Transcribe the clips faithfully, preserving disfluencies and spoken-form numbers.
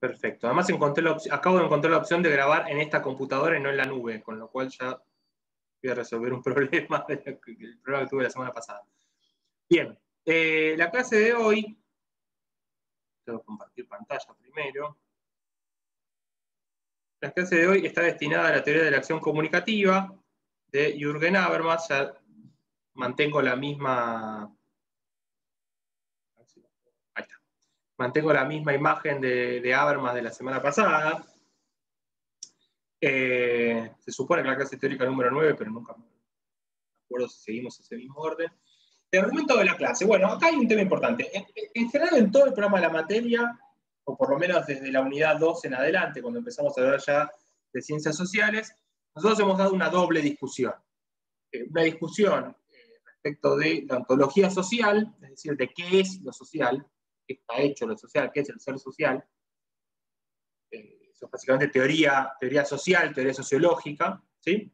Perfecto. Además encontré la opción, acabo de encontrar la opción de grabar en esta computadora y no en la nube, con lo cual ya voy a resolver un problema, de la, el problema que tuve la semana pasada. Bien, eh, la clase de hoy, tengo que compartir pantalla primero. La clase de hoy está destinada a la teoría de la acción comunicativa de Jürgen Habermas. Ya mantengo la misma... Ahí está. Mantengo la misma imagen de, de Habermas de la semana pasada. Eh, se supone que la clase teórica número nueve, pero nunca me acuerdo si seguimos ese mismo orden. El argumento de la clase. Bueno, acá hay un tema importante. En, en general, en todo el programa de la materia, o por lo menos desde la unidad dos en adelante, cuando empezamos a hablar ya de ciencias sociales, nosotros hemos dado una doble discusión. Eh, una discusión eh, respecto de la ontología social, es decir, de qué es lo social, qué está hecho lo social, qué es el ser social. Eh, eso es básicamente teoría, teoría social, teoría sociológica, ¿sí?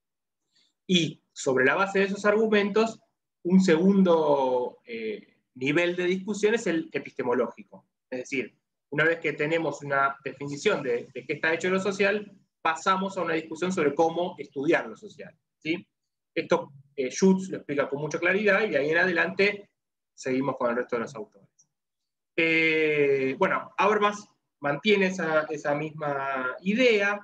Y sobre la base de esos argumentos, un segundo eh, nivel de discusión es el epistemológico. Es decir, una vez que tenemos una definición de, de qué está hecho lo social, pasamos a una discusión sobre cómo estudiar lo social, ¿sí? Esto eh, Schutz lo explica con mucha claridad y de ahí en adelante seguimos con el resto de los autores. Eh, bueno, Habermas mantiene esa, esa misma idea.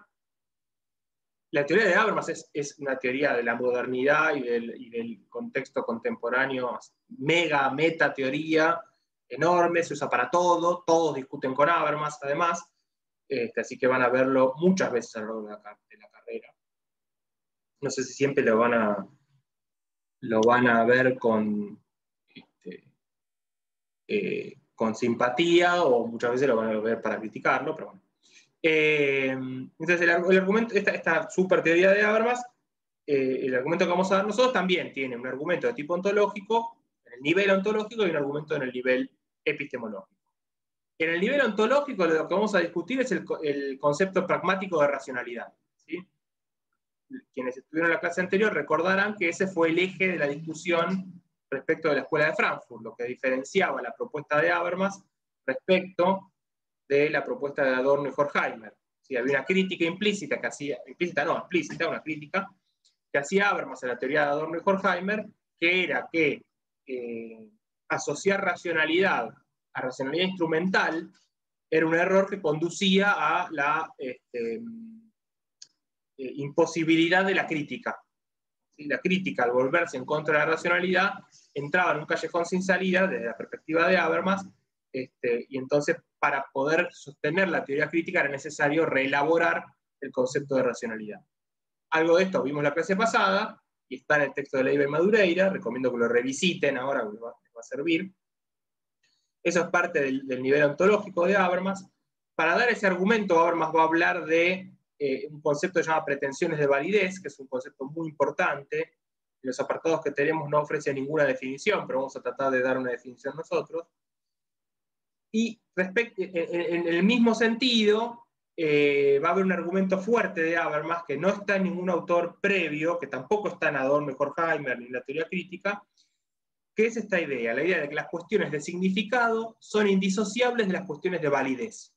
La teoría de Habermas es, es una teoría de la modernidad y del, y del contexto contemporáneo, mega, meta teoría, enorme, se usa para todo, todos discuten con Habermas además, este, así que van a verlo muchas veces a lo largo de la, de la carrera. No sé si siempre lo van a, lo van a ver con, este, eh, con simpatía o muchas veces lo van a ver para criticarlo, pero bueno. Eh, entonces, el, el argumento, esta, esta super teoría de Habermas, eh, el argumento que vamos a dar nosotros también tiene un argumento de tipo ontológico, en el nivel ontológico, y un argumento en el nivel epistemológico. En el nivel ontológico, lo que vamos a discutir es el, el concepto pragmático de racionalidad, ¿sí? Quienes estuvieron en la clase anterior recordarán que ese fue el eje de la discusión respecto de la Escuela de Frankfurt, lo que diferenciaba la propuesta de Habermas respecto de la propuesta de Adorno y Horkheimer. ¿Sí? Había una crítica implícita que hacía, implícita no, explícita, una crítica que hacía Habermas a la teoría de Adorno y Horkheimer, que era que eh, asociar racionalidad a racionalidad instrumental era un error que conducía a la este, eh, imposibilidad de la crítica. ¿Sí? La crítica, al volverse en contra de la racionalidad, entraba en un callejón sin salida desde la perspectiva de Habermas, este, y entonces para poder sostener la teoría crítica era necesario reelaborar el concepto de racionalidad. Algo de esto vimos la clase pasada, y está en el texto de Leiva y Madureira, recomiendo que lo revisiten ahora, les va, les va a servir. Eso es parte del, del nivel ontológico de Habermas. Para dar ese argumento, Habermas va a hablar de eh, un concepto que se llama pretensiones de validez, que es un concepto muy importante. En los apartados que tenemos no ofrece ninguna definición, pero vamos a tratar de dar una definición nosotros. Y respecto, en, en el mismo sentido, eh, va a haber un argumento fuerte de Habermas que no está en ningún autor previo, que tampoco está en Adorno y Horkheimer ni en la teoría crítica, que es esta idea, la idea de que las cuestiones de significado son indisociables de las cuestiones de validez.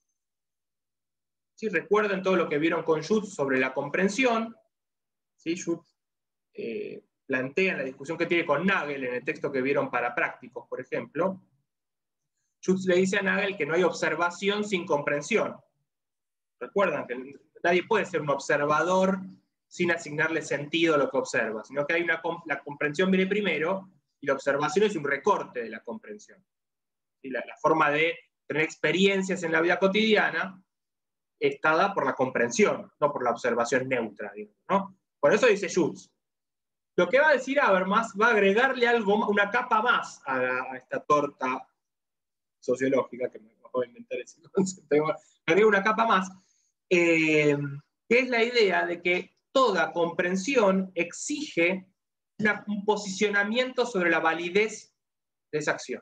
¿Sí? Recuerden todo lo que vieron con Schutz sobre la comprensión. ¿Sí? Schutz eh, plantea en la discusión que tiene con Nagel en el texto que vieron para prácticos, por ejemplo. Schutz le dice a Nagel que no hay observación sin comprensión. Recuerdan que nadie puede ser un observador sin asignarle sentido a lo que observa, sino que hay una, la comprensión viene primero y la observación es un recorte de la comprensión. Y la, la forma de tener experiencias en la vida cotidiana está dada por la comprensión, no por la observación neutra, digamos, ¿no? Por eso dice Schutz. Lo que va a decir Habermas va a agregarle algo, una capa más a, la, a esta torta sociológica, que me acabo de inventar ese concepto, agrega una capa más, eh, que es la idea de que toda comprensión exige una, un posicionamiento sobre la validez de esa acción.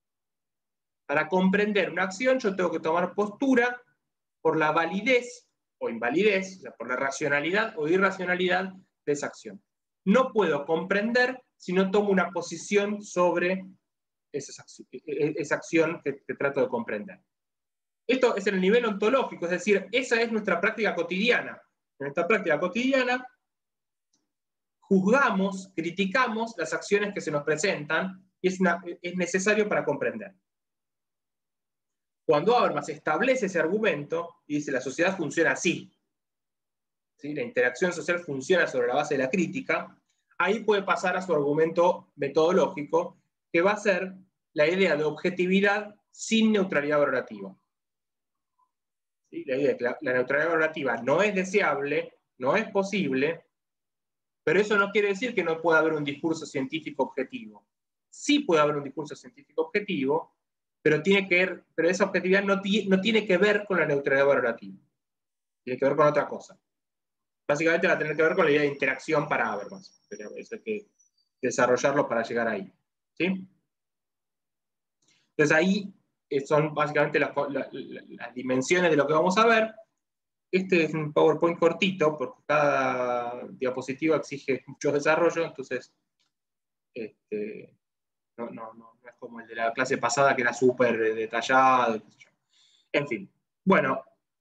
Para comprender una acción yo tengo que tomar postura por la validez o invalidez, o sea, por la racionalidad o irracionalidad de esa acción. No puedo comprender si no tomo una posición sobre esa acción, esa acción que, que trato de comprender. Esto es en el nivel ontológico, es decir, esa es nuestra práctica cotidiana. En esta práctica cotidiana juzgamos, criticamos las acciones que se nos presentan y es, una, es necesario para comprender. Cuando Habermas establece ese argumento y dice la sociedad funciona así, ¿sí? La interacción social funciona sobre la base de la crítica, ahí puede pasar a su argumento metodológico, que va a ser la idea de objetividad sin neutralidad valorativa. ¿Sí? La idea de que la, la neutralidad valorativa no es deseable, no es posible, pero eso no quiere decir que no pueda haber un discurso científico objetivo. Sí puede haber un discurso científico objetivo, pero, tiene que ver, pero esa objetividad no, no tiene que ver con la neutralidad valorativa. Tiene que ver con otra cosa. Básicamente va a tener que ver con la idea de interacción para Habermas, pero eso hay que desarrollarlo para llegar ahí. ¿Sí? Entonces ahí son básicamente las, las, las dimensiones de lo que vamos a ver. Este es un PowerPoint cortito, porque cada diapositiva exige mucho desarrollo, entonces este, no, no, no, no es como el de la clase pasada que era súper detallado. En fin, bueno.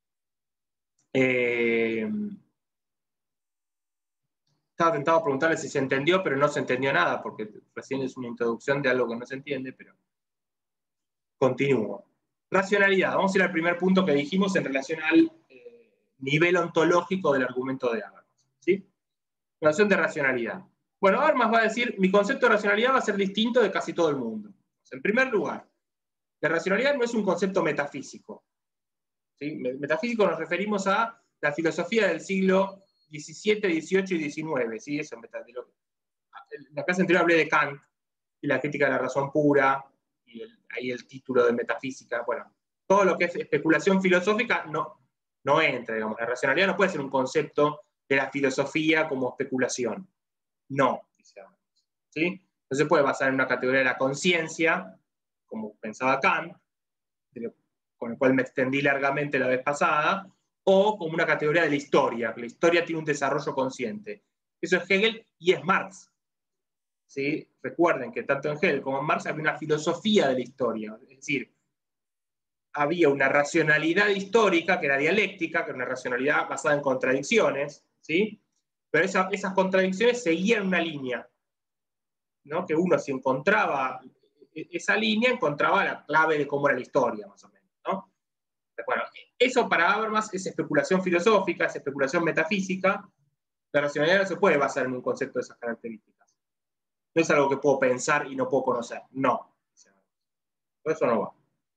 Eh, estaba tentado a preguntarle si se entendió, pero no se entendió nada, porque recién es una introducción de algo que no se entiende, pero continúo. Racionalidad. Vamos a ir al primer punto que dijimos en relación al eh, nivel ontológico del argumento de Habermas. ¿Sí? Noción de racionalidad. Bueno, Habermas va a decir, mi concepto de racionalidad va a ser distinto de casi todo el mundo. En primer lugar, la racionalidad no es un concepto metafísico. ¿Sí? Metafísico nos referimos a la filosofía del siglo diecisiete, dieciocho y diecinueve. ¿Sí? Eso, en la clase anterior hablé de Kant y la crítica de la razón pura, y el, ahí el título de metafísica. Bueno, todo lo que es especulación filosófica no, no entra, digamos. La racionalidad no puede ser un concepto de la filosofía como especulación. No, ¿sí? No se puede basar en una categoría de la conciencia, como pensaba Kant, con el cual me extendí largamente la vez pasada, o como una categoría de la historia, que la historia tiene un desarrollo consciente. Eso es Hegel y es Marx. ¿Sí? Recuerden que tanto en Hegel como en Marx había una filosofía de la historia, es decir, había una racionalidad histórica que era dialéctica, que era una racionalidad basada en contradicciones, ¿sí? Pero esa, esas contradicciones seguían una línea, ¿no? Que uno, si encontraba esa línea, encontraba la clave de cómo era la historia, más o menos, ¿no? Bueno, eso para Habermas es especulación filosófica, es especulación metafísica. La racionalidad no se puede basar en un concepto de esas características. No es algo que puedo pensar y no puedo conocer. No. Por eso no va.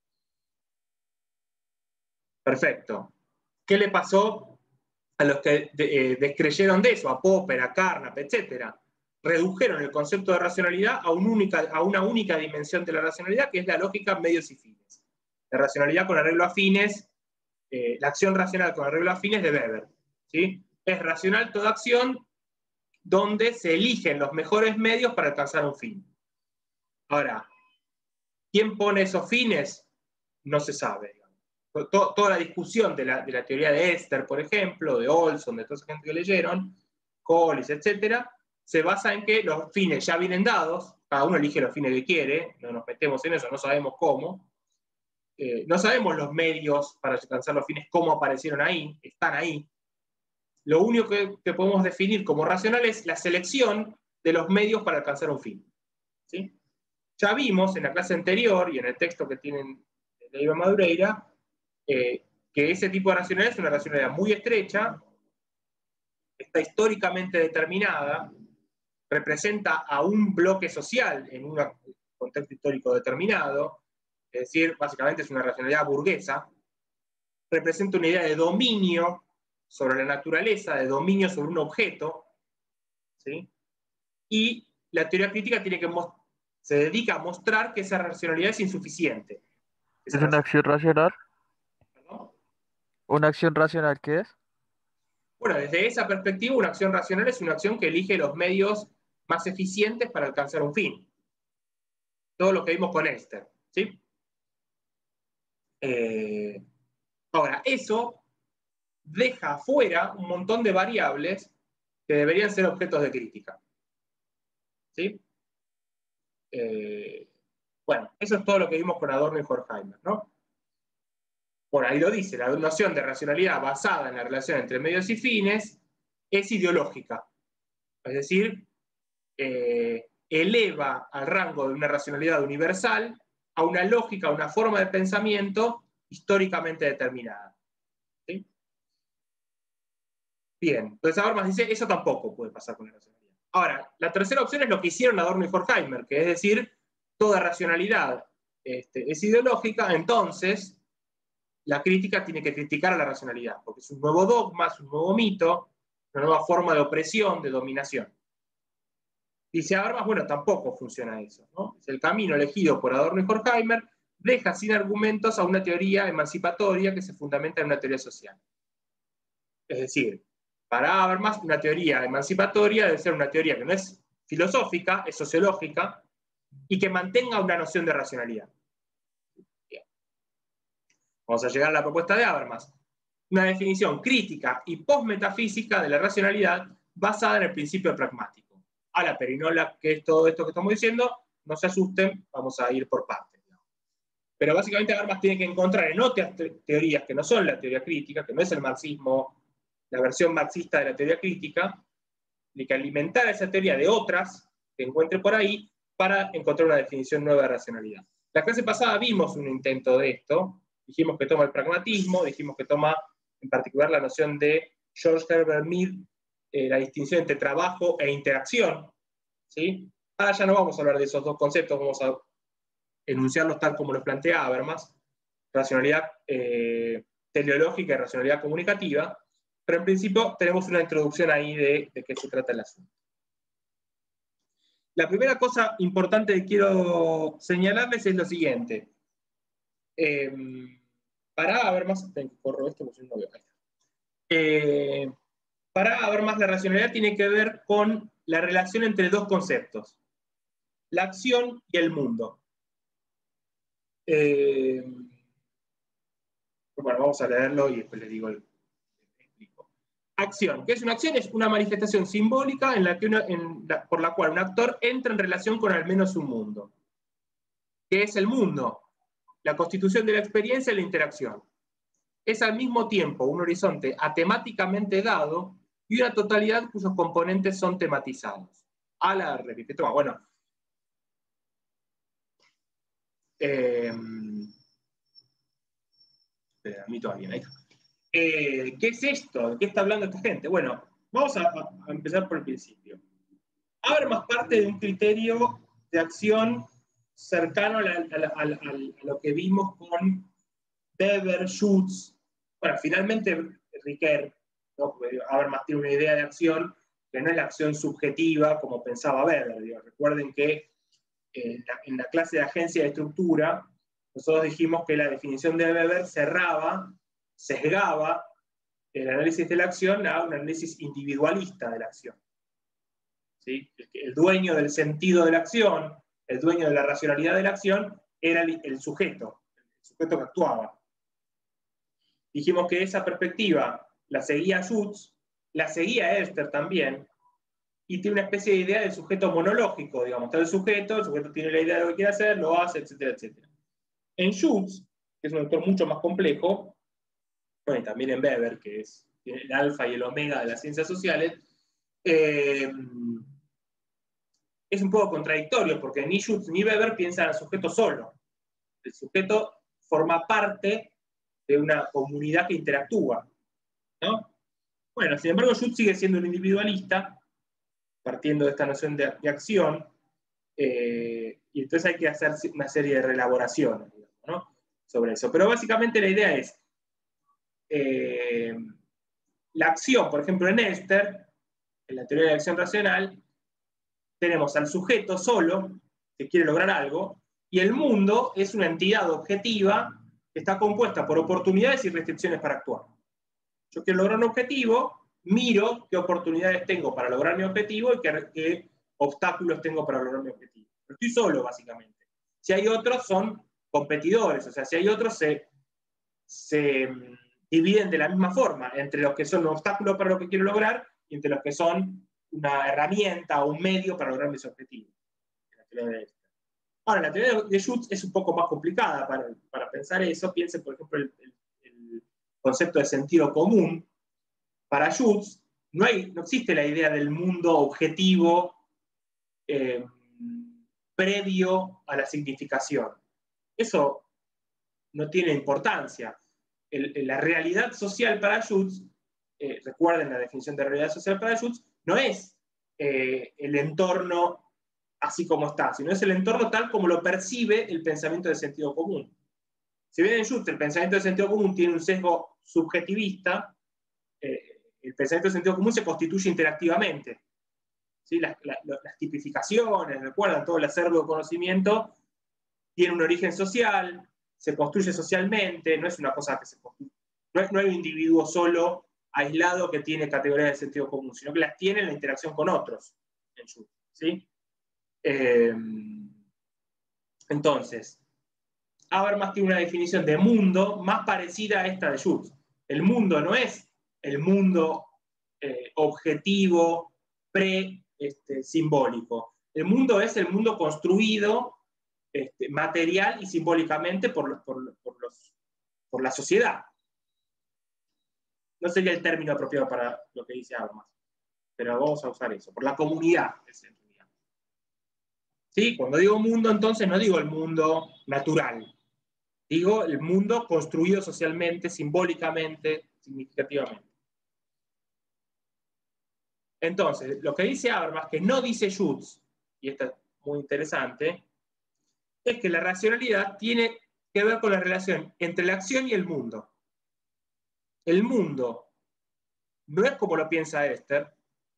Perfecto. ¿Qué le pasó a los que de, eh, descreyeron de eso? A Popper, a Carnap, etcétera. Redujeron el concepto de racionalidad a, un única, a una única dimensión de la racionalidad, que es la lógica medios y fines. La racionalidad con arreglo a fines, eh, la acción racional con arreglo a fines de Weber. ¿Sí? Es racional toda acción donde se eligen los mejores medios para alcanzar un fin. Ahora, ¿quién pone esos fines? No se sabe. Todo, toda la discusión de la, de la teoría de Esther, por ejemplo, de Olson, de toda esa gente que leyeron, Collis, etcétera, se basa en que los fines ya vienen dados, cada uno elige los fines que quiere, no nos metemos en eso, no sabemos cómo, eh, no sabemos los medios para alcanzar los fines, cómo aparecieron ahí, están ahí. Lo único que, que podemos definir como racional es la selección de los medios para alcanzar un fin. ¿Sí? Ya vimos en la clase anterior y en el texto que tienen de Iva Madureira, eh, que ese tipo de racionalidad es una racionalidad muy estrecha, está históricamente determinada, representa a un bloque social en un contexto histórico determinado, es decir, básicamente es una racionalidad burguesa, representa una idea de dominio sobre la naturaleza, de dominio sobre un objeto, ¿sí? Y la teoría crítica tiene que se dedica a mostrar que esa racionalidad es insuficiente. ¿Es una acción racional? ¿No? ¿Una acción racional qué es? Bueno, desde esa perspectiva, una acción racional es una acción que elige los medios más eficientes para alcanzar un fin. Todo lo que vimos con Esther, ¿sí? Eh, ahora, eso deja afuera un montón de variables que deberían ser objetos de crítica. ¿Sí? Eh, bueno, eso es todo lo que vimos con Adorno y Horkheimer, ¿no? Por ahí lo dice, la noción de racionalidad basada en la relación entre medios y fines es ideológica. Es decir, eh, eleva al rango de una racionalidad universal a una lógica, a una forma de pensamiento históricamente determinada. ¿Sí? Bien, entonces Habermas dice, eso tampoco puede pasar con la racionalidad. Ahora, la tercera opción es lo que hicieron Adorno y Horkheimer, que es decir, toda racionalidad este, es ideológica, entonces la crítica tiene que criticar a la racionalidad, porque es un nuevo dogma, es un nuevo mito, una nueva forma de opresión, de dominación. Dice Habermas, bueno, tampoco funciona eso, ¿no? El camino elegido por Adorno y Horkheimer deja sin argumentos a una teoría emancipatoria que se fundamenta en una teoría social. Es decir, para Habermas, una teoría emancipatoria debe ser una teoría que no es filosófica, es sociológica, y que mantenga una noción de racionalidad. Bien. Vamos a llegar a la propuesta de Habermas. Una definición crítica y postmetafísica de la racionalidad basada en el principio pragmático. A la perinola, que es todo esto que estamos diciendo, no se asusten, vamos a ir por partes. Pero básicamente Habermas tiene que encontrar en otras teorías que no son la teoría crítica, que no es el marxismo, la versión marxista de la teoría crítica, y que alimentar esa teoría de otras que encuentre por ahí para encontrar una definición nueva de racionalidad. La clase pasada vimos un intento de esto, dijimos que toma el pragmatismo, dijimos que toma en particular la noción de George Herbert Mead, eh, la distinción entre trabajo e interacción. ¿Sí? Ahora ya no vamos a hablar de esos dos conceptos, vamos a enunciarlos tal como los plantea Habermas, racionalidad eh, teleológica y racionalidad comunicativa, pero en principio tenemos una introducción ahí de, de qué se trata el asunto. La primera cosa importante que quiero señalarles es lo siguiente. Eh, para Habermas, corro esto porque no veo acá. Eh, para Habermas la racionalidad tiene que ver con la relación entre dos conceptos, la acción y el mundo. Eh, bueno, vamos a leerlo y después les digo el, explico. Acción. ¿Qué es una acción? Es una manifestación simbólica en la que una, en la, por la cual un actor entra en relación con al menos un mundo. ¿Qué es el mundo? La constitución de la experiencia y la interacción. Es al mismo tiempo un horizonte atemáticamente dado y una totalidad cuyos componentes son tematizados. A la repito, bueno. Eh, a mí todavía, ahí está. Eh, ¿Qué es esto? ¿De qué está hablando esta gente? Bueno, vamos a, a empezar por el principio. Habermas parte de un criterio de acción cercano a, la, a, la, a, la, a lo que vimos con Weber, Schutz. Bueno, finalmente Ricoeur, ¿no? Habermas tiene una idea de acción que no es la acción subjetiva como pensaba Weber. Digo. Recuerden que en la, en la clase de agencia de estructura nosotros dijimos que la definición de Weber cerraba, sesgaba el análisis de la acción a un análisis individualista de la acción. ¿Sí? El, el dueño del sentido de la acción, el dueño de la racionalidad de la acción, era el, el sujeto, el sujeto que actuaba. Dijimos que esa perspectiva la seguía Schutz, la seguía Elster también, y tiene una especie de idea del sujeto monológico, digamos, está el sujeto, el sujeto tiene la idea de lo que quiere hacer, lo hace, etcétera, etcétera. En Schutz, que es un autor mucho más complejo, bueno, y también en Weber, que es el alfa y el omega de las ciencias sociales, eh, es un poco contradictorio, porque ni Schutz ni Weber piensan al sujeto solo. El sujeto forma parte de una comunidad que interactúa, ¿no? Bueno, sin embargo, Schutz sigue siendo un individualista, partiendo de esta noción de, de acción, eh, y entonces hay que hacer una serie de reelaboraciones, digamos, ¿no? Sobre eso. Pero básicamente la idea es, eh, la acción, por ejemplo, en Elster, en la teoría de la acción racional, tenemos al sujeto solo, que quiere lograr algo, y el mundo es una entidad objetiva que está compuesta por oportunidades y restricciones para actuar. Yo quiero lograr un objetivo, miro qué oportunidades tengo para lograr mi objetivo y qué, qué obstáculos tengo para lograr mi objetivo. Pero estoy solo, básicamente. Si hay otros, son competidores, o sea, si hay otros, se, se dividen de la misma forma entre los que son un obstáculo para lo que quiero lograr y entre los que son una herramienta o un medio para lograr mis objetivos. Ahora, la teoría de Schutz es un poco más complicada para, para pensar eso. Piensen, por ejemplo, el, el, concepto de sentido común, para Schutz no, hay, no existe la idea del mundo objetivo eh, previo a la significación. Eso no tiene importancia. El, la realidad social para Schutz, eh, recuerden la definición de realidad social para Schutz, no es eh, el entorno así como está, sino es el entorno tal como lo percibe el pensamiento de sentido común. Si bien en Schutz el pensamiento de sentido común tiene un sesgo subjetivista, eh, el pensamiento de sentido común se constituye interactivamente. ¿Sí? Las, las, las tipificaciones, recuerdan, todo el acervo de conocimiento tiene un origen social, se construye socialmente, no es una cosa que se construye. No, es, no hay un individuo solo, aislado, que tiene categorías de sentido común, sino que las tiene en la interacción con otros en Schutz. ¿Sí? Eh, entonces, Habermas tiene una definición de mundo más parecida a esta de Schutz. El mundo no es el mundo eh, objetivo, pre-simbólico. Este, el mundo es el mundo construido este, material y simbólicamente por, por, por, los, por la sociedad. No sería el término apropiado para lo que dice Habermas, pero vamos a usar eso, por la comunidad. ¿Sí? Cuando digo mundo, entonces no digo el mundo natural, digo el mundo construido socialmente, simbólicamente, significativamente. Entonces, lo que dice Habermas, que no dice Schutz, y esto es muy interesante, es que la racionalidad tiene que ver con la relación entre la acción y el mundo. El mundo no es como lo piensa Esther,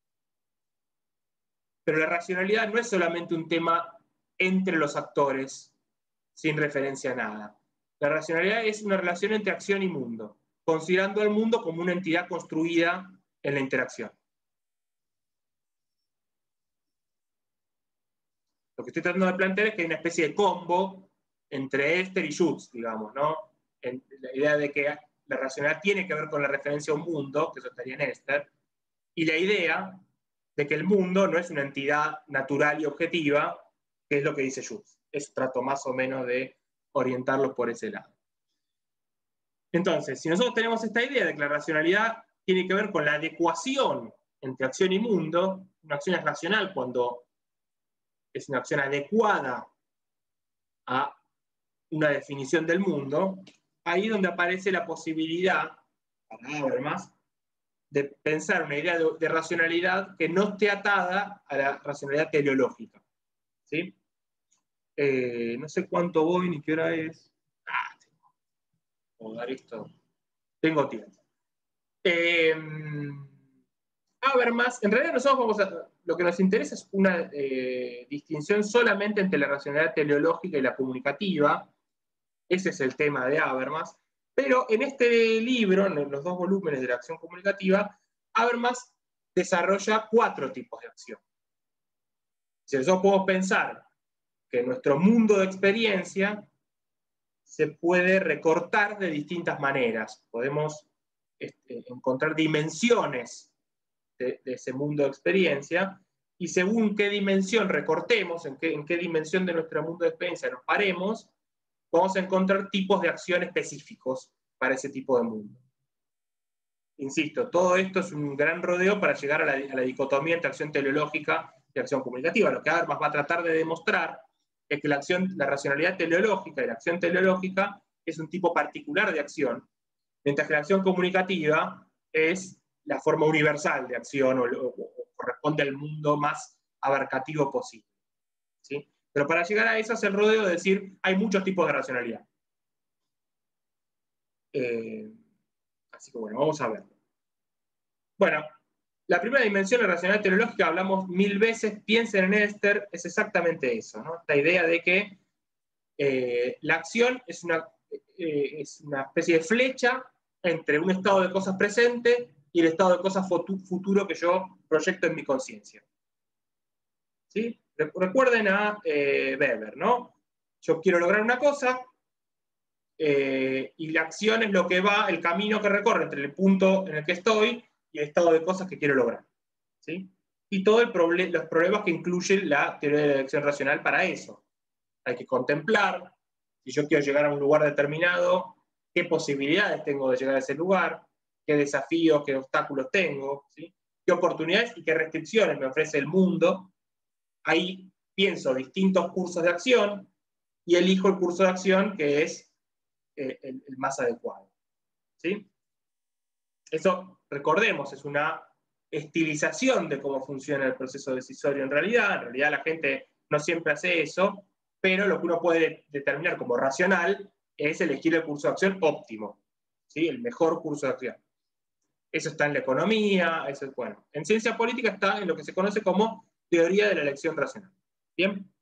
pero la racionalidad no es solamente un tema entre los actores, sin referencia a nada. La racionalidad es una relación entre acción y mundo, considerando al mundo como una entidad construida en la interacción. Lo que estoy tratando de plantear es que hay una especie de combo entre Esther y Schutz, digamos, ¿no? En la idea de que la racionalidad tiene que ver con la referencia a un mundo, que eso estaría en Esther, y la idea de que el mundo no es una entidad natural y objetiva, que es lo que dice Schutz. Eso trato más o menos de orientarlos por ese lado. Entonces, si nosotros tenemos esta idea de que la racionalidad tiene que ver con la adecuación entre acción y mundo, una acción es racional cuando es una acción adecuada a una definición del mundo, ahí es donde aparece la posibilidad, para Habermas, de pensar una idea de, de racionalidad que no esté atada a la racionalidad teleológica. ¿Sí? Eh, no sé cuánto voy ni qué hora es. Ah, tengo. Puedo dar esto. Tengo tiempo. Eh, Habermas, en realidad nosotros vamos a, lo que nos interesa es una eh, distinción solamente entre la racionalidad teleológica y la comunicativa. Ese es el tema de Habermas. Pero en este libro, en los dos volúmenes de la acción comunicativa, Habermas desarrolla cuatro tipos de acción. Si nosotros podemos pensar que nuestro mundo de experiencia se puede recortar de distintas maneras. Podemos este, encontrar dimensiones de, de ese mundo de experiencia, y según qué dimensión recortemos, en qué, en qué dimensión de nuestro mundo de experiencia nos paremos, vamos a encontrar tipos de acción específicos para ese tipo de mundo. Insisto, todo esto es un gran rodeo para llegar a la, a la dicotomía entre acción teleológica y acción comunicativa. Lo que Habermas va a tratar de demostrar es que la, acción, la racionalidad teleológica y la acción teleológica es un tipo particular de acción, mientras que la acción comunicativa es la forma universal de acción o, o, o corresponde al mundo más abarcativo posible. ¿Sí? Pero para llegar a eso es el rodeo de decir hay muchos tipos de racionalidad. Eh, así que bueno, vamos a verlo. Bueno, la primera dimensión de la racionalidad teleológica, hablamos mil veces, piensen en Esther, es exactamente eso, ¿no? Esta idea de que eh, la acción es una, eh, es una especie de flecha entre un estado de cosas presente y el estado de cosas futuro que yo proyecto en mi conciencia. ¿Sí? Recuerden a eh, Weber, ¿no? Yo quiero lograr una cosa, eh, y la acción es lo que va, el camino que recorre entre el punto en el que estoy y el estado de cosas que quiero lograr. ¿Sí? Y todos proble los problemas que incluye la teoría de la elección racional para eso. Hay que contemplar, si yo quiero llegar a un lugar determinado, qué posibilidades tengo de llegar a ese lugar, qué desafíos, qué obstáculos tengo, ¿sí? Qué oportunidades y qué restricciones me ofrece el mundo. Ahí pienso distintos cursos de acción y elijo el curso de acción que es eh, el, el más adecuado, ¿sí? Eso, recordemos, es una estilización de cómo funciona el proceso decisorio en realidad. En realidad la gente no siempre hace eso, pero lo que uno puede determinar como racional es elegir el curso de acción óptimo, ¿sí? El mejor curso de acción. Eso está en la economía, eso es bueno. En ciencia política está en lo que se conoce como teoría de la elección racional. ¿Bien?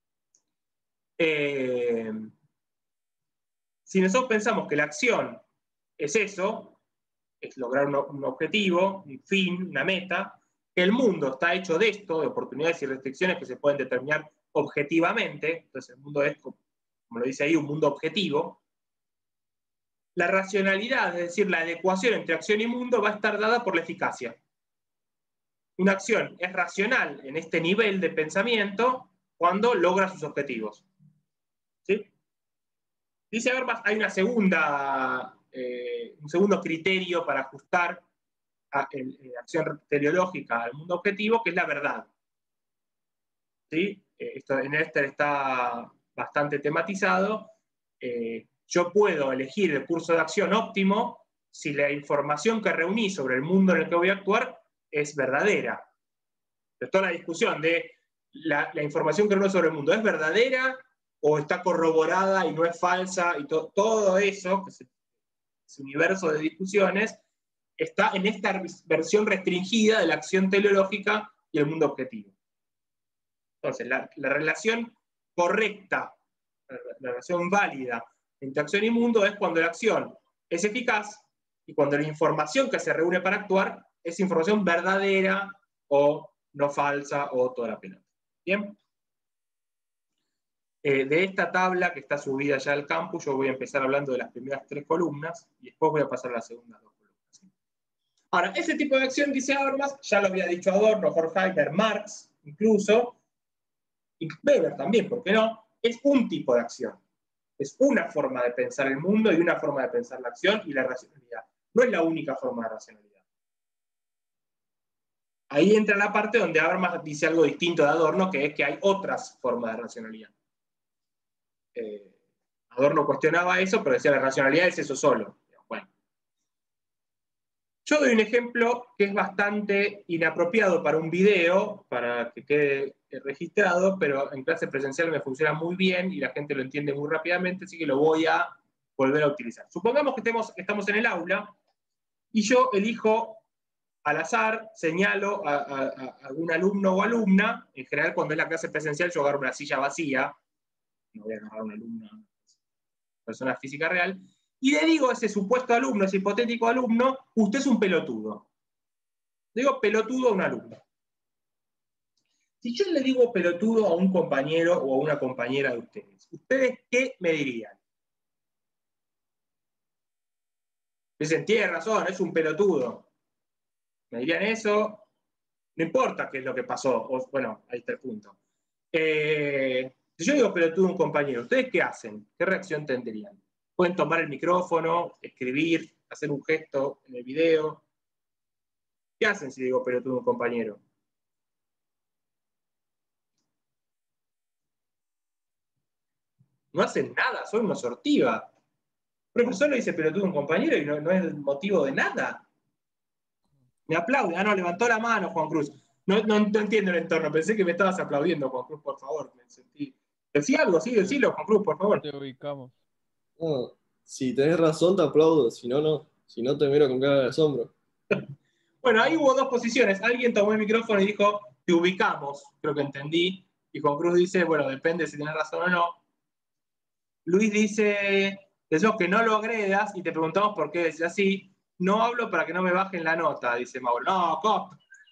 Eh, si nosotros pensamos que la acción es eso, es lograr un, un objetivo, un fin, una meta, que el mundo está hecho de esto, de oportunidades y restricciones que se pueden determinar objetivamente, entonces el mundo es, como, como lo dice ahí, un mundo objetivo. La racionalidad, es decir, la adecuación entre acción y mundo, va a estar dada por la eficacia. Una acción es racional en este nivel de pensamiento cuando logra sus objetivos. ¿Sí? Dice Habermas, hay una segunda, eh, un segundo criterio para ajustar a, el, la acción teleológica al mundo objetivo, que es la verdad. ¿Sí? Eh, esto en este está bastante tematizado. Eh, yo puedo elegir el curso de acción óptimo si la información que reuní sobre el mundo en el que voy a actuar es verdadera. Pero toda la discusión de la, la información que reuní sobre el mundo es verdadera o está corroborada y no es falsa, y to, todo eso, que es ese universo de discusiones, está en esta versión restringida de la acción teleológica y el mundo objetivo. Entonces, la, la relación correcta, la, la relación válida entre acción y mundo es cuando la acción es eficaz y cuando la información que se reúne para actuar es información verdadera o no falsa o toda la pelota. ¿Bien? Eh, de esta tabla que está subida ya al campus, yo voy a empezar hablando de las primeras tres columnas y después voy a pasar a las segundas dos columnas. ¿Sí? Ahora, ese tipo de acción, dice Habermas, ya lo había dicho Adorno, Horkheimer, Marx, incluso, y Weber también, ¿por qué no? Es un tipo de acción. Es una forma de pensar el mundo y una forma de pensar la acción y la racionalidad. No es la única forma de racionalidad. Ahí entra la parte donde Habermas dice algo distinto de Adorno, que es que hay otras formas de racionalidad. Eh, Adorno cuestionaba eso, pero decía la racionalidad es eso solo. Bueno. Yo doy un ejemplo que es bastante inapropiado para un video, para que quede registrado, pero en clase presencial me funciona muy bien y la gente lo entiende muy rápidamente, así que lo voy a volver a utilizar. Supongamos que estemos, estamos en el aula y yo elijo al azar, señalo a, a, a algún alumno o alumna. En general, cuando es la clase presencial, yo agarro una silla vacía, no voy a agarrar una alumna, persona física real, y le digo a ese supuesto alumno, ese hipotético alumno, usted es un pelotudo. Le digo pelotudo a un alumno. Si yo le digo pelotudo a un compañero o a una compañera de ustedes, ¿ustedes qué me dirían? Dicen, tiene razón, es un pelotudo. ¿Me dirían eso? No importa qué es lo que pasó. O, bueno, ahí está el punto. Eh, si yo digo pelotudo a un compañero, ¿ustedes qué hacen? ¿Qué reacción tendrían? Pueden tomar el micrófono, escribir, hacer un gesto en el video. ¿Qué hacen si digo pelotudo a un compañero? No hacen nada, son una sortiva. El profesor le dice pelotudo a un compañero y no, no es el motivo de nada. Me aplaude. Ah, no, levantó la mano Juan Cruz. No, no, no entiendo el entorno. Pensé que me estabas aplaudiendo, Juan Cruz, por favor. Me sentí. Decí algo, sí, decilo, Juan Cruz, por favor. Te ubicamos. No, si tenés razón te aplaudo, si no, no. Si no te miro con cara de asombro. Bueno, ahí hubo dos posiciones. Alguien tomó el micrófono y dijo, te ubicamos, creo que entendí. Y Juan Cruz dice, bueno, depende si tenés razón o no. Luis dice, decimos que no lo agredas y te preguntamos por qué decís así. No hablo para que no me bajen la nota, dice Mauro. No, cop.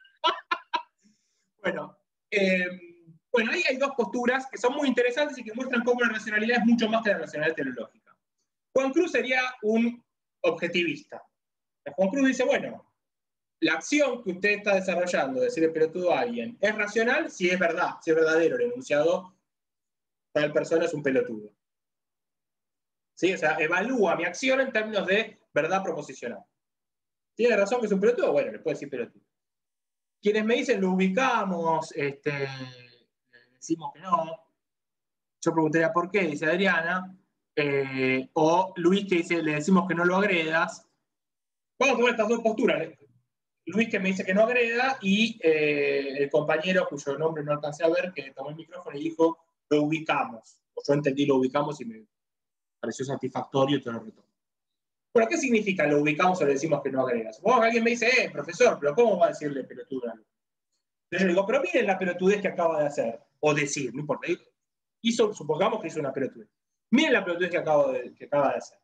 Bueno, eh, bueno, ahí hay dos posturas que son muy interesantes y que muestran cómo la racionalidad es mucho más que la racionalidad teleológica. Juan Cruz sería un objetivista. Juan Cruz dice, bueno, la acción que usted está desarrollando, de decirle pelotudo a alguien, es racional si es verdad, si es verdadero el enunciado, tal persona es un pelotudo. ¿Sí? O sea, evalúa mi acción en términos de verdad proposicional. ¿Tiene razón que es un pelotudo? Bueno, le puedo decir pelotudo. Quienes me dicen lo ubicamos, este, decimos que no. Yo preguntaría por qué, dice Adriana. Eh, o Luis que dice, le decimos que no lo agredas. Vamos a tomar estas dos posturas. Luis que me dice que no agreda y eh, el compañero cuyo nombre no alcancé a ver, que tomó el micrófono y dijo, lo ubicamos. O yo entendí lo ubicamos y me pareció satisfactorio y te lo retomo. Bueno, ¿qué significa lo ubicamos o le decimos que no agrega? Supongo que alguien me dice, eh, profesor, pero ¿cómo va a decirle pelotudo? Entonces yo digo, pero miren la pelotudez que acaba de hacer, o decir, no importa. Hizo, supongamos que hizo una pelotudez. Miren la pelotudez que, acabo de, que acaba de hacer.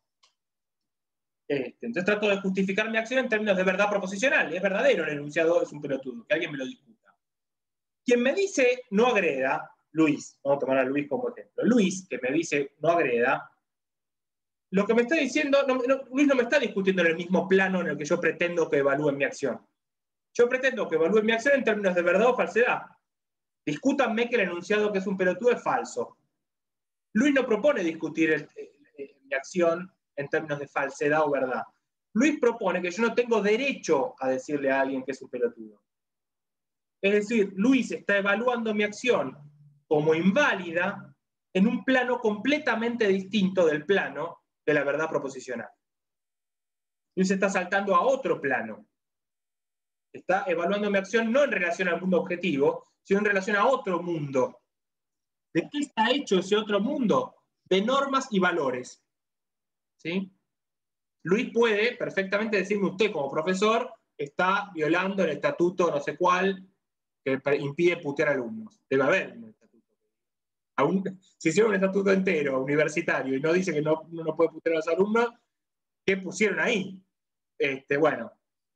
Este, entonces trato de justificar mi acción en términos de verdad proposicional. Es verdadero, el enunciado es un pelotudo, que alguien me lo discuta. Quien me dice no agreda, Luis, vamos a tomar a Luis como ejemplo. Luis, que me dice no agreda, lo que me está diciendo, no, no, Luis no me está discutiendo en el mismo plano en el que yo pretendo que evalúen mi acción. Yo pretendo que evalúen mi acción en términos de verdad o falsedad. Discútanme que el enunciado que es un pelotudo es falso. Luis no propone discutir el, el, el, mi acción en términos de falsedad o verdad. Luis propone que yo no tengo derecho a decirle a alguien que es un pelotudo. Es decir, Luis está evaluando mi acción como inválida en un plano completamente distinto del plano de la verdad proposicional. Luis está saltando a otro plano. Está evaluando mi acción no en relación al mundo objetivo, sino en relación a otro mundo. ¿De qué está hecho ese otro mundo? De normas y valores. ¿Sí? Luis puede perfectamente decirme, usted como profesor está violando el estatuto no sé cuál que impide putear alumnos. Debe haber un estatuto. Aún, si hicieron un estatuto entero universitario y no dice que no, no puede putear a los alumnos, ¿qué pusieron ahí? Este, bueno,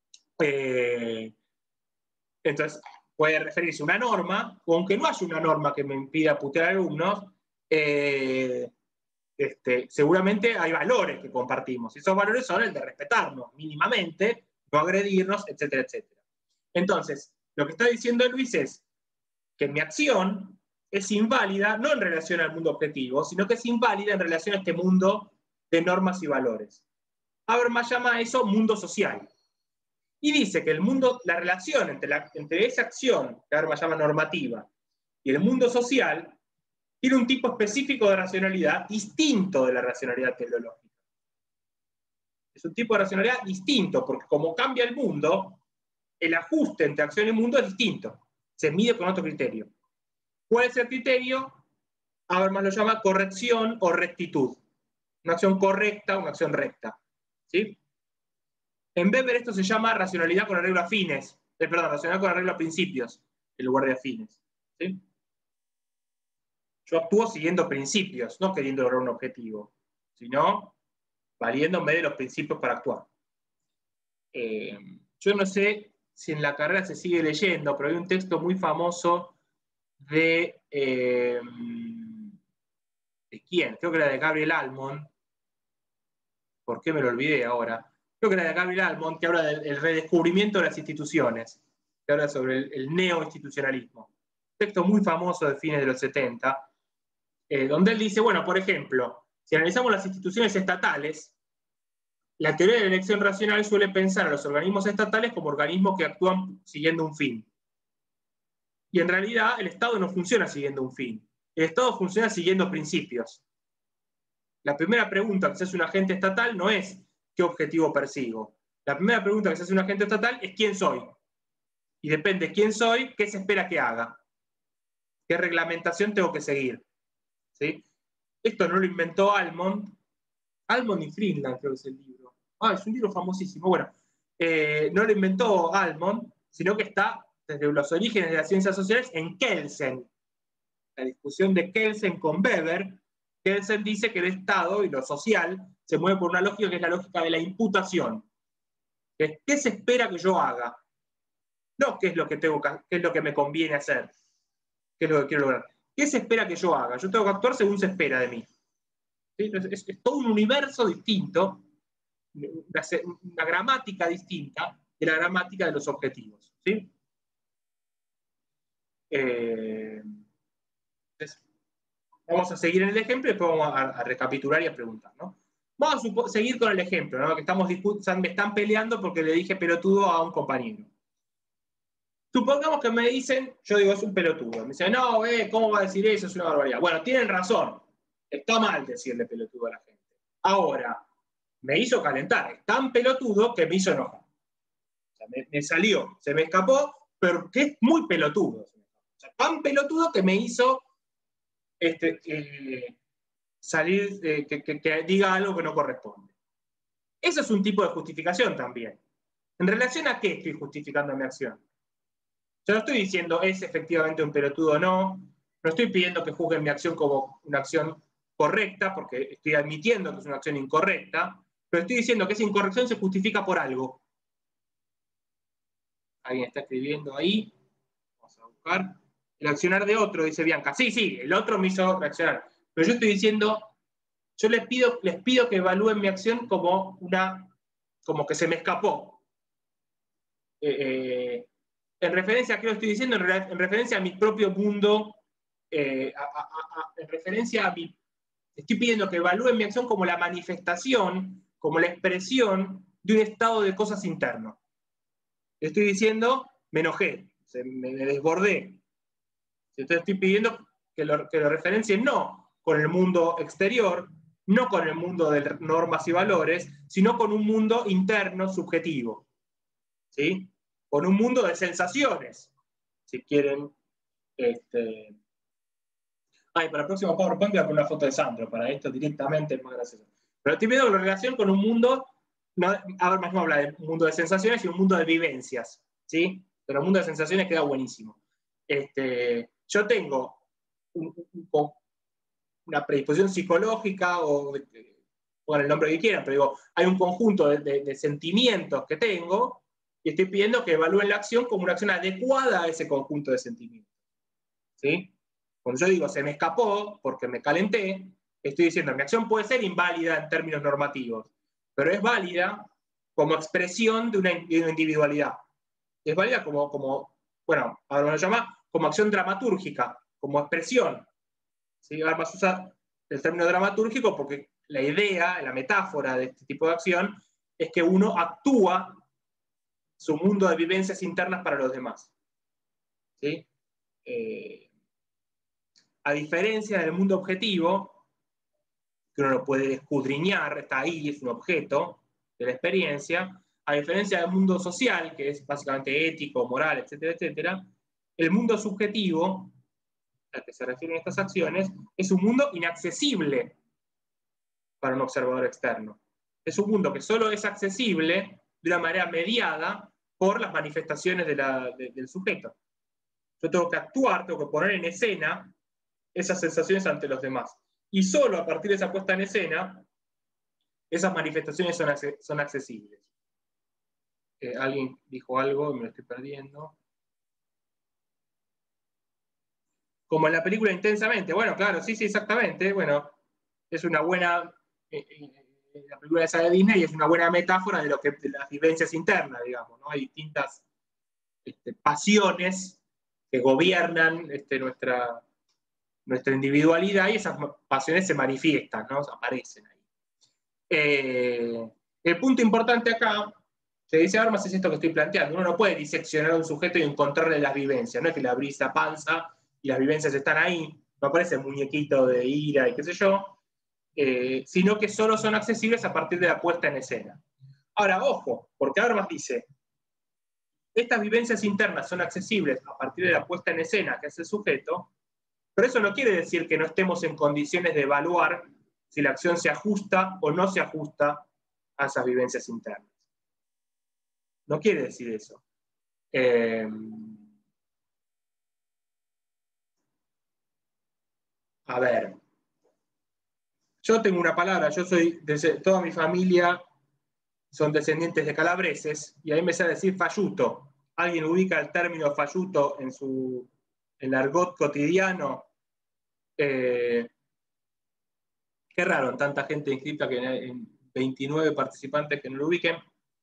eh, entonces puede referirse a una norma, o aunque no haya una norma que me impida putear a alumnos, eh, Este, seguramente hay valores que compartimos. Y esos valores son el de respetarnos mínimamente, no agredirnos, etcétera, etcétera. Entonces, lo que está diciendo Luis es que mi acción es inválida no en relación al mundo objetivo, sino que es inválida en relación a este mundo de normas y valores. Habermas llama a eso mundo social. Y dice que el mundo, la relación entre, la, entre esa acción, que Habermas llama normativa, y el mundo social, tiene un tipo específico de racionalidad distinto de la racionalidad teleológica. Es un tipo de racionalidad distinto, porque como cambia el mundo, el ajuste entre acción y mundo es distinto. Se mide con otro criterio. ¿Cuál es el criterio? Habermas lo llama corrección o rectitud. Una acción correcta, una acción recta. ¿Sí? En Weber esto se llama racionalidad con arreglo a fines. Eh, perdón, racionalidad con arreglo a principios, en lugar de a fines. ¿Sí? Yo actúo siguiendo principios, no queriendo lograr un objetivo, sino valiéndome de los principios para actuar. Eh, yo no sé si en la carrera se sigue leyendo, pero hay un texto muy famoso de... Eh, ¿de quién? Creo que era de Gabriel Almond. ¿Por qué me lo olvidé ahora? Creo que era de Gabriel Almond, que habla del redescubrimiento de las instituciones, que habla sobre el, el neoinstitucionalismo. Texto muy famoso de fines de los setenta, eh, donde él dice, bueno, por ejemplo, si analizamos las instituciones estatales, la teoría de la elección racional suele pensar a los organismos estatales como organismos que actúan siguiendo un fin. Y en realidad el Estado no funciona siguiendo un fin. El Estado funciona siguiendo principios. La primera pregunta que se hace un agente estatal no es ¿qué objetivo persigo? La primera pregunta que se hace un agente estatal es ¿quién soy? Y depende de quién soy, ¿qué se espera que haga? ¿Qué reglamentación tengo que seguir? ¿Sí? Esto no lo inventó Almond. Almond y Friedland, creo que es el libro. Ah, es un libro famosísimo. Bueno, eh, no lo inventó Almond, sino que está desde los orígenes de las ciencias sociales en Kelsen. La discusión de Kelsen con Weber. Kelsen dice que el Estado y lo social se mueve por una lógica que es la lógica de la imputación. ¿Qué se espera que yo haga? No qué es lo que, tengo que, qué es lo que me conviene hacer. ¿Qué es lo que quiero lograr? ¿Qué se espera que yo haga? Yo tengo que actuar según se espera de mí. ¿Sí? Es, es, es todo un universo distinto, una, una gramática distinta de la gramática de los objetivos. ¿Sí? Eh, entonces, vamos a seguir en el ejemplo y después vamos a, a recapitular y a preguntar, ¿no? Vamos a seguir con el ejemplo, ¿no? Que estamos me están peleando porque le dije pelotudo a un compañero. Supongamos que me dicen, yo digo, es un pelotudo. Me dicen, no, eh, ¿cómo va a decir eso? Es una barbaridad. Bueno, tienen razón. Está mal decirle pelotudo a la gente. Ahora, me hizo calentar. Es tan pelotudo que me hizo enojar. O sea, me, me salió, se me escapó, pero que es muy pelotudo. O sea, tan pelotudo que me hizo este, eh, salir, eh, que, que, que diga algo que no corresponde. Eso es un tipo de justificación también. ¿En relación a qué estoy justificando mi acción? Yo no estoy diciendo es efectivamente un pelotudo o no, no estoy pidiendo que juzguen mi acción como una acción correcta, porque estoy admitiendo que es una acción incorrecta, pero estoy diciendo que esa incorrección se justifica por algo. Alguien está escribiendo ahí, vamos a buscar. El accionar de otro, dice Bianca. Sí, sí, el otro me hizo reaccionar. Pero yo estoy diciendo, yo les pido, les pido que evalúen mi acción como una, como que se me escapó. Eh, eh, ¿En referencia a qué lo estoy diciendo? En, en referencia a mi propio mundo, eh, a, a, a, en referencia a mi... Estoy pidiendo que evalúen mi acción como la manifestación, como la expresión de un estado de cosas interno. Estoy diciendo, me enojé, se, me, me desbordé. Entonces estoy pidiendo que lo, que lo referencien no con el mundo exterior, no con el mundo de normas y valores, sino con un mundo interno subjetivo. ¿Sí? Con un mundo de sensaciones, si quieren. Este... Ay, para el próximo PowerPoint voy a poner una foto de Sandro, para esto directamente es más gracioso. Pero estoy viendo la relación con un mundo, no, ahora mismo habla de un mundo de sensaciones y un mundo de vivencias, ¿sí? Pero el mundo de sensaciones queda buenísimo. Este, yo tengo un, un, una predisposición psicológica, o pongan el nombre que quieran, pero digo, hay un conjunto de, de, de sentimientos que tengo, y estoy pidiendo que evalúen la acción como una acción adecuada a ese conjunto de sentimientos. ¿Sí? Cuando yo digo se me escapó porque me calenté, estoy diciendo mi acción puede ser inválida en términos normativos, pero es válida como expresión de una, de una individualidad. Es válida como, como, bueno, ahora lo llama como acción dramatúrgica, como expresión. ¿Sí? Ahora más usa el término dramatúrgico porque la idea, la metáfora de este tipo de acción es que uno actúa su mundo de vivencias internas para los demás. ¿Sí? Eh, a diferencia del mundo objetivo, que uno lo puede escudriñar, está ahí, es un objeto de la experiencia, a diferencia del mundo social, que es básicamente ético, moral, etcétera, etcétera, el mundo subjetivo, al que se refieren estas acciones, es un mundo inaccesible para un observador externo. Es un mundo que solo es accesible de una manera mediada por las manifestaciones de la, de, del sujeto. Yo tengo que actuar, tengo que poner en escena esas sensaciones ante los demás. Y solo a partir de esa puesta en escena, esas manifestaciones son, son accesibles. Eh, alguien dijo algo y me lo estoy perdiendo. Como en la película Intensamente. Bueno, claro, sí, sí, exactamente. Bueno, es una buena... Eh, eh, la película esa de Disney es una buena metáfora de, lo que, de las vivencias internas, digamos, ¿no? Hay distintas este, pasiones que gobiernan este, nuestra, nuestra individualidad y esas pasiones se manifiestan, ¿no? Aparecen ahí. Eh, el punto importante acá, se dice Habermas, es esto que estoy planteando. Uno no puede diseccionar a un sujeto y encontrarle las vivencias. No es que le abrís la panza y las vivencias están ahí, no aparece el muñequito de ira y qué sé yo, eh, sino que solo son accesibles a partir de la puesta en escena. Ahora, ojo, porque Habermas dice, estas vivencias internas son accesibles a partir de la puesta en escena que es el sujeto, pero eso no quiere decir que no estemos en condiciones de evaluar si la acción se ajusta o no se ajusta a esas vivencias internas. No quiere decir eso. Eh, a ver, yo tengo una palabra, yo soy, de, toda mi familia son descendientes de calabreses, y ahí me sale decir falluto. ¿Alguien ubica el término falluto en su en el argot cotidiano? Eh, qué raro, tanta gente inscrita que en veintinueve participantes que no lo ubiquen.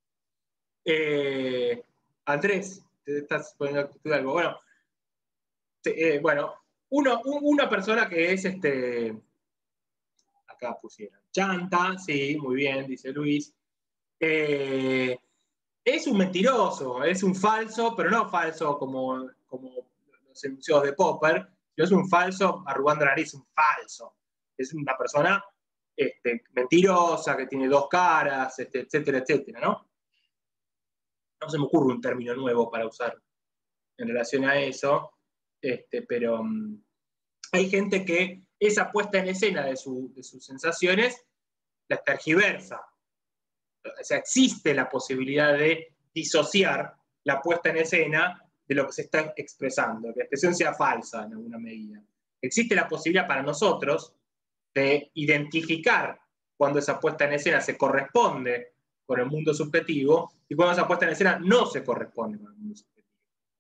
Eh, Andrés, te estás poniendo actitud algo. Bueno, te, eh, bueno uno, un, una persona que es este. acá pusieron. Chanta, sí, muy bien, dice Luis. Eh, es un mentiroso, es un falso, pero no falso como, como los enunciados de Popper, sino es un falso arrugando la nariz, un falso. Es una persona este, mentirosa, que tiene dos caras, este, etcétera, etcétera, ¿no? No se me ocurre un término nuevo para usar en relación a eso, este, pero um, hay gente que esa puesta en escena de, su, de sus sensaciones las tergiversa. O sea, existe la posibilidad de disociar la puesta en escena de lo que se está expresando, que la expresión sea falsa en alguna medida. Existe la posibilidad para nosotros de identificar cuando esa puesta en escena se corresponde con el mundo subjetivo y cuando esa puesta en escena no se corresponde con el mundo subjetivo.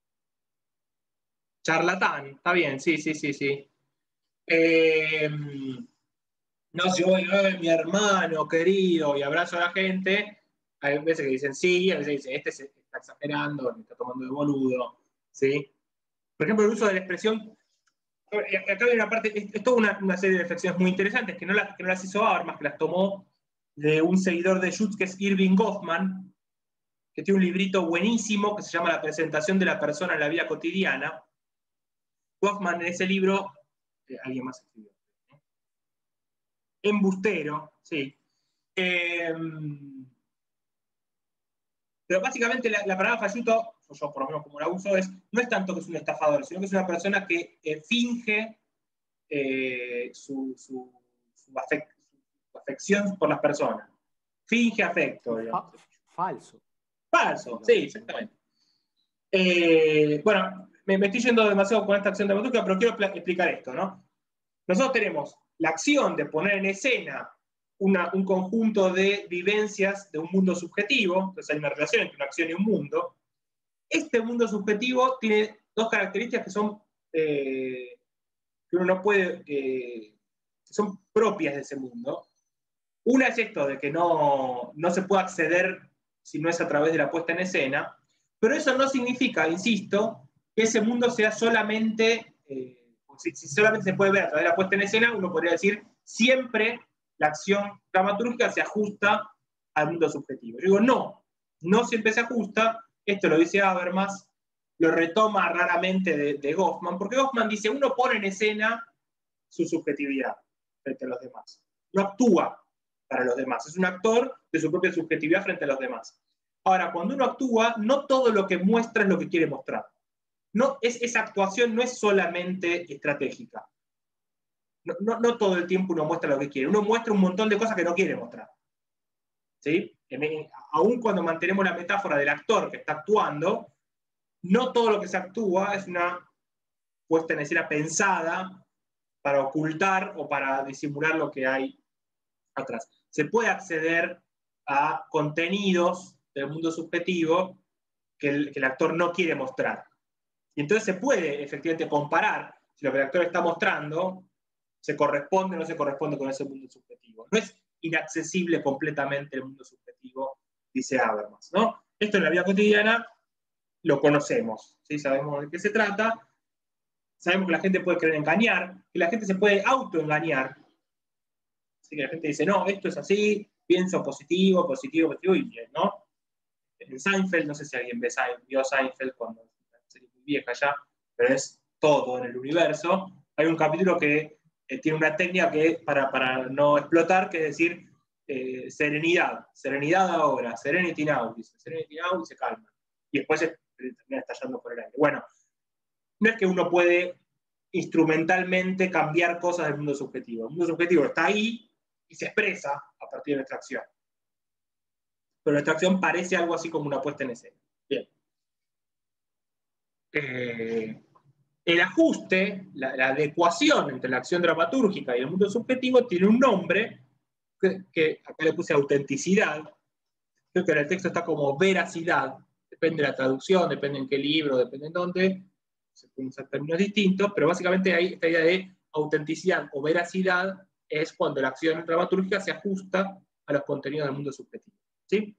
Charlatán, está bien, sí, sí, sí, sí. Eh, no, si voy a mi hermano querido y abrazo a la gente, hay veces que dicen sí, a veces dicen este se está exagerando, me está tomando de boludo, ¿sí? Por ejemplo, el uso de la expresión, acá hay una parte, es, es toda una, una serie de reflexiones muy interesantes que no, la, que no las hizo Habermas, que las tomó de un seguidor de Schutz, que es Irving Goffman, que tiene un librito buenísimo que se llama La presentación de la persona en la vida cotidiana. Goffman en ese libro, eh, alguien más escribió, ¿eh? Embustero, sí. Eh, pero básicamente la, la palabra falluto, yo por lo menos como la uso, es, no es tanto que es un estafador, sino que es una persona que eh, finge eh, su, su, su, afec su, afección por las personas. Finge afecto, digamos. Falso. Falso, sí, exactamente. Eh, bueno, me, me estoy yendo demasiado con esta acción dramatúrgica, pero quiero explicar esto, ¿no? Nosotros tenemos la acción de poner en escena una, un conjunto de vivencias de un mundo subjetivo, entonces hay una relación entre una acción y un mundo. Este mundo subjetivo tiene dos características que son eh, que uno no puede, eh, que son propias de ese mundo. Una es esto de que no, no se puede acceder si no es a través de la puesta en escena, pero eso no significa, insisto, que ese mundo sea solamente, eh, si, si solamente se puede ver a través de la puesta en escena, uno podría decir siempre la acción dramatúrgica se ajusta al mundo subjetivo. Yo digo, no, no siempre se ajusta, esto lo dice Habermas, lo retoma raramente de, de Goffman, porque Goffman dice, uno pone en escena su subjetividad frente a los demás, no actúa para los demás, es un actor de su propia subjetividad frente a los demás. Ahora, cuando uno actúa, no todo lo que muestra es lo que quiere mostrar. No, es, esa actuación no es solamente estratégica. No, no, no todo el tiempo uno muestra lo que quiere, uno muestra un montón de cosas que no quiere mostrar. ¿Sí? Aún cuando mantenemos la metáfora del actor que está actuando, no todo lo que se actúa es una puesta en escena pensada para ocultar o para disimular lo que hay atrás. Se puede acceder a contenidos del mundo subjetivo que el, que el actor no quiere mostrar. Y entonces se puede efectivamente comparar si lo que el actor está mostrando se corresponde o no se corresponde con ese mundo subjetivo. No es inaccesible completamente el mundo subjetivo, dice Habermas, ¿no? Esto en la vida cotidiana lo conocemos, ¿sí? Sabemos de qué se trata, sabemos que la gente puede querer engañar, que la gente se puede autoengañar. Así que la gente dice, no, esto es así, pienso positivo, positivo, positivo, y bien, ¿no? En Seinfeld, no sé si alguien ve Seinfeld, vio Seinfeld cuando es una serie muy vieja ya, pero es todo en el universo. Hay un capítulo que eh, tiene una técnica que para, para no explotar, que es decir, eh, serenidad, serenidad ahora, serenity now, dice, serenity now y se calma. Y después se termina estallando por el aire. Bueno, no es que uno puede instrumentalmente cambiar cosas del mundo subjetivo. El mundo subjetivo está ahí y se expresa a partir de nuestra acción. Pero nuestra acción parece algo así como una puesta en escena. Bien. Eh, el ajuste, la, la adecuación entre la acción dramatúrgica y el mundo subjetivo tiene un nombre que, que acá le puse autenticidad. Creo que en el texto está como veracidad. Depende de la traducción, depende en qué libro, depende en dónde. Se pueden usar términos distintos, pero básicamente hay esta idea de autenticidad o veracidad es cuando la acción dramatúrgica se ajusta a los contenidos del mundo subjetivo. ¿Sí?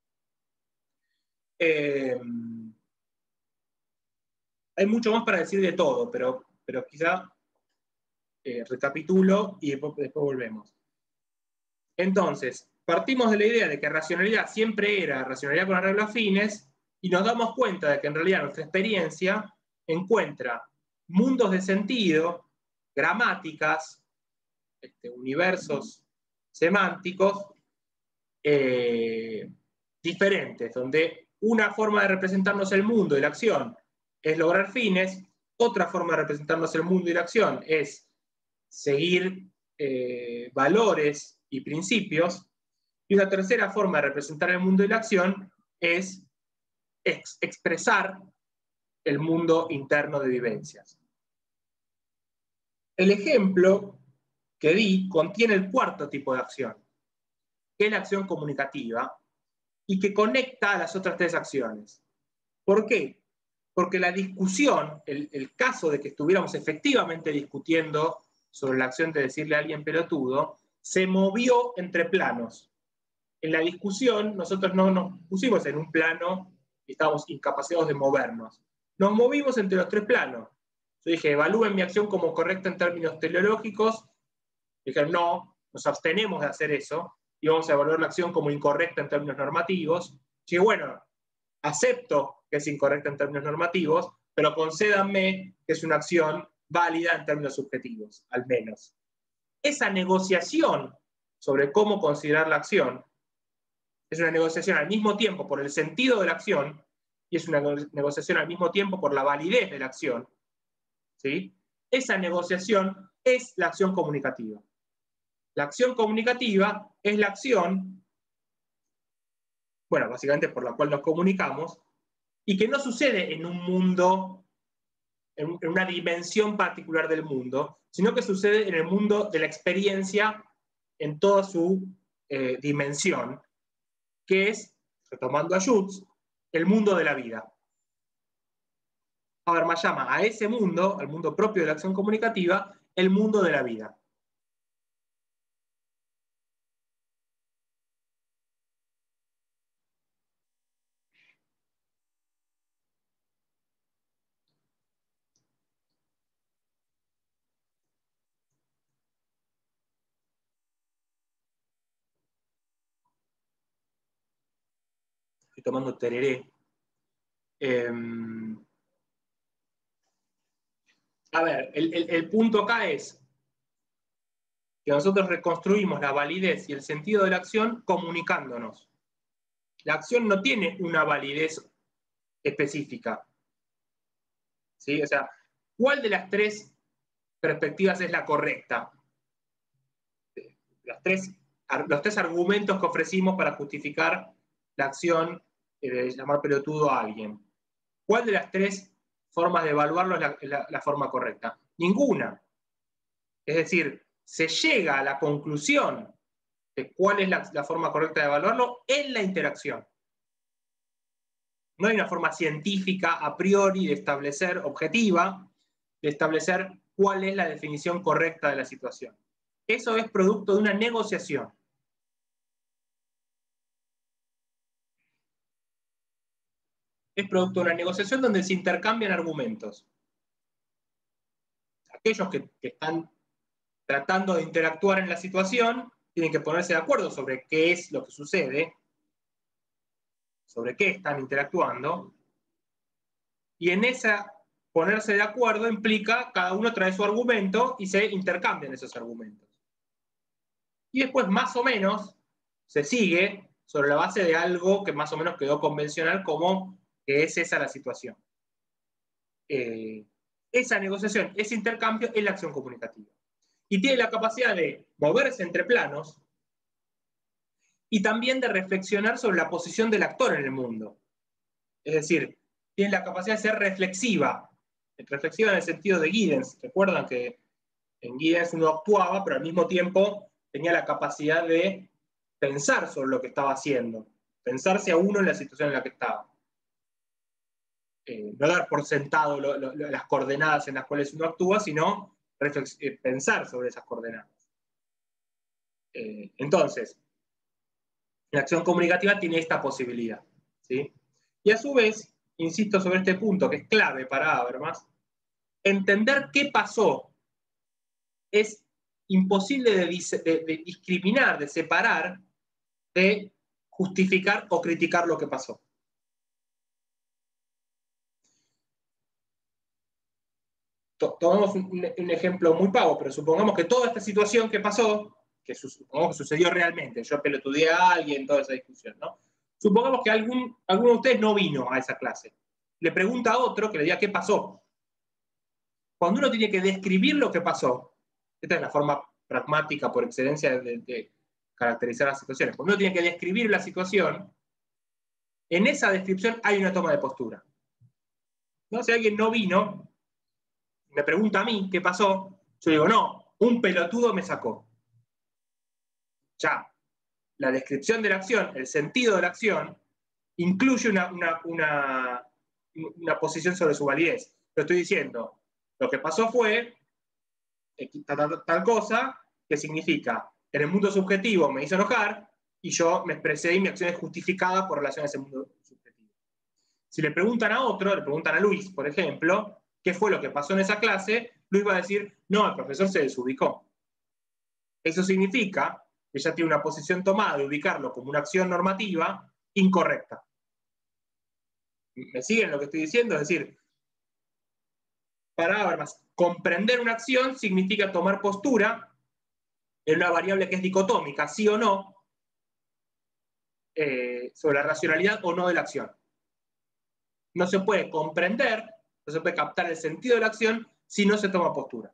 Eh, hay mucho más para decir de todo, pero, pero quizá eh, recapitulo y después, después volvemos. Entonces, partimos de la idea de que racionalidad siempre era racionalidad con arreglo a fines, y nos damos cuenta de que en realidad nuestra experiencia encuentra mundos de sentido, gramáticas, este, universos semánticos eh, diferentes, donde una forma de representarnos el mundo y la acción es lograr fines, otra forma de representarnos el mundo y la acción es seguir eh, valores y principios, y una tercera forma de representar el mundo y la acción es ex expresar el mundo interno de vivencias. El ejemplo que di contiene el cuarto tipo de acción, que es la acción comunicativa, y que conecta a las otras tres acciones. ¿Por qué? Porque la discusión, el, el caso de que estuviéramos efectivamente discutiendo sobre la acción de decirle a alguien pelotudo, se movió entre planos. En la discusión nosotros no nos pusimos en un plano y estábamos incapacitados de movernos. Nos movimos entre los tres planos. Yo dije, evalúen mi acción como correcta en términos teleológicos. Dijeron, no, nos abstenemos de hacer eso y vamos a evaluar la acción como incorrecta en términos normativos. Y bueno, acepto que es incorrecta en términos normativos, pero concédanme que es una acción válida en términos subjetivos, al menos. Esa negociación sobre cómo considerar la acción es una negociación al mismo tiempo por el sentido de la acción y es una negociación al mismo tiempo por la validez de la acción. ¿Sí? Esa negociación es la acción comunicativa. La acción comunicativa es la acción, bueno, básicamente por la cual nos comunicamos, y que no sucede en un mundo, en una dimensión particular del mundo, sino que sucede en el mundo de la experiencia en toda su eh, dimensión, que es, retomando a Schutz, el mundo de la vida. Habermas llama a ese mundo, al mundo propio de la acción comunicativa, el mundo de la vida. Estoy tomando tereré. Eh, a ver, el, el, el punto acá es que nosotros reconstruimos la validez y el sentido de la acción comunicándonos. La acción no tiene una validez específica. ¿Sí? O sea, ¿cuál de las tres perspectivas es la correcta? Las tres, los tres argumentos que ofrecimos para justificar la acción de llamar pelotudo a alguien. ¿Cuál de las tres formas de evaluarlo es la, la, la forma correcta? Ninguna. Es decir, se llega a la conclusión de cuál es la, la forma correcta de evaluarlo en la interacción. No hay una forma científica a priori de establecer, objetiva, de establecer cuál es la definición correcta de la situación. Eso es producto de una negociación. Es producto de una negociación donde se intercambian argumentos. Aquellos que, que están tratando de interactuar en la situación tienen que ponerse de acuerdo sobre qué es lo que sucede, sobre qué están interactuando, y en esa ponerse de acuerdo implica cada uno trae su argumento y se intercambian esos argumentos. Y después, más o menos, se sigue sobre la base de algo que más o menos quedó convencional como que es esa la situación. Eh, esa negociación, ese intercambio es la acción comunicativa. Y tiene la capacidad de moverse entre planos y también de reflexionar sobre la posición del actor en el mundo. Es decir, tiene la capacidad de ser reflexiva. Reflexiva en el sentido de Giddens. Recuerdan que en Giddens uno actuaba, pero al mismo tiempo tenía la capacidad de pensar sobre lo que estaba haciendo. Pensarse a uno en la situación en la que estaba. Eh, no dar por sentado lo, lo, las coordenadas en las cuales uno actúa, sino eh, pensar sobre esas coordenadas. Eh, entonces, la acción comunicativa tiene esta posibilidad. ¿Sí? Y a su vez, insisto sobre este punto que es clave para Habermas, entender qué pasó es imposible de, de, de discriminar, de separar, de justificar o criticar lo que pasó. Tomemos un, un ejemplo muy pavo, pero supongamos que toda esta situación que pasó, que supongamos que sucedió realmente, yo pelotudeé a alguien, toda esa discusión, ¿no? Supongamos que algún, alguno de ustedes no vino a esa clase. Le pregunta a otro que le diga qué pasó. Cuando uno tiene que describir lo que pasó, esta es la forma pragmática por excelencia de, de caracterizar las situaciones. Cuando uno tiene que describir la situación, en esa descripción hay una toma de postura. ¿No? Si alguien no vino, me pregunta a mí qué pasó, yo digo, no, un pelotudo me sacó. Ya, la descripción de la acción, el sentido de la acción, incluye una, una, una, una posición sobre su validez. Lo estoy diciendo, lo que pasó fue tal, tal, tal cosa, que significa, en el mundo subjetivo me hizo enojar, y yo me expresé y mi acción es justificada por relación a ese mundo subjetivo. Si le preguntan a otro, le preguntan a Luis, por ejemplo, qué fue lo que pasó en esa clase, Luis va a decir, no, el profesor se desubicó. Eso significa que ya tiene una posición tomada de ubicarlo como una acción normativa incorrecta. ¿Me siguen lo que estoy diciendo? Es decir, para Habermas, comprender una acción significa tomar postura en una variable que es dicotómica, sí o no, eh, sobre la racionalidad o no de la acción. No se puede comprender, no se puede captar el sentido de la acción si no se toma postura.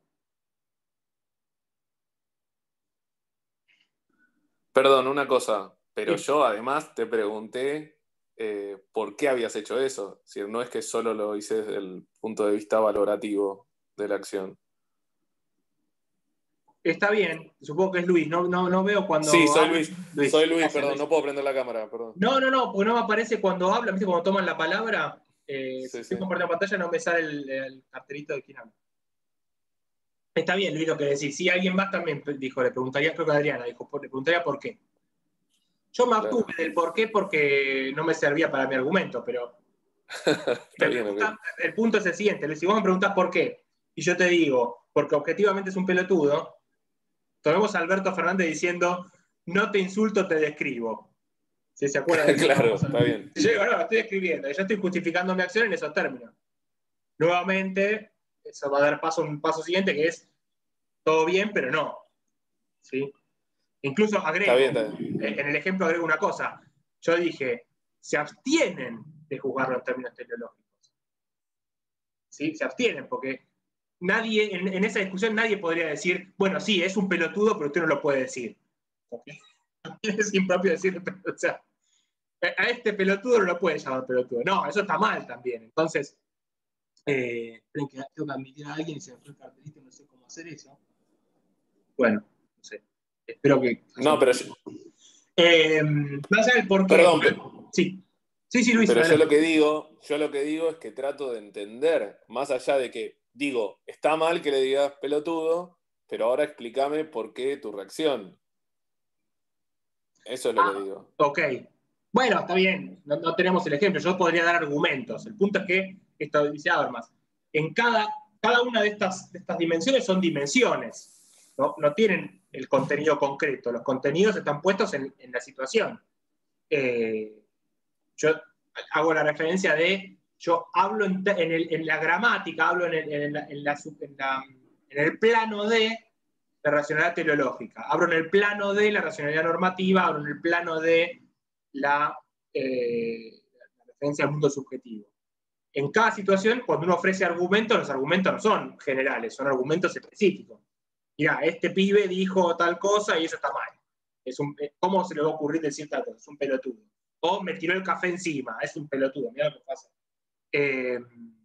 Perdón, una cosa, pero Sí. yo además te pregunté eh, por qué habías hecho eso. Es decir, no es que solo lo hice desde el punto de vista valorativo de la acción. Está bien, supongo que es Luis, no, no, no veo cuando Sí, soy habla. Luis. Luis. Soy Luis, Gracias, perdón, Luis. no puedo prender la cámara, perdón. No, no, no, porque no me aparece cuando habla, ¿viste? Cuando toman la palabra, eh, Sí, si sí. estoy compartiendo pantalla no me sale el, el cartelito de quién habla. Está bien, Luis, lo que decís. Si alguien más también dijo, le preguntaría, creo que Adriana dijo, le preguntaría por qué. Yo me abstuve Claro. del por qué porque no me servía para mi argumento, pero Está me bien, preguntan, ok. el punto es el siguiente, Luis, si vos me preguntás por qué, y yo te digo, porque objetivamente es un pelotudo, tomemos a Alberto Fernández diciendo, no te insulto, te describo. ¿Sí se acuerdan de eso? Claro, está bien. Si yo digo, no, lo estoy describiendo, y yo estoy justificando mi acción en esos términos. Nuevamente, eso va a dar paso a un paso siguiente que es todo bien, pero no. ¿Sí? Incluso agrego, Está bien, está bien. en el ejemplo agrego una cosa. Yo dije, se abstienen de juzgarlo en términos teleológicos. ¿Sí? Se abstienen, porque nadie, en, en esa discusión nadie podría decir, bueno, sí, es un pelotudo, pero usted no lo puede decir. ¿Okay? Es impropio decir, o sea, a este pelotudo no lo puede llamar pelotudo. No, eso está mal también. Entonces, eh, tengo que admitir a alguien y se me fue el cartelito, no sé cómo hacer eso. Bueno, no sé. Espero que... No, pero yo, Eh, más allá del por qué. perdón, pe- Sí. Sí, sí, Luis. pero yo adelante. lo que digo, yo lo que digo es que trato de entender, más allá de que digo, está mal que le digas pelotudo, pero ahora explícame por qué tu reacción. Eso es lo Ah, que digo. ok. Bueno, está bien. No, no tenemos el ejemplo. Yo podría dar argumentos. El punto es que, esto dice Habermas, en cada, cada una de estas, de estas dimensiones son dimensiones. ¿No? No tienen el contenido concreto. Los contenidos están puestos en, en la situación. Eh, yo hago la referencia de, yo hablo en, en, el, en la gramática, hablo en el, en, la, en, la, en, la, en el plano de la racionalidad teleológica, hablo en el plano de la racionalidad normativa, hablo en el plano de la, eh, la referencia al mundo subjetivo. En cada situación, cuando uno ofrece argumentos, los argumentos no son generales, son argumentos específicos. Mirá, este pibe dijo tal cosa y eso está mal. Es un, ¿cómo se le va a ocurrir decir tal cosa? Es un pelotudo. O me tiró el café encima, es un pelotudo, mirá lo que pasa. Eh,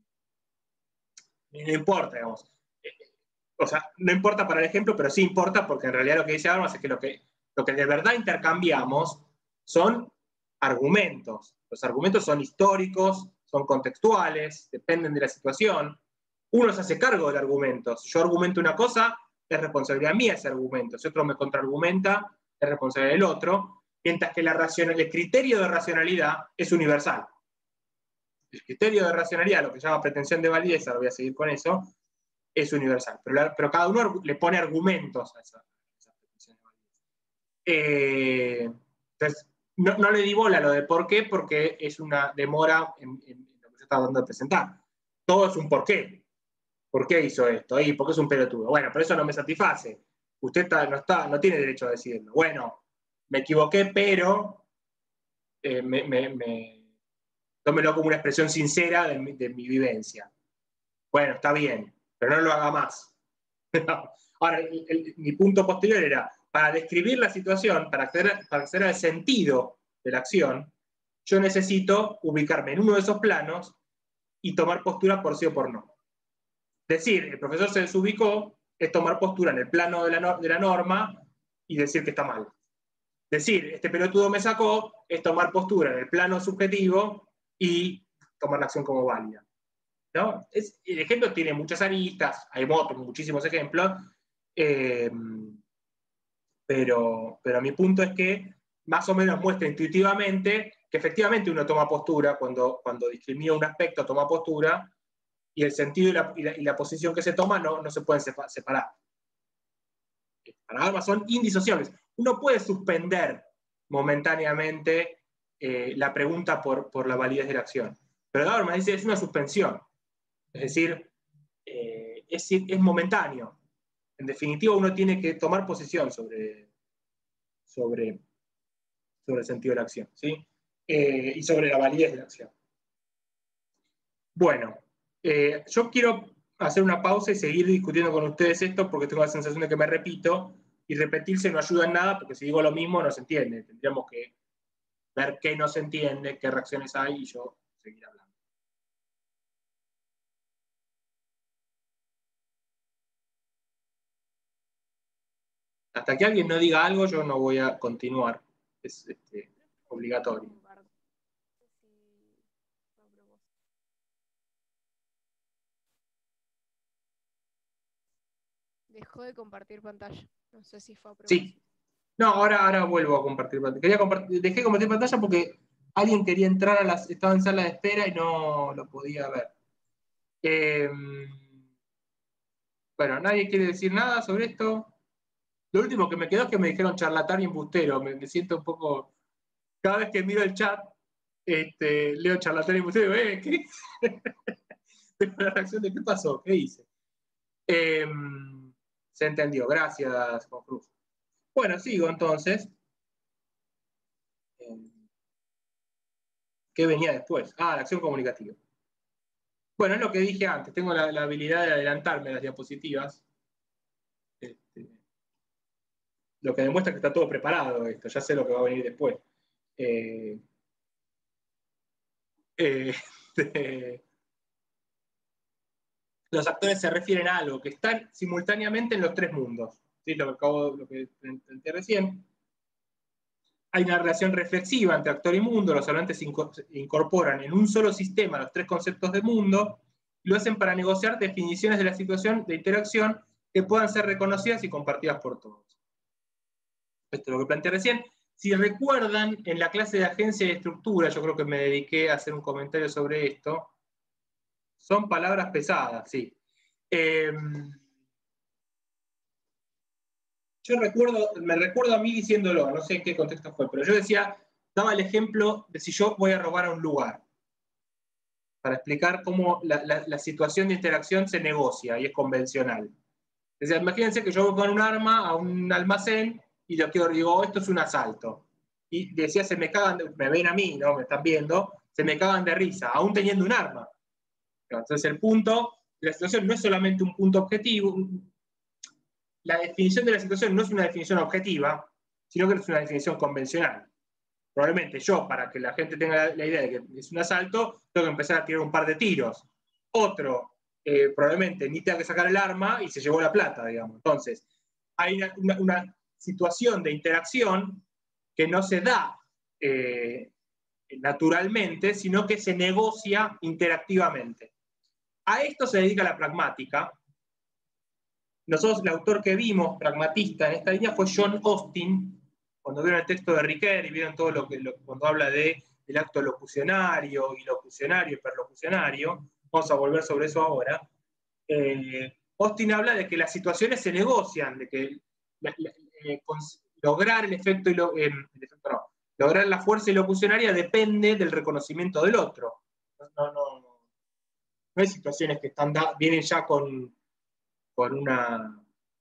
no importa, digamos. Eh, o sea, no importa para el ejemplo, pero sí importa porque en realidad lo que dice Habermas es que lo que, lo que de verdad intercambiamos son argumentos. Los argumentos son históricos, son contextuales, dependen de la situación. Uno se hace cargo del argumento. Si yo argumento una cosa, es responsabilidad mía ese argumento. Si otro me contraargumenta, es responsabilidad del otro. Mientras que la racional, el criterio de racionalidad es universal. El criterio de racionalidad, lo que se llama pretensión de validez, ahora voy a seguir con eso, es universal. Pero, la, pero cada uno le pone argumentos a esa, a esa pretensión de validez. Eh, entonces, no, no le di bola a lo de por qué, porque es una demora en, en, en lo que yo estaba dando de presentar. Todo es un por qué. ¿Por qué hizo esto? ¿Y por qué es un pelotudo? Bueno, pero eso no me satisface. Usted está, no, está, no tiene derecho a decirlo. Bueno, me equivoqué, pero eh, me, me, me, tómelo como una expresión sincera de mi, de mi vivencia. Bueno, está bien, pero no lo haga más. Ahora, el, el, mi punto posterior era, para describir la situación, para acceder, para acceder al sentido de la acción, yo necesito ubicarme en uno de esos planos y tomar postura por sí o por no. Decir, el profesor se desubicó, es tomar postura en el plano de la, no, de la norma y decir que está mal. Decir, este pelotudo me sacó, es tomar postura en el plano subjetivo y tomar la acción como válida. ¿No? Es, el ejemplo tiene muchas aristas, hay otros, muchísimos ejemplos, eh, pero, pero mi punto es que más o menos muestra intuitivamente que efectivamente uno toma postura, cuando, cuando discrimina un aspecto toma postura, y el sentido y la, y la, y la posición que se toma no, no se pueden separar. Para ambas son indisociables. Uno puede suspender momentáneamente eh, la pregunta por, por la validez de la acción, pero Dauerman dice es una suspensión. Es decir, eh, es, es momentáneo. En definitiva, uno tiene que tomar posición sobre, sobre, sobre el sentido de la acción, ¿sí? Eh, y sobre la validez de la acción. Bueno, eh, yo quiero hacer una pausa y seguir discutiendo con ustedes esto, porque tengo la sensación de que me repito, y repetirse no ayuda en nada, porque si digo lo mismo no se entiende. Tendríamos que ver qué no se entiende, qué reacciones hay, y yo seguir hablando. Hasta que alguien no diga algo, yo no voy a continuar. Es este, obligatorio. Dejó de compartir pantalla. No sé si fue a propósito. Sí. No, ahora, ahora vuelvo a compartir pantalla. Quería compartir, dejé de compartir pantalla porque alguien quería entrar a las... Estaba en sala de espera y no lo podía ver. Eh, bueno, ¿nadie quiere decir nada sobre esto? Lo último que me quedó es que me dijeron charlatán y embustero. Me, me siento un poco... Cada vez que miro el chat, este, leo charlatán y embustero y digo, ¿eh? ¿Qué? Tengo la reacción de ¿qué pasó? ¿Qué hice? Eh, se entendió. Gracias, Juan Cruz. Bueno, sigo entonces. Eh, ¿Qué venía después? Ah, la acción comunicativa. Bueno, es lo que dije antes. Tengo la, la habilidad de adelantarme a las diapositivas. Este, lo que demuestra que está todo preparado esto. Ya sé lo que va a venir después. Eh, eh, este, los actores se refieren a algo que están simultáneamente en los tres mundos. ¿Sí? Lo que acabo, lo que planteé recién. Hay una relación reflexiva entre actor y mundo. Los hablantes incorporan en un solo sistema los tres conceptos de mundo y lo hacen para negociar definiciones de la situación de interacción que puedan ser reconocidas y compartidas por todos. Esto es lo que planteé recién. Si recuerdan, en la clase de agencia y estructura, yo creo que me dediqué a hacer un comentario sobre esto. Son palabras pesadas, sí. Eh, yo recuerdo, me recuerdo a mí diciéndolo, no sé en qué contexto fue, pero yo decía, daba el ejemplo de si yo voy a robar a un lugar, para explicar cómo la, la, la situación de interacción se negocia y es convencional. Es decir, imagínense que yo voy con un arma a un almacén y lo quiero, digo, esto es un asalto. Y decía, se me cagan, de, me ven a mí, ¿no? Me están viendo, se me cagan de risa, aún teniendo un arma. Entonces el punto de la situación no es solamente un punto objetivo, la definición de la situación no es una definición objetiva, sino que es una definición convencional. Probablemente yo, para que la gente tenga la, la idea de que es un asalto, tengo que empezar a tirar un par de tiros. Otro, eh, probablemente ni tenga que sacar el arma y se llevó la plata, digamos. Entonces, hay una, una, una situación de interacción que no se da eh, naturalmente, sino que se negocia interactivamente. A esto se dedica la pragmática. Nosotros, el autor que vimos, pragmatista en esta línea, fue John Austin. Cuando vieron el texto de Riquet y vieron todo lo que lo, cuando habla de, del acto locucionario, ilocucionario y perlocucionario, vamos a volver sobre eso ahora. Eh, Austin habla de que las situaciones se negocian, de que la, la, eh, lograr el efecto, y lo, eh, el efecto no, lograr la fuerza ilocucionaria depende del reconocimiento del otro. No, no, no, no hay situaciones que están da, vienen ya con, con una...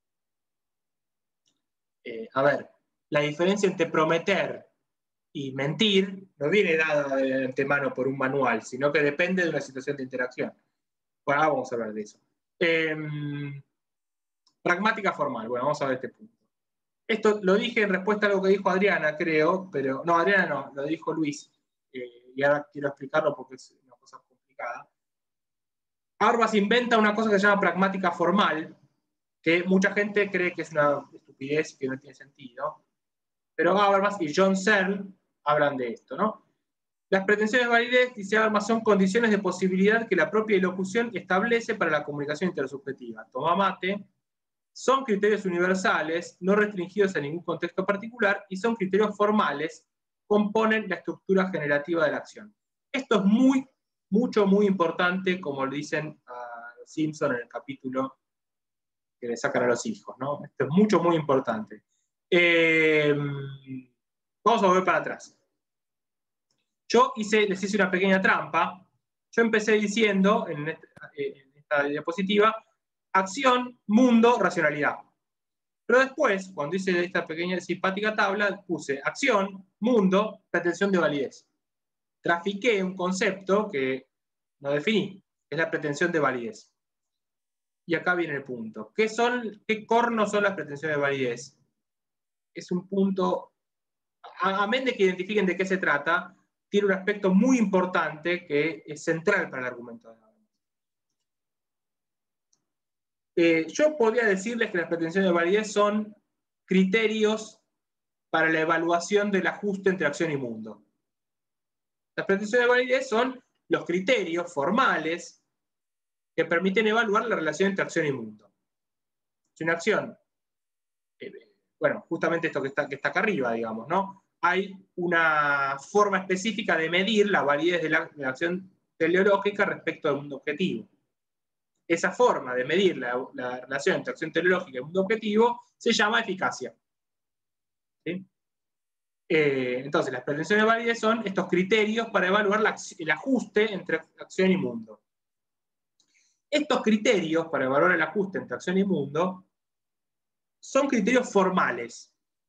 Eh, a ver, la diferencia entre prometer y mentir no viene dada de antemano por un manual, sino que depende de una situación de interacción. Bueno, ahora vamos a hablar de eso. Eh, pragmática formal. Bueno, vamos a ver este punto. Esto lo dije en respuesta a algo que dijo Adriana, creo, pero no, Adriana no, lo dijo Luis. Eh, y ahora quiero explicarlo porque es una cosa complicada. Habermas inventa una cosa que se llama pragmática formal, que mucha gente cree que es una estupidez, que no tiene sentido. Pero Habermas y John Searle hablan de esto, ¿no? Las pretensiones de validez, dice Habermas, son condiciones de posibilidad que la propia ilocución establece para la comunicación intersubjetiva. Toma mate. Son criterios universales, no restringidos a ningún contexto particular, y son criterios formales, componen la estructura generativa de la acción. Esto es muy, mucho, muy importante, como le dicen a los Simpson en el capítulo que le sacan a los hijos, ¿no? Esto es mucho, muy importante. Eh, vamos a volver para atrás. Yo hice, les hice una pequeña trampa. Yo empecé diciendo, en esta, en esta diapositiva, acción, mundo, racionalidad. Pero después, cuando hice esta pequeña simpática tabla, puse acción, mundo, pretensión de validez. Trafiqué un concepto que no definí, es la pretensión de validez. Y acá viene el punto. ¿Qué son, qué cornos son las pretensiones de validez? Es un punto, amén de que identifiquen de qué se trata, tiene un aspecto muy importante que es central para el argumento de Habermas. Eh, yo podría decirles que las pretensiones de validez son criterios para la evaluación del ajuste entre acción y mundo. Las pretensiones de validez son los criterios formales que permiten evaluar la relación entre acción y mundo. Si una acción, eh, bueno, justamente esto que está, que está acá arriba, digamos, ¿no? Hay una forma específica de medir la validez de la, de la acción teleológica respecto al mundo objetivo. Esa forma de medir la, la relación entre acción teleológica y mundo objetivo se llama eficacia. ¿Sí? Eh, entonces, las pretensiones de validez son estos criterios para evaluar la, el ajuste entre acción y mundo. Estos criterios para evaluar el ajuste entre acción y mundo son criterios formales.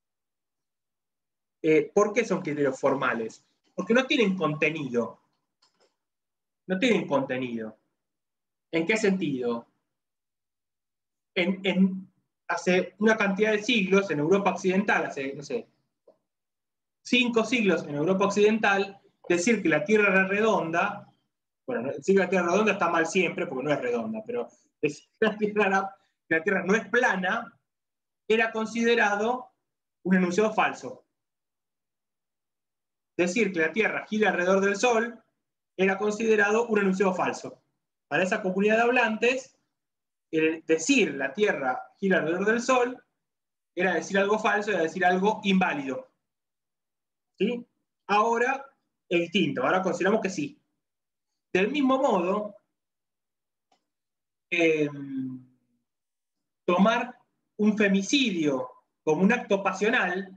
Eh, ¿Por qué son criterios formales? Porque no tienen contenido. No tienen contenido. ¿En qué sentido? En, en, hace una cantidad de siglos, en Europa Occidental, hace, no sé, cinco siglos en Europa Occidental, decir que la Tierra era redonda, bueno, decir que la Tierra redonda está mal siempre, porque no es redonda, pero decir que la Tierra, era, que la Tierra no es plana, era considerado un enunciado falso. Decir que la Tierra gira alrededor del Sol era considerado un enunciado falso. Para esa comunidad de hablantes, el decir la Tierra gira alrededor del Sol era decir algo falso, era decir algo inválido. ¿Sí? Ahora es distinto, ahora consideramos que sí. Del mismo modo, eh, tomar un femicidio como un acto pasional,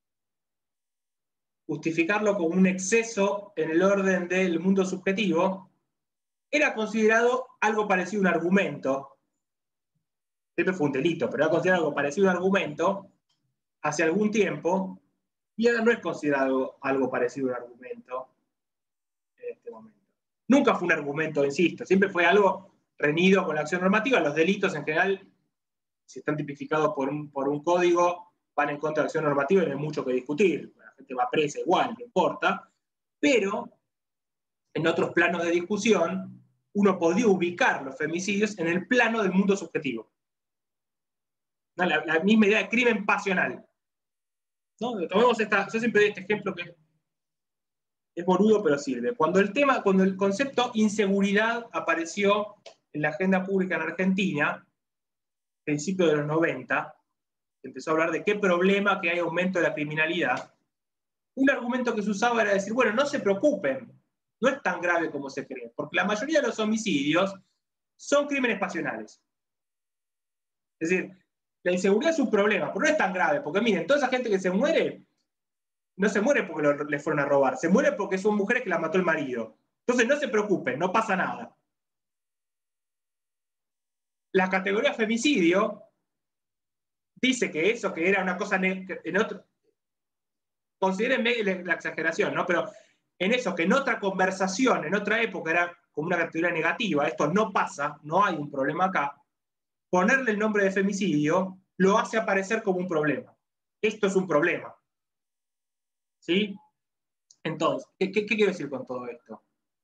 justificarlo como un exceso en el orden del mundo subjetivo, era considerado algo parecido a un argumento. Siempre fue un delito, pero era considerado algo parecido a un argumento hace algún tiempo, y ahora no es considerado algo parecido a un argumento en este momento. Nunca fue un argumento, insisto, siempre fue algo reñido con la acción normativa. Los delitos en general, si están tipificados por un, por un código, van en contra de la acción normativa y no hay mucho que discutir. La gente va presa igual, no importa. Pero en otros planos de discusión, uno podía ubicar los femicidios en el plano del mundo subjetivo. ¿No? La, la misma idea de crimen pasional. ¿No? Tomemos esta, yo siempre doy este ejemplo que es boludo, pero sirve. Cuando el tema, cuando el concepto inseguridad apareció en la agenda pública en Argentina, a principios de los noventa, empezó a hablar de qué problema que hay aumento de la criminalidad, un argumento que se usaba era decir, bueno, no se preocupen, no es tan grave como se cree, porque la mayoría de los homicidios son crímenes pasionales. Es decir, la inseguridad es un problema, pero no es tan grave, porque miren, toda esa gente que se muere, no se muere porque lo, le fueron a robar, se muere porque son mujeres que las mató el marido. Entonces no se preocupen, no pasa nada. La categoría femicidio dice que eso, que era una cosa en otro, considérenme la, la exageración, ¿no? Pero en eso, que en otra conversación, en otra época, era como una categoría negativa, esto no pasa, no hay un problema acá, ponerle el nombre de femicidio lo hace aparecer como un problema. Esto es un problema. ¿Sí? Entonces, ¿qué, qué, qué quiero decir con todo esto?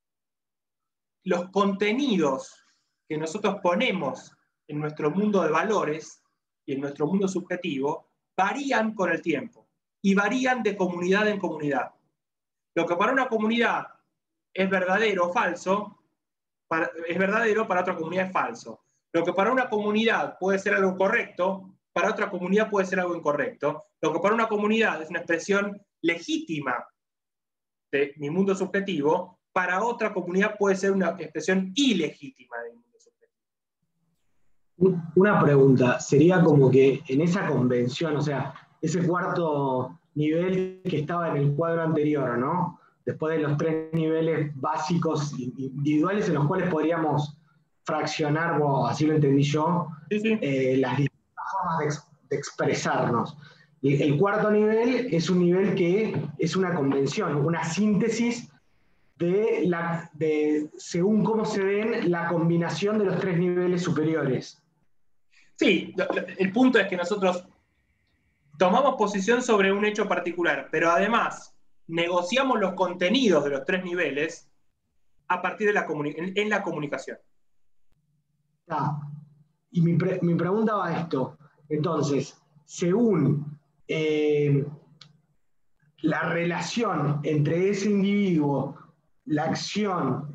Los contenidos que nosotros ponemos en nuestro mundo de valores y en nuestro mundo subjetivo varían con el tiempo y varían de comunidad en comunidad. Lo que para una comunidad es verdadero o falso, para, es verdadero, para otra comunidad es falso. Lo que para una comunidad puede ser algo correcto, para otra comunidad puede ser algo incorrecto. Lo que para una comunidad es una expresión legítima de mi mundo subjetivo, para otra comunidad puede ser una expresión ilegítima de mi mundo subjetivo. Una pregunta, sería como que en esa convención, o sea, ese cuarto nivel que estaba en el cuadro anterior, ¿no? Después de los tres niveles básicos individuales en los cuales podríamos fraccionar, o así lo entendí yo, sí, sí. Eh, las distintas formas de, ex, de expresarnos. Y el cuarto nivel es un nivel que es una convención, una síntesis de, la, de según cómo se ven la combinación de los tres niveles superiores. Sí, el punto es que nosotros tomamos posición sobre un hecho particular, pero además negociamos los contenidos de los tres niveles a partir de la en, en la comunicación. Ah, y mi, pre, mi pregunta va a esto. Entonces, según eh, la relación entre ese individuo, la acción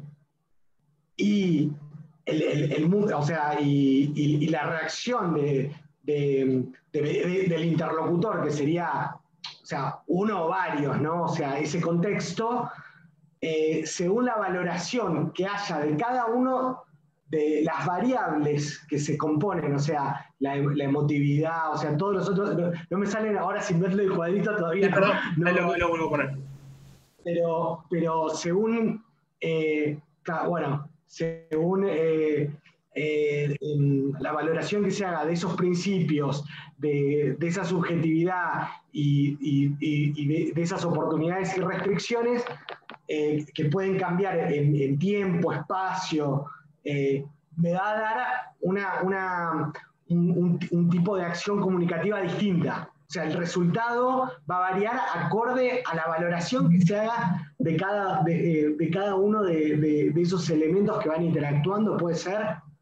y el, el, el mundo, o sea, y, y, y la reacción de, de, de, de, del interlocutor, que sería, o sea, uno o varios, ¿no? O sea, ese contexto, eh, según la valoración que haya de cada uno de las variables que se componen, o sea, la, la emotividad, o sea, todos los otros, no, no me salen ahora sin verlo el cuadrito todavía. Sí, perdón, no, no, lo, lo vuelvo a poner. Pero, pero según, eh, bueno, según eh, eh, la valoración que se haga de esos principios, de, de esa subjetividad y, y, y de, de esas oportunidades y restricciones eh, que pueden cambiar en, en tiempo, espacio, eh, me va a dar una, una, un, un, un tipo de acción comunicativa distinta. O sea, el resultado va a variar acorde a la valoración que se haga de cada, de, de cada uno de, de, de esos elementos que van interactuando, ¿puede ser?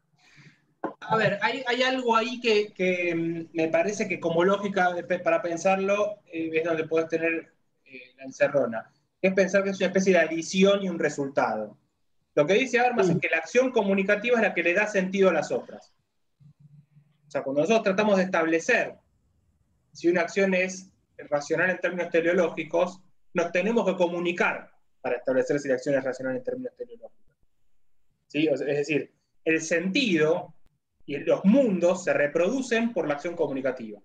A ver, hay, hay algo ahí que, que me parece que como lógica para pensarlo eh, es donde puedes tener eh, la encerrona. Es pensar que es una especie de adición y un resultado. Lo que dice Habermas sí. es que la acción comunicativa es la que le da sentido a las otras. O sea, cuando nosotros tratamos de establecer si una acción es racional en términos teleológicos, nos tenemos que comunicar para establecer si la acción es racional en términos teleológicos. ¿Sí? Es decir, el sentido y los mundos se reproducen por la acción comunicativa.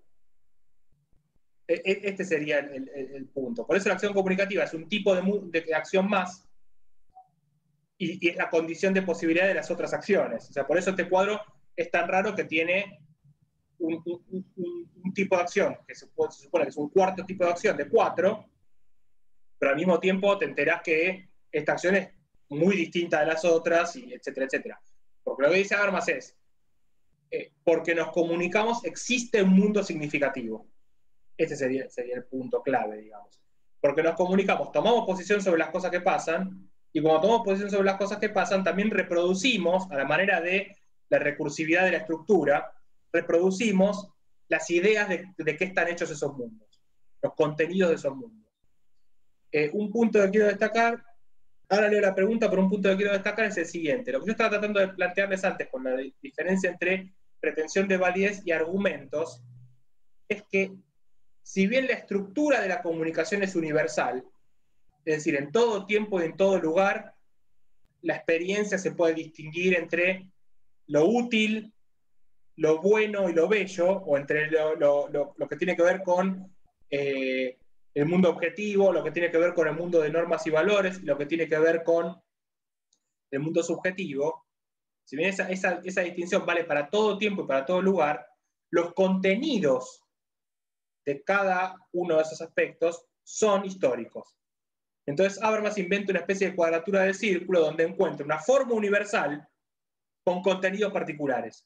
Este sería el, el, el punto. Por eso la acción comunicativa es un tipo de, de acción más y, y es la condición de posibilidad de las otras acciones. O sea, por eso este cuadro es tan raro que tiene Un, un, un, un tipo de acción, que se, puede, se supone que es un cuarto tipo de acción de cuatro, pero al mismo tiempo te enterás que esta acción es muy distinta de las otras, y etcétera, etcétera. Porque lo que dice Habermas es, eh, porque nos comunicamos existe un mundo significativo. Este sería, sería el punto clave, digamos. Porque nos comunicamos, tomamos posición sobre las cosas que pasan, y como tomamos posición sobre las cosas que pasan, también reproducimos, a la manera de la recursividad de la estructura, reproducimos las ideas de, de qué están hechos esos mundos, los contenidos de esos mundos. Eh, un punto que quiero destacar, ahora leo la pregunta, pero un punto que quiero destacar es el siguiente. Lo que yo estaba tratando de plantearles antes con la diferencia entre pretensión de validez y argumentos, es que si bien la estructura de la comunicación es universal, es decir, en todo tiempo y en todo lugar, la experiencia se puede distinguir entre lo útil, lo bueno y lo bello, o entre lo, lo, lo, lo que tiene que ver con eh, el mundo objetivo, lo que tiene que ver con el mundo de normas y valores, y lo que tiene que ver con el mundo subjetivo. Si bien esa, esa, esa distinción vale para todo tiempo y para todo lugar, los contenidos de cada uno de esos aspectos son históricos. Entonces Habermas inventa una especie de cuadratura del círculo donde encuentra una forma universal con contenidos particulares.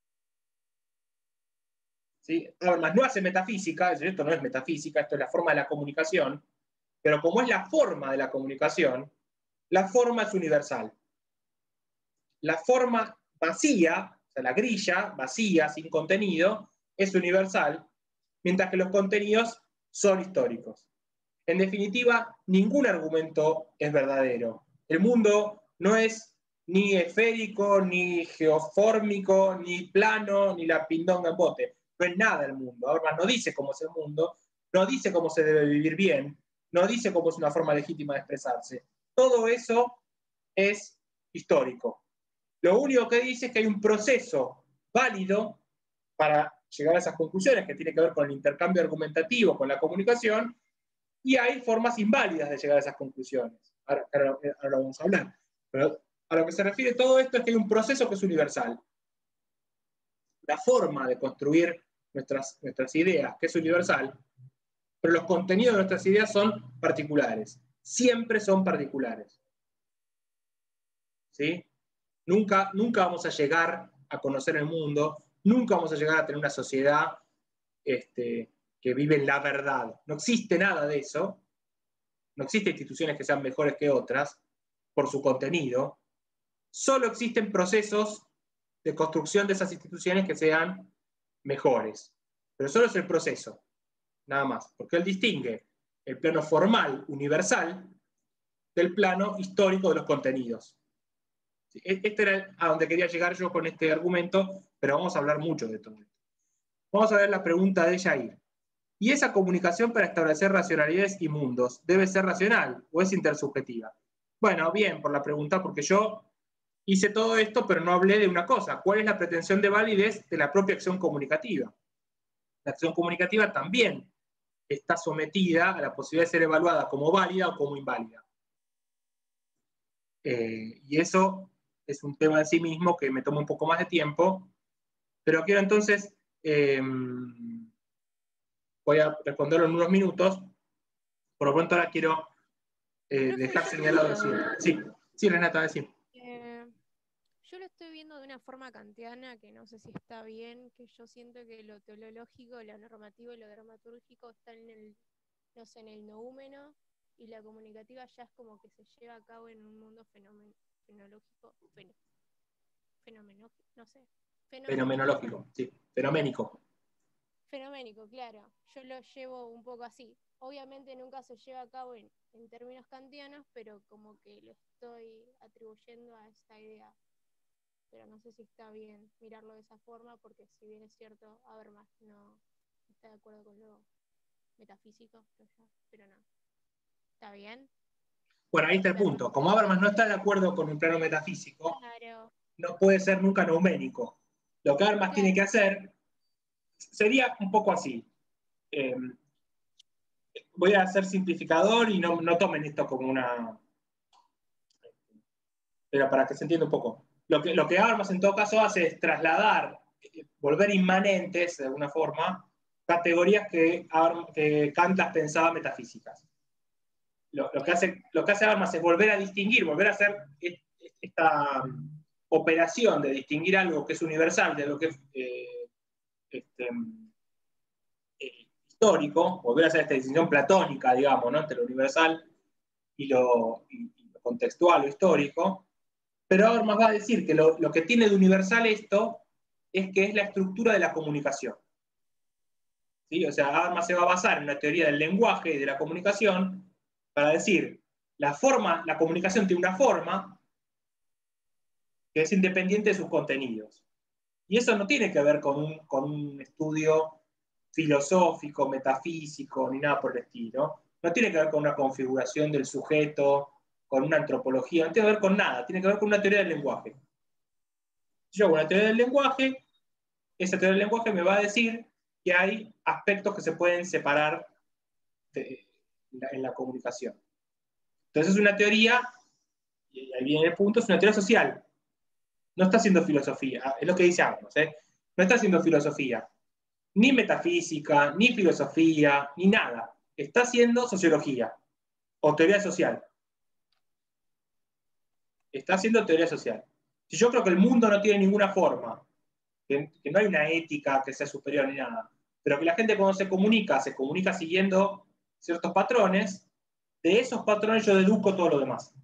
¿Sí? Habermas no hace metafísica, esto no es metafísica, esto es la forma de la comunicación, pero como es la forma de la comunicación, la forma es universal. La forma vacía, o sea, la grilla vacía, sin contenido, es universal, mientras que los contenidos son históricos. En definitiva, ningún argumento es verdadero. El mundo no es ni esférico, ni geofórmico, ni plano, ni la pindonga en bote. No es nada el mundo. Habermas no dice cómo es el mundo, no dice cómo se debe vivir bien, no dice cómo es una forma legítima de expresarse. Todo eso es histórico. Lo único que dice es que hay un proceso válido para llegar a esas conclusiones, que tiene que ver con el intercambio argumentativo, con la comunicación, y hay formas inválidas de llegar a esas conclusiones. Ahora, ahora, ahora vamos a hablar. Pero a lo que se refiere todo esto es que hay un proceso que es universal. La forma de construir nuestras, nuestras ideas, que es universal, pero los contenidos de nuestras ideas son particulares. Siempre son particulares. ¿Sí? Nunca, nunca vamos a llegar a conocer el mundo, nunca vamos a llegar a tener una sociedad este, que vive en la verdad. No existe nada de eso. No existen instituciones que sean mejores que otras por su contenido. Solo existen procesos de construcción de esas instituciones que sean mejores. Pero solo es el proceso, nada más. Porque él distingue el plano formal, universal, del plano histórico de los contenidos. Este era a donde quería llegar yo con este argumento, pero vamos a hablar mucho de todo esto. Vamos a ver la pregunta de Jair. ¿Y esa comunicación para establecer racionalidades y mundos debe ser racional o es intersubjetiva? Bueno, bien por la pregunta, porque yo hice todo esto, pero no hablé de una cosa. ¿Cuál es la pretensión de validez de la propia acción comunicativa? La acción comunicativa también está sometida a la posibilidad de ser evaluada como válida o como inválida. Eh, y eso es un tema en sí mismo que me toma un poco más de tiempo, pero quiero entonces, eh, voy a responderlo en unos minutos. Por lo pronto ahora quiero eh, dejar señalado lo siguiente. Sí, sí, Renata, decir. Eh, yo lo estoy viendo de una forma kantiana que no sé si está bien, que yo siento que lo teleológico, lo normativo y lo dramatúrgico están en el, no sé, en el noúmeno, y la comunicativa ya es como que se lleva a cabo en un mundo fenomen, fenológico, fen, fenomenológico, no sé. Fenomenológico, sí, fenoménico. Fenoménico, claro. Yo lo llevo un poco así. Obviamente nunca se lleva a cabo en, en términos kantianos, pero como que lo estoy atribuyendo a esta idea. Pero no sé si está bien mirarlo de esa forma, porque si bien es cierto, Habermas no está de acuerdo con lo metafísico, pero no. ¿Está bien? Bueno, ahí está el punto. Como Habermas no está de acuerdo con el plano metafísico, claro, no puede ser nunca nouménico. Lo que Habermas claro. tiene que hacer sería un poco así. Eh, voy a ser simplificador y no, no tomen esto como una... Pero para que se entienda un poco. Lo que, lo que Habermas en todo caso hace es trasladar, volver inmanentes, de alguna forma, categorías que, que Kant las pensaba metafísicas. Lo, lo, que hace, lo que hace Habermas es volver a distinguir, volver a hacer esta operación de distinguir algo que es universal de lo que es eh, este, eh, histórico, volver a hacer esta distinción platónica, digamos, ¿no? Entre lo universal y lo, y, y lo contextual o histórico. Pero Habermas va a decir que lo, lo que tiene de universal esto es que es la estructura de la comunicación. ¿Sí? O sea, Habermas se va a basar en una teoría del lenguaje y de la comunicación para decir, la forma, la comunicación tiene una forma que es independiente de sus contenidos. Y eso no tiene que ver con un, con un estudio filosófico, metafísico, ni nada por el estilo. No tiene que ver con una configuración del sujeto, con una antropología, no tiene que ver con nada, tiene que ver con una teoría del lenguaje. Si yo hago una teoría del lenguaje, esa teoría del lenguaje me va a decir que hay aspectos que se pueden separar de, en, la, en la comunicación. Entonces es una teoría, y ahí viene el punto, es una teoría social. No está haciendo filosofía, es lo que dice Habermas, ¿eh? No está haciendo filosofía, ni metafísica, ni filosofía, ni nada. Está haciendo sociología, o teoría social. Está haciendo teoría social. Si yo creo que el mundo no tiene ninguna forma, que, que no hay una ética que sea superior ni nada, pero que la gente cuando se comunica, se comunica siguiendo ciertos patrones, de esos patrones yo deduzco todo lo demás.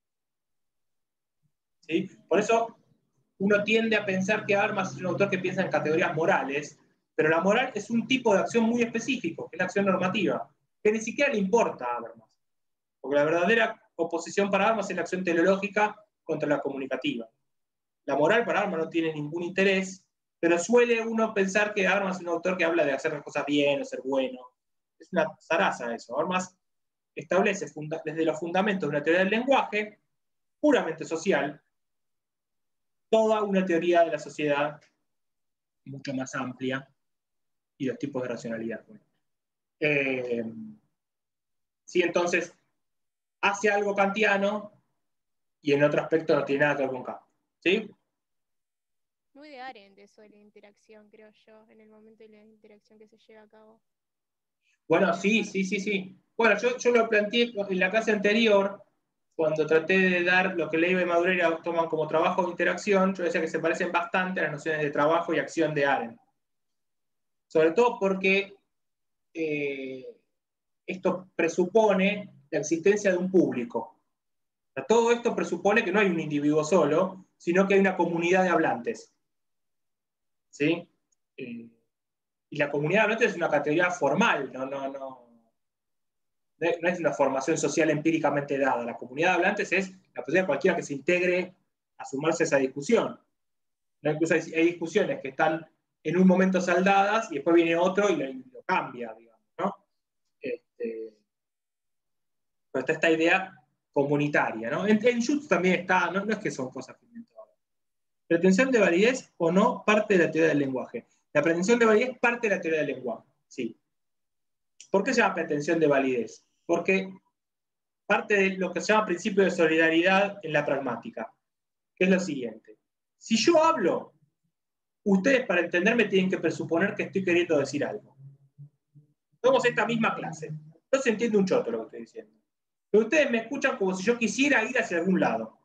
¿Sí? Por eso uno tiende a pensar que Habermas es un autor que piensa en categorías morales, pero la moral es un tipo de acción muy específico, que es la acción normativa, que ni siquiera le importa a Habermas. Porque la verdadera oposición para Habermas es la acción teleológica contra la comunicativa. La moral para Habermas no tiene ningún interés, pero suele uno pensar que Habermas es un autor que habla de hacer las cosas bien o ser bueno. Es una zaraza eso. Habermas establece desde los fundamentos de una teoría del lenguaje puramente social toda una teoría de la sociedad mucho más amplia y los tipos de racionalidad. Eh, sí, entonces hace algo kantiano y en otro aspecto no tiene nada que ver con Kant. ¿Sí? Muy de Arendt eso de la interacción, creo yo, en el momento de la interacción que se lleva a cabo. Bueno, sí, sí, sí, sí. Bueno, yo, yo lo planteé en la clase anterior, cuando traté de dar lo que Leiva y Madureira toman como trabajo de interacción, yo decía que se parecen bastante a las nociones de trabajo y acción de Arendt. Sobre todo porque eh, esto presupone la existencia de un público. O sea, todo esto presupone que no hay un individuo solo, sino que hay una comunidad de hablantes. ¿Sí? Eh, y la comunidad de hablantes es una categoría formal, no, no, no. No es una formación social empíricamente dada. La comunidad de hablantes es la posibilidad de cualquiera que se integre a sumarse a esa discusión. ¿No? Incluso hay, hay discusiones que están en un momento saldadas y después viene otro y lo, y lo cambia, digamos, ¿no? Este, pero está esta idea comunitaria, ¿no? En, en Schutz también está, no, no es que son cosas que inventadas. Pretensión de validez o no, parte de la teoría del lenguaje. La pretensión de validez parte de la teoría del lenguaje, sí. ¿Por qué se llama pretensión de validez? Porque parte de lo que se llama principio de solidaridad en la pragmática, que es lo siguiente. Si yo hablo, ustedes para entenderme tienen que presuponer que estoy queriendo decir algo. Somos esta misma clase. No se entiende un choto lo que estoy diciendo. Pero ustedes me escuchan como si yo quisiera ir hacia algún lado.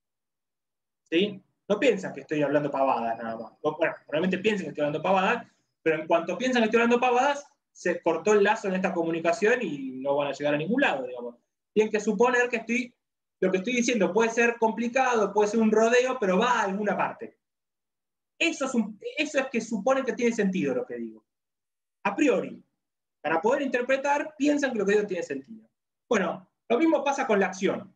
¿Sí? No piensan que estoy hablando pavadas nada más. Bueno, probablemente piensen que estoy hablando pavadas, pero en cuanto piensan que estoy hablando pavadas, se cortó el lazo en esta comunicación y no van a llegar a ningún lado, digamos. Tienen que suponer que estoy, lo que estoy diciendo puede ser complicado, puede ser un rodeo, pero va a alguna parte. Eso es, un, eso es que suponen que tiene sentido lo que digo. A priori. Para poder interpretar, piensan que lo que digo tiene sentido. Bueno, lo mismo pasa con la acción.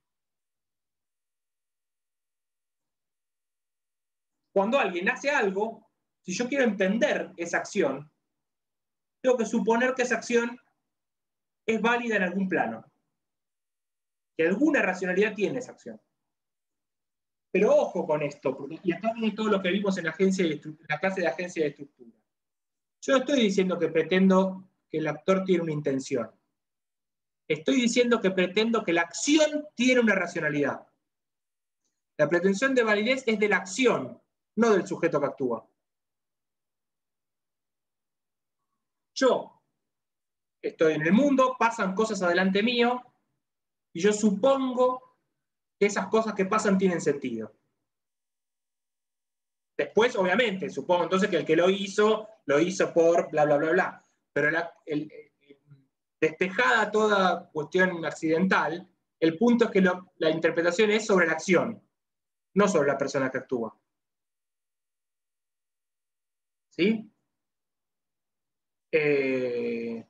Cuando alguien hace algo, si yo quiero entender esa acción, tengo que suponer que esa acción es válida en algún plano. Que alguna racionalidad tiene esa acción. Pero ojo con esto, porque, y acá viene todo lo que vimos en la, agencia de, en la clase de agencia de estructura. Yo no estoy diciendo que pretendo que el actor tiene una intención. Estoy diciendo que pretendo que la acción tiene una racionalidad. La pretensión de validez es de la acción, no del sujeto que actúa. Yo estoy en el mundo, pasan cosas adelante mío, y yo supongo que esas cosas que pasan tienen sentido. Después, obviamente, supongo entonces que el que lo hizo, lo hizo por bla, bla, bla, bla. Pero la, el, el, despejada toda cuestión accidental, el punto es que lo, la interpretación es sobre la acción, no sobre la persona que actúa. ¿Sí? Eh,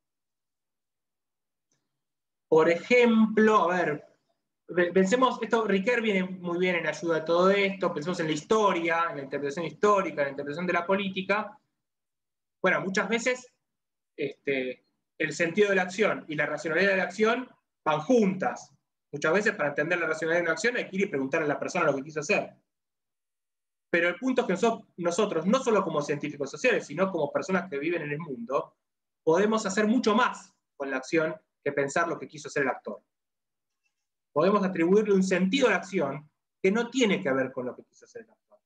por ejemplo, a ver, pensemos, esto, Riquet viene muy bien en ayuda a todo esto, pensemos en la historia, en la interpretación histórica, en la interpretación de la política. Bueno, muchas veces este, el sentido de la acción y la racionalidad de la acción van juntas. Muchas veces para entender la racionalidad de una acción hay que ir y preguntarle a la persona lo que quiso hacer. Pero el punto es que nosotros, nosotros, no solo como científicos sociales, sino como personas que viven en el mundo, podemos hacer mucho más con la acción que pensar lo que quiso hacer el actor. Podemos atribuirle un sentido a la acción que no tiene que ver con lo que quiso hacer el actor.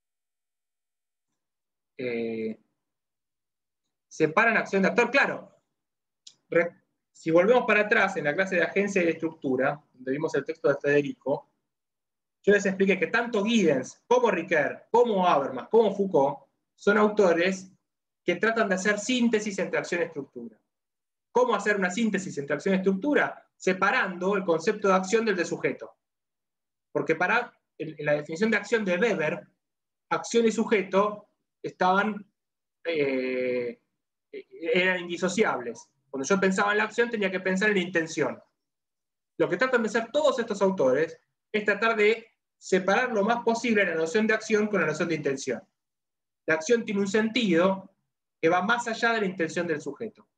Eh, separan acción de actor, claro. Re, si volvemos para atrás en la clase de agencia y de estructura, donde vimos el texto de Federico, yo les expliqué que tanto Giddens, como Ricoeur, como Habermas, como Foucault, son autores que tratan de hacer síntesis entre acción y estructura. ¿Cómo hacer una síntesis entre acción y estructura? Separando el concepto de acción del de sujeto. Porque para en la definición de acción de Weber, acción y sujeto estaban, eh, eran indisociables. Cuando yo pensaba en la acción tenía que pensar en la intención. Lo que tratan de hacer todos estos autores es tratar de separar lo más posible la noción de acción con la noción de intención. La acción tiene un sentido que va más allá de la intención del sujeto.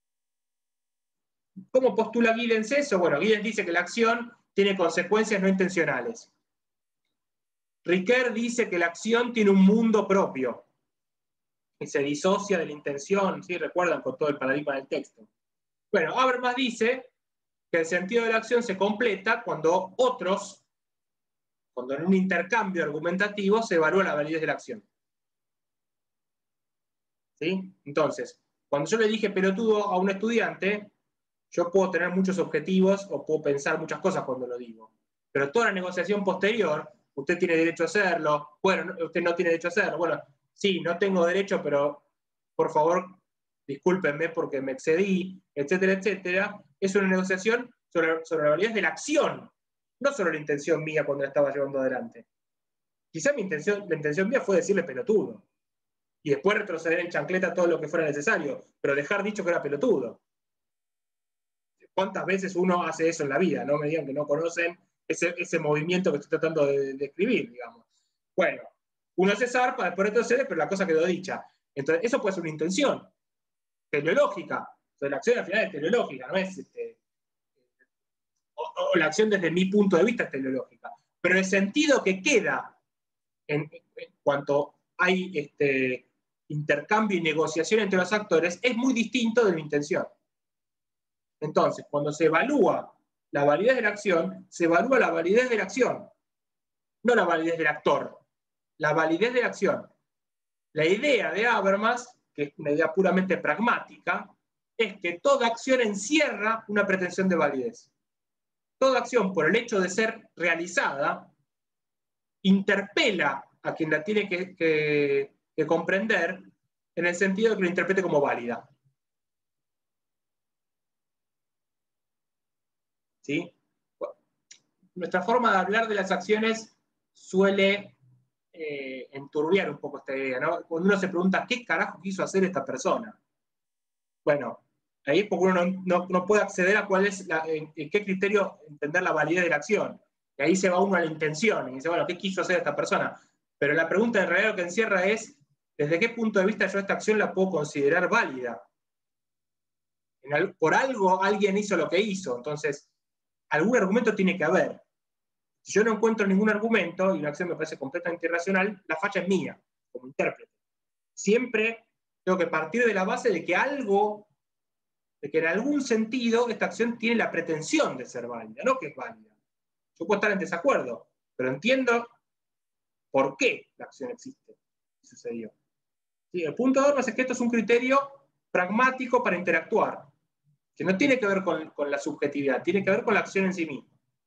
¿Cómo postula Giddens eso? Bueno, Giddens dice que la acción tiene consecuencias no intencionales. Ricoeur dice que la acción tiene un mundo propio y se disocia de la intención, ¿sí? Recuerdan con todo el paradigma del texto. Bueno, Habermas dice que el sentido de la acción se completa cuando otros, cuando en un intercambio argumentativo se evalúa la validez de la acción. ¿Sí? Entonces, cuando yo le dije pelotudo a un estudiante, yo puedo tener muchos objetivos o puedo pensar muchas cosas cuando lo digo. Pero toda la negociación posterior, usted tiene derecho a hacerlo, bueno, usted no tiene derecho a hacerlo, bueno, sí, no tengo derecho, pero por favor, discúlpenme porque me excedí, etcétera, etcétera, es una negociación sobre, sobre la validez de la acción, no sobre la intención mía cuando la estaba llevando adelante. Quizá mi intención, la intención mía fue decirle pelotudo, y después retroceder en chancleta todo lo que fuera necesario, pero dejar dicho que era pelotudo. ¿Cuántas veces uno hace eso en la vida? No me digan que no conocen ese, ese movimiento que estoy tratando de describir, digamos. Bueno, uno se zarpa, después retrocede, pero la cosa quedó dicha. Entonces, eso puede ser una intención teleológica. Entonces, la acción al final es teleológica, no es... Este, o, o la acción desde mi punto de vista es teleológica. Pero el sentido que queda en, en cuanto hay este, intercambio y negociación entre los actores es muy distinto de la intención. Entonces, cuando se evalúa la validez de la acción, se evalúa la validez de la acción, no la validez del actor, la validez de la acción. La idea de Habermas, que es una idea puramente pragmática, es que toda acción encierra una pretensión de validez. Toda acción, por el hecho de ser realizada, interpela a quien la tiene que, que, que comprender en el sentido de que lo interprete como válida. ¿Sí? Nuestra forma de hablar de las acciones suele eh, enturbiar un poco esta idea, ¿no? Cuando uno se pregunta, ¿qué carajo quiso hacer esta persona? Bueno, ahí es porque uno no, no, no puede acceder a cuál es la, en, en qué criterio entender la validez de la acción. Y ahí se va uno a la intención y dice, bueno, ¿qué quiso hacer esta persona? Pero la pregunta en realidad lo que encierra es, ¿desde qué punto de vista yo esta acción la puedo considerar válida? En al, por algo alguien hizo lo que hizo, entonces algún argumento tiene que haber. Si yo no encuentro ningún argumento y una acción me parece completamente irracional, la falla es mía, como intérprete. Siempre tengo que partir de la base de que algo, de que en algún sentido esta acción tiene la pretensión de ser válida, no que es válida. Yo puedo estar en desacuerdo, pero entiendo por qué la acción existe y sucedió. ¿Sí? El punto de Habermas es que esto es un criterio pragmático para interactuar, que no tiene que ver con, con la subjetividad, tiene que ver con la acción en sí misma.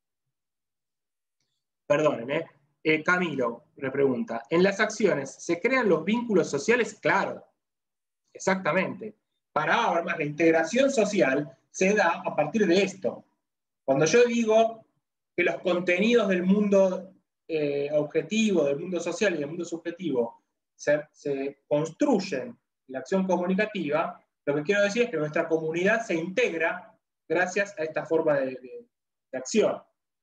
Perdonen, ¿eh? Eh, Camilo me pregunta, ¿en las acciones se crean los vínculos sociales? Claro, exactamente. Para Habermas, la integración social se da a partir de esto. Cuando yo digo que los contenidos del mundo eh, objetivo, del mundo social y del mundo subjetivo se, se construyen en la acción comunicativa, lo que quiero decir es que nuestra comunidad se integra gracias a esta forma de, de, de acción.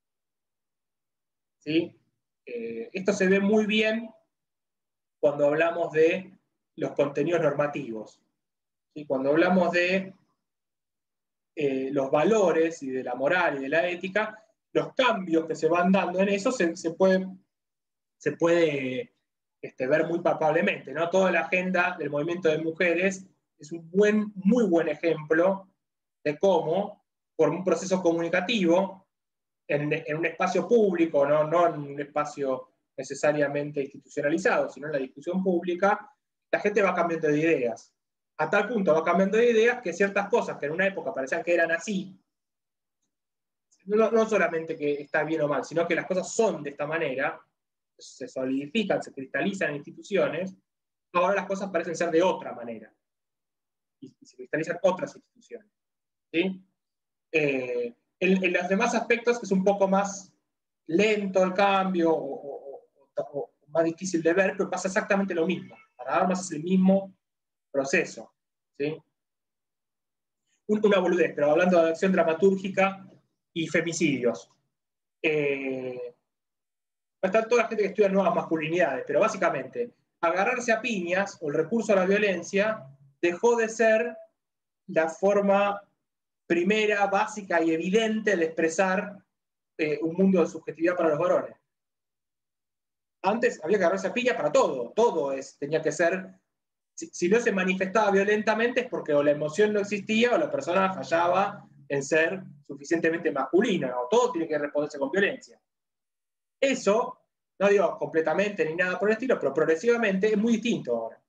¿Sí? Eh, esto se ve muy bien cuando hablamos de los contenidos normativos. ¿Sí? Cuando hablamos de eh, los valores y de la moral y de la ética, los cambios que se van dando en eso se, se pueden se puede este, ver muy palpablemente, ¿no? Toda la agenda del movimiento de mujeres es un buen, muy buen ejemplo de cómo, por un proceso comunicativo, en, en un espacio público, ¿no? No en un espacio necesariamente institucionalizado, sino en la discusión pública, la gente va cambiando de ideas. A tal punto va cambiando de ideas que ciertas cosas que en una época parecían que eran así, no, no solamente que está bien o mal, sino que las cosas son de esta manera, se solidifican, se cristalizan en instituciones, ahora las cosas parecen ser de otra manera. Y, y se cristalizan otras instituciones. ¿Sí? Eh, en, en los demás aspectos es un poco más lento el cambio o, o, o, o más difícil de ver, pero pasa exactamente lo mismo. Para armas es el mismo proceso. ¿Sí? Una boludez, pero hablando de acción dramatúrgica y femicidios. Eh, va a estar toda la gente que estudia nuevas masculinidades, pero básicamente, agarrarse a piñas o el recurso a la violencia dejó de ser la forma primera, básica y evidente de expresar eh, un mundo de subjetividad para los varones. Antes había que agarrarse a piña para todo, todo es, tenía que ser, si, si no se manifestaba violentamente es porque o la emoción no existía o la persona fallaba en ser suficientemente masculina, o todo tiene que responderse con violencia. Eso, no digo completamente ni nada por el estilo, pero progresivamente es muy distinto ahora.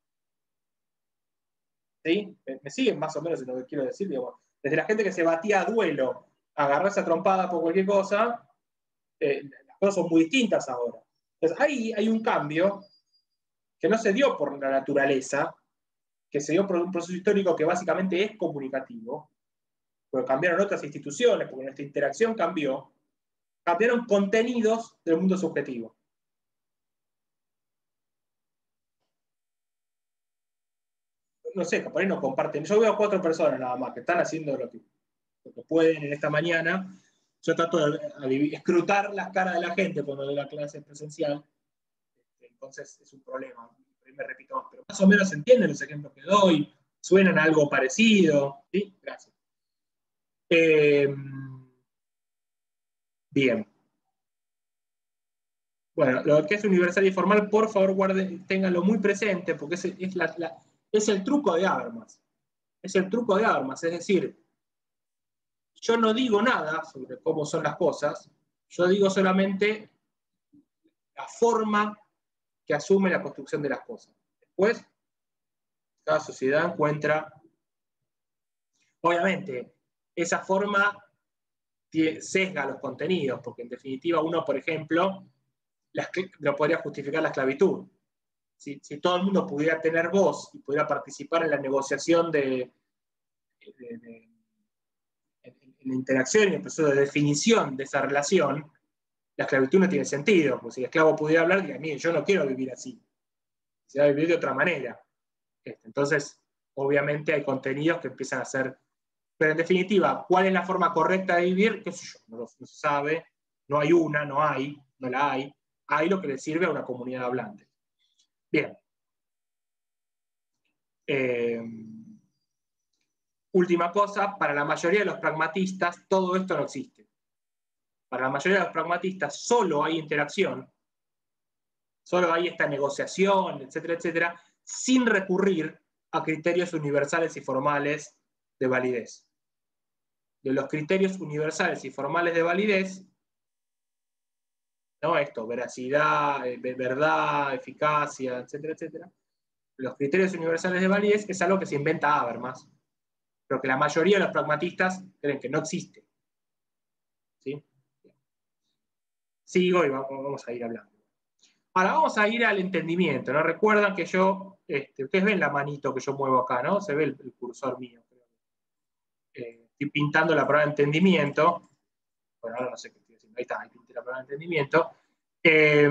¿Sí? ¿Me, me siguen más o menos en lo que quiero decir? Digamos, desde la gente que se batía a duelo, a agarrarse a trompada por cualquier cosa, eh, las cosas son muy distintas ahora. Entonces, ahí hay un cambio que no se dio por la naturaleza, que se dio por un proceso histórico que básicamente es comunicativo, porque cambiaron otras instituciones, porque nuestra interacción cambió, cambiaron contenidos del mundo subjetivo. No sé, por ahí no comparten. Yo veo cuatro personas nada más que están haciendo lo que, lo que pueden en esta mañana. Yo trato de, de escrutar las caras de la gente cuando doy la clase presencial. Entonces es un problema. Me repito más, pero más o menos entienden los ejemplos que doy, suenan a algo parecido. ¿Sí? Gracias. Eh, bien. Bueno, lo que es universal y formal, por favor, guarden, ténganlo muy presente, porque es, es, la, la, es el truco de Habermas. Es el truco de Habermas, es decir, yo no digo nada sobre cómo son las cosas, yo digo solamente la forma que asume la construcción de las cosas. Después, cada sociedad encuentra, obviamente, esa forma sesga los contenidos, porque en definitiva uno, por ejemplo, la, no podría justificar la esclavitud. Si, si todo el mundo pudiera tener voz y pudiera participar en la negociación de, de, de en, en la interacción y en el proceso de definición de esa relación, la esclavitud no tiene sentido, porque si el esclavo pudiera hablar, diría, mire, yo no quiero vivir así, se va a vivir de otra manera. Entonces, obviamente hay contenidos que empiezan a ser, pero en definitiva, ¿cuál es la forma correcta de vivir? ¿Qué sé yo? No, no se sabe, no hay una, no hay, no la hay, hay lo que le sirve a una comunidad hablante. Bien. Eh, última cosa, para la mayoría de los pragmatistas todo esto no existe. Para la mayoría de los pragmatistas solo hay interacción, solo hay esta negociación, etcétera, etcétera, sin recurrir a criterios universales y formales de validez. De los criterios universales y formales de validez, ¿no? Esto, veracidad, verdad, eficacia, etcétera, etcétera. Los criterios universales de validez es algo que se inventa Habermas, pero que la mayoría de los pragmatistas creen que no existe. ¿Sí? Sigo y vamos a ir hablando. Ahora vamos a ir al entendimiento, ¿no? Recuerdan que yo, este, ustedes ven la manito que yo muevo acá, ¿no? Se ve el, el cursor mío. Eh, estoy pintando la palabra entendimiento. Bueno, ahora no sé qué estoy haciendo. Ahí está, ahí pinté la palabra entendimiento. Eh,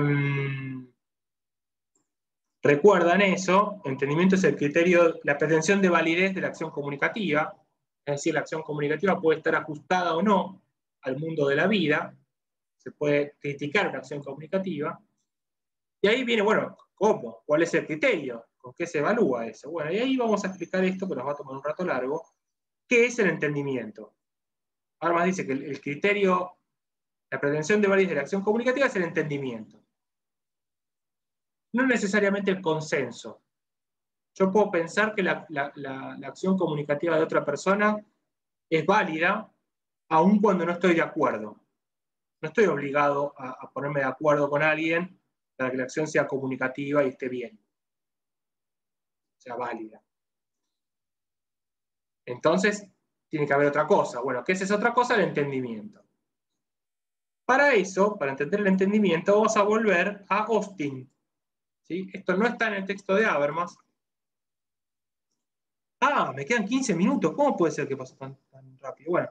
¿Recuerdan eso? Entendimiento es el criterio, la pretensión de validez de la acción comunicativa. Es decir, la acción comunicativa puede estar ajustada o no al mundo de la vida. Se puede criticar una acción comunicativa. Y ahí viene, bueno, ¿cómo? ¿Cuál es el criterio? ¿Con qué se evalúa eso? Bueno, y ahí vamos a explicar esto, que nos va a tomar un rato largo. ¿Qué es el entendimiento? Ahora más dice que el, el criterio, la pretensión de validez de la acción comunicativa es el entendimiento. no necesariamente el consenso. Yo puedo pensar que la, la, la, la acción comunicativa de otra persona es válida, aun cuando no estoy de acuerdo. No estoy obligado a, a ponerme de acuerdo con alguien para que la acción sea comunicativa y esté bien, sea válida. Entonces, tiene que haber otra cosa. Bueno, ¿qué es esa otra cosa? El entendimiento. Para eso, para entender el entendimiento, vamos a volver a Austin. ¿Sí? Esto no está en el texto de Habermas. Ah, me quedan quince minutos. ¿Cómo puede ser que pase tan, tan rápido? Bueno.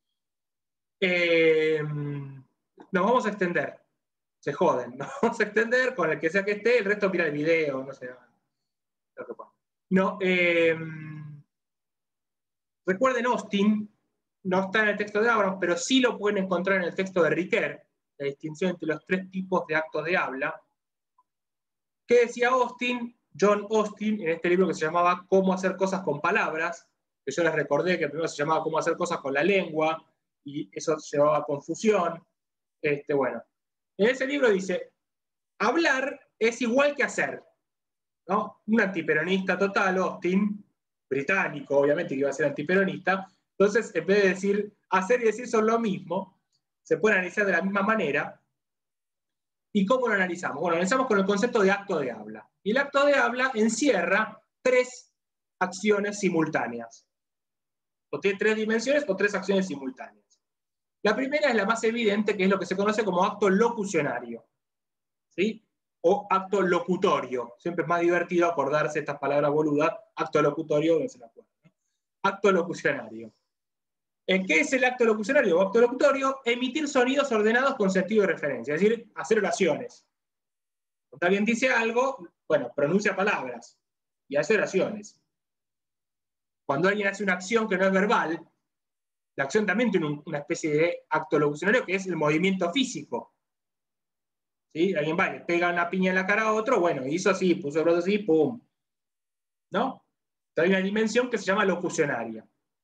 Eh, nos vamos a extender. Se joden. Nos vamos a extender con el que sea que esté. El resto mira el video. No sé. Lo que pueda. No. Eh, recuerden, Austin no está en el texto de Habermas, pero sí lo pueden encontrar en el texto de Ricoeur, la distinción entre los tres tipos de actos de habla. ¿Qué decía Austin? John Austin, en este libro que se llamaba Cómo hacer cosas con palabras, que yo les recordé que primero se llamaba Cómo hacer cosas con la lengua, y eso llevaba a confusión. Este, bueno, en ese libro dice, hablar es igual que hacer, ¿no? Un antiperonista total, Austin, británico, obviamente, que iba a ser antiperonista. Entonces, en vez de decir hacer y decir son lo mismo, se puede analizar de la misma manera. ¿Y cómo lo analizamos? Bueno, analizamos con el concepto de acto de habla. Y el acto de habla encierra tres acciones simultáneas. O tiene tres dimensiones o tres acciones simultáneas. La primera es la más evidente, que es lo que se conoce como acto locucionario, ¿sí? O acto locutorio. Siempre es más divertido acordarse estas palabras boludas. Acto locutorio, no se la acuerdan, ¿no? Acto locucionario. ¿Qué es el acto locucionario o acto locutorio? Emitir sonidos ordenados con sentido de referencia, es decir, hacer oraciones. Cuando alguien dice algo, bueno, pronuncia palabras y hace oraciones. Cuando alguien hace una acción que no es verbal, la acción también tiene un, una especie de acto locucionario que es el movimiento físico. ¿Sí? Alguien va, le pega una piña en la cara a otro, bueno, hizo así, puso el brazo así, pum. ¿No? Entonces hay una dimensión que se llama locucionaria.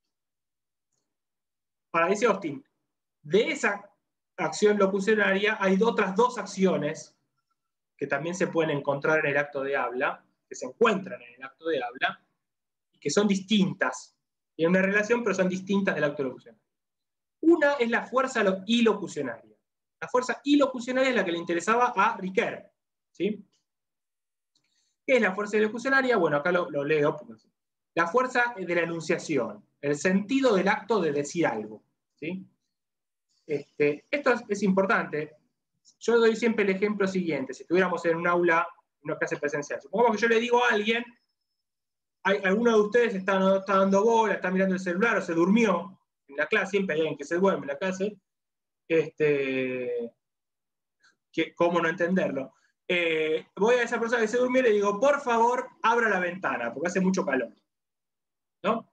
Ahora dice Austin, de esa acción locucionaria hay otras dos acciones que también se pueden encontrar en el acto de habla, que se encuentran en el acto de habla, y que son distintas. Tienen una relación, pero son distintas del acto locucionario. Una es la fuerza ilocucionaria. La fuerza ilocucionaria es la que le interesaba a Ricoeur, ¿sí? ¿Qué es la fuerza ilocucionaria? Bueno, acá lo, lo leo. La fuerza de la enunciación, el sentido del acto de decir algo, ¿sí? Este, esto es, es importante. Yo doy siempre el ejemplo siguiente. Si estuviéramos en un aula, en una clase presencial, supongamos que yo le digo a alguien, hay, alguno de ustedes está, no está dando bola, está mirando el celular o se durmió en la clase, siempre hay alguien que se duerme en la clase, este, que, ¿cómo no entenderlo? Eh, voy a esa persona que se durmió y le digo, por favor, abra la ventana, porque hace mucho calor, ¿no?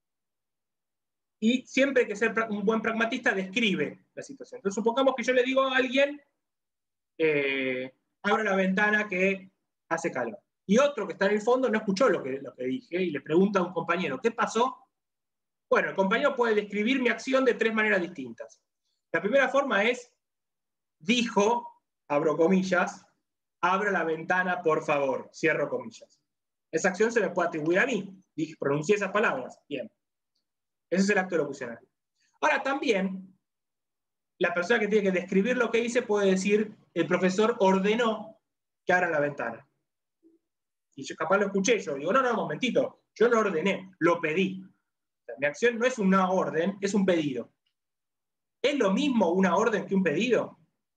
Y siempre hay que ser un buen pragmatista, describe la situación. Entonces, supongamos que yo le digo a alguien, eh, abra la ventana que hace calor. Y otro que está en el fondo no escuchó lo que, lo que dije y le pregunta a un compañero, ¿qué pasó? Bueno, el compañero puede describir mi acción de tres maneras distintas. La primera forma es, dijo, abro comillas, abra la ventana, por favor, cierro comillas. Esa acción se me puede atribuir a mí. Dije, pronuncié esas palabras. Bien. Ese es el acto locucionario. Ahora, también, la persona que tiene que describir lo que dice puede decir, el profesor ordenó que abra la ventana. Y yo capaz lo escuché, yo digo, no, no, un momentito, yo lo ordené, lo pedí. O sea, mi acción no es una orden, es un pedido. ¿Es lo mismo una orden que un pedido?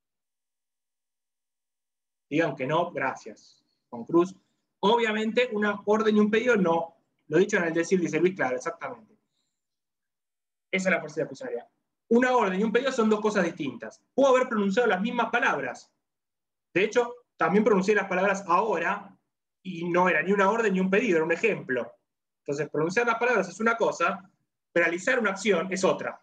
Digan que no, gracias. Con Cruz. Obviamente, una orden y un pedido no. Lo dicho en el decir, dice Luis, claro, exactamente. Esa es la fuerza locucionaria. Una orden y un pedido son dos cosas distintas. Puedo haber pronunciado las mismas palabras. De hecho, también pronuncié las palabras ahora y no era ni una orden ni un pedido, era un ejemplo. Entonces, pronunciar las palabras es una cosa, realizar una acción es otra.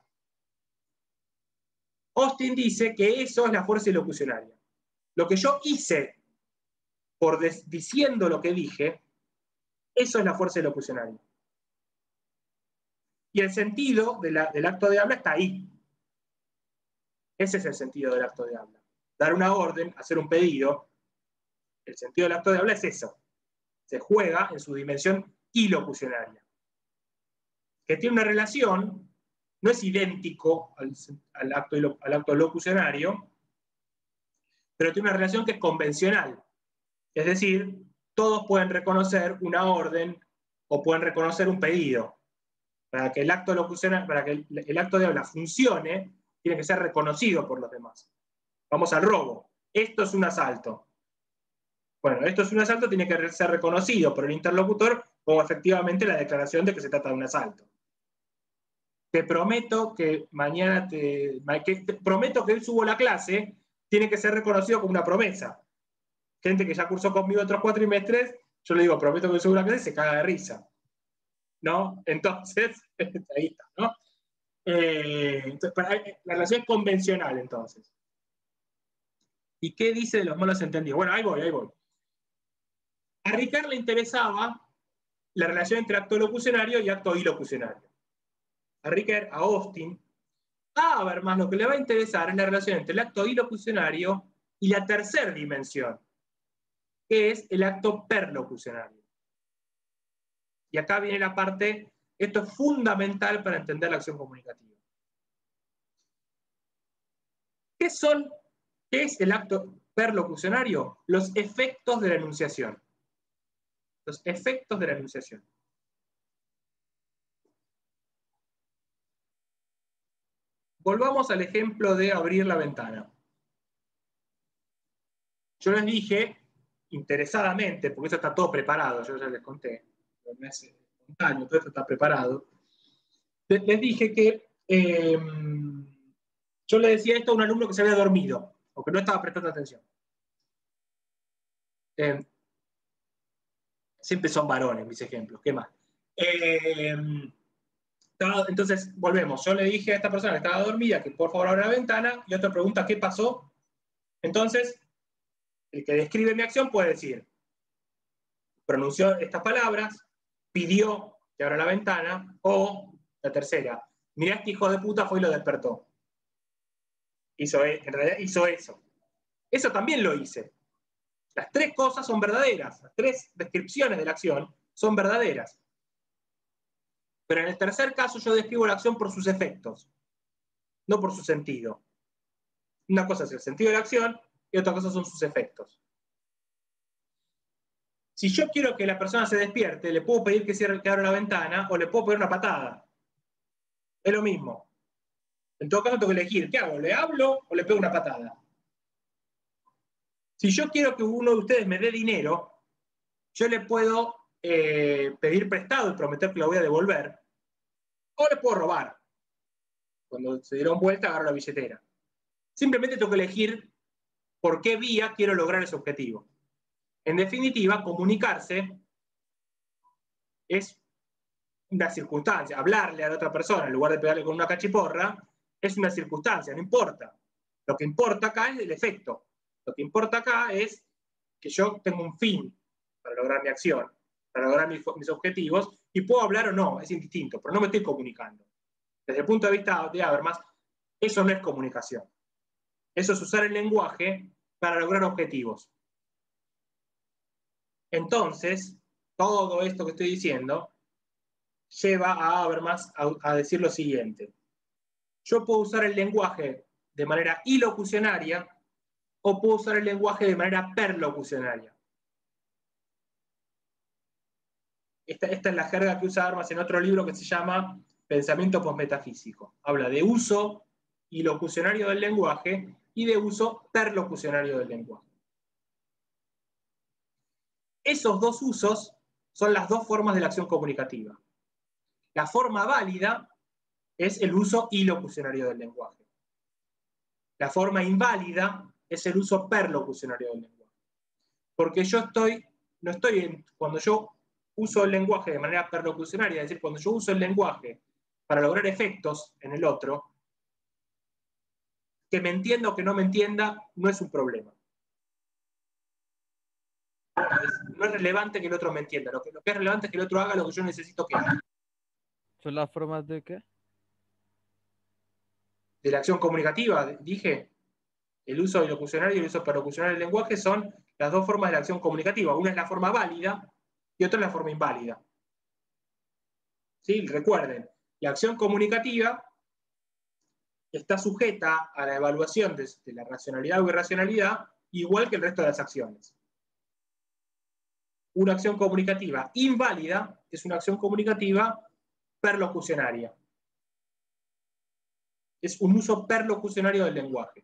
Austin dice que eso es la fuerza locucionaria. Lo que yo hice por diciendo lo que dije, eso es la fuerza locucionaria. Y el sentido de la, del acto de habla está ahí. Ese es el sentido del acto de habla. Dar una orden, hacer un pedido, El sentido del acto de habla es eso. Se juega en su dimensión ilocucionaria. Que tiene una relación, no es idéntico al, al, acto, al acto locucionario, pero tiene una relación que es convencional. Es decir, todos pueden reconocer una orden o pueden reconocer un pedido. Para que el acto locucionario, para que el, el acto de habla funcione, tiene que ser reconocido por los demás. Vamos al robo. Esto es un asalto. Bueno, esto es un asalto, tiene que ser reconocido por el interlocutor como efectivamente la declaración de que se trata de un asalto. Te prometo que mañana te, que te prometo que hoy subo la clase, tiene que ser reconocido como una promesa. Gente que ya cursó conmigo otros cuatrimestres, yo le digo, prometo que hoy subo la clase, y se caga de risa. ¿No? Entonces, ahí está, ¿no? Eh, entonces, para, la relación es convencional, entonces. ¿Y qué dice de los malos entendidos? Bueno, ahí voy, ahí voy. A Ricard le interesaba la relación entre acto locucionario y acto ilocucionario. A Ricard, a Austin, a Habermas lo que le va a interesar es la relación entre el acto ilocucionario y la tercera dimensión, que es el acto perlocucionario. Y acá viene la parte, esto es fundamental para entender la acción comunicativa. ¿Qué son, qué es el acto perlocucionario? Los efectos de la enunciación. Los efectos de la enunciación. Volvamos al ejemplo de abrir la ventana. Yo les dije, interesadamente, porque esto está todo preparado, yo ya les conté, no es espontáneo, todo esto está preparado, les dije que eh, yo le decía esto a un alumno que se había dormido, o que no estaba prestando atención. Eh, siempre son varones mis ejemplos, ¿qué más? Eh, entonces, volvemos. Yo le dije a esta persona que estaba dormida que por favor abra la ventana, y otra pregunta, ¿qué pasó? Entonces, el que describe mi acción puede decir, pronunció estas palabras, pidió que abra la ventana, o la tercera, mirá, este hijo de puta fue y lo despertó. Hizo, en realidad hizo eso. Eso también lo hice. Las tres cosas son verdaderas, las tres descripciones de la acción son verdaderas. Pero en el tercer caso yo describo la acción por sus efectos, no por su sentido. Una cosa es el sentido de la acción y otra cosa son sus efectos. Si yo quiero que la persona se despierte, le puedo pedir que cierre, que abra la ventana, o le puedo pedir una patada. Es lo mismo. En todo caso tengo que elegir, ¿qué hago? ¿Le hablo o le pego una patada? Si yo quiero que uno de ustedes me dé dinero, yo le puedo eh, pedir prestado y prometer que lo voy a devolver, o le puedo robar. Cuando se dieron vuelta, agarro la billetera. Simplemente tengo que elegir por qué vía quiero lograr ese objetivo. En definitiva, comunicarse es una circunstancia. Hablarle a la otra persona en lugar de pegarle con una cachiporra es una circunstancia, no importa. Lo que importa acá es el efecto. Lo que importa acá es que yo tengo un fin para lograr mi acción, para lograr mis, mis objetivos, y puedo hablar o no, es indistinto, pero no me estoy comunicando. Desde el punto de vista de Habermas, eso no es comunicación. Eso es usar el lenguaje para lograr objetivos. Entonces, todo esto que estoy diciendo lleva a Habermas a, a decir lo siguiente. Yo puedo usar el lenguaje de manera ilocucionaria o puedo usar el lenguaje de manera perlocucionaria. Esta, esta es la jerga que usa Habermas en otro libro que se llama Pensamiento Postmetafísico. Habla de uso ilocucionario del lenguaje y de uso perlocucionario del lenguaje. Esos dos usos son las dos formas de la acción comunicativa. La forma válida es el uso ilocucionario del lenguaje. La forma inválida es el uso perlocucionario del lenguaje. Porque yo estoy, no estoy en, cuando yo uso el lenguaje de manera perlocucionaria, es decir, cuando yo uso el lenguaje para lograr efectos en el otro, que me entienda o que no me entienda no es un problema. No es relevante que el otro me entienda. Lo que, lo que es relevante es que el otro haga lo que yo necesito que haga. ¿Son las formas de qué? De la acción comunicativa, dije. el uso bilocucionario y el uso perlocucionario del lenguaje son las dos formas de la acción comunicativa. Una es la forma válida y otra es la forma inválida. ¿Sí? Recuerden, la acción comunicativa está sujeta a la evaluación de, de la racionalidad o irracionalidad, igual que el resto de las acciones. Una acción comunicativa inválida es una acción comunicativa perlocucionaria. Es un uso perlocucionario del lenguaje.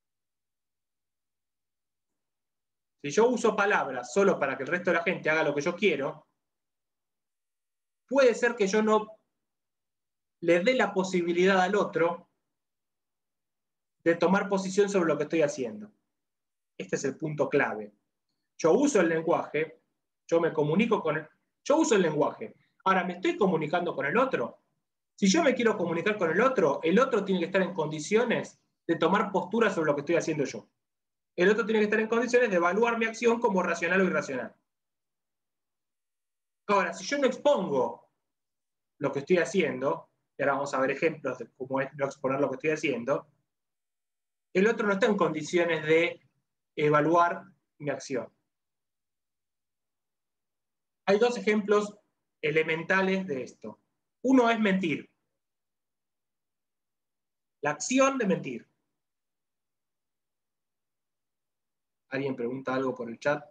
Si yo uso palabras solo para que el resto de la gente haga lo que yo quiero, puede ser que yo no le dé la posibilidad al otro de tomar posición sobre lo que estoy haciendo. Este es el punto clave. Yo uso el lenguaje, yo me comunico con el... Yo uso el lenguaje. Ahora, ¿me estoy comunicando con el otro? Si yo me quiero comunicar con el otro, el otro tiene que estar en condiciones de tomar postura sobre lo que estoy haciendo yo. El otro tiene que estar en condiciones de evaluar mi acción como racional o irracional. Ahora, si yo no expongo lo que estoy haciendo, y ahora vamos a ver ejemplos de cómo es no exponer lo que estoy haciendo, el otro no está en condiciones de evaluar mi acción. Hay dos ejemplos elementales de esto. Uno es mentir. La acción de mentir. ¿Alguien pregunta algo por el chat?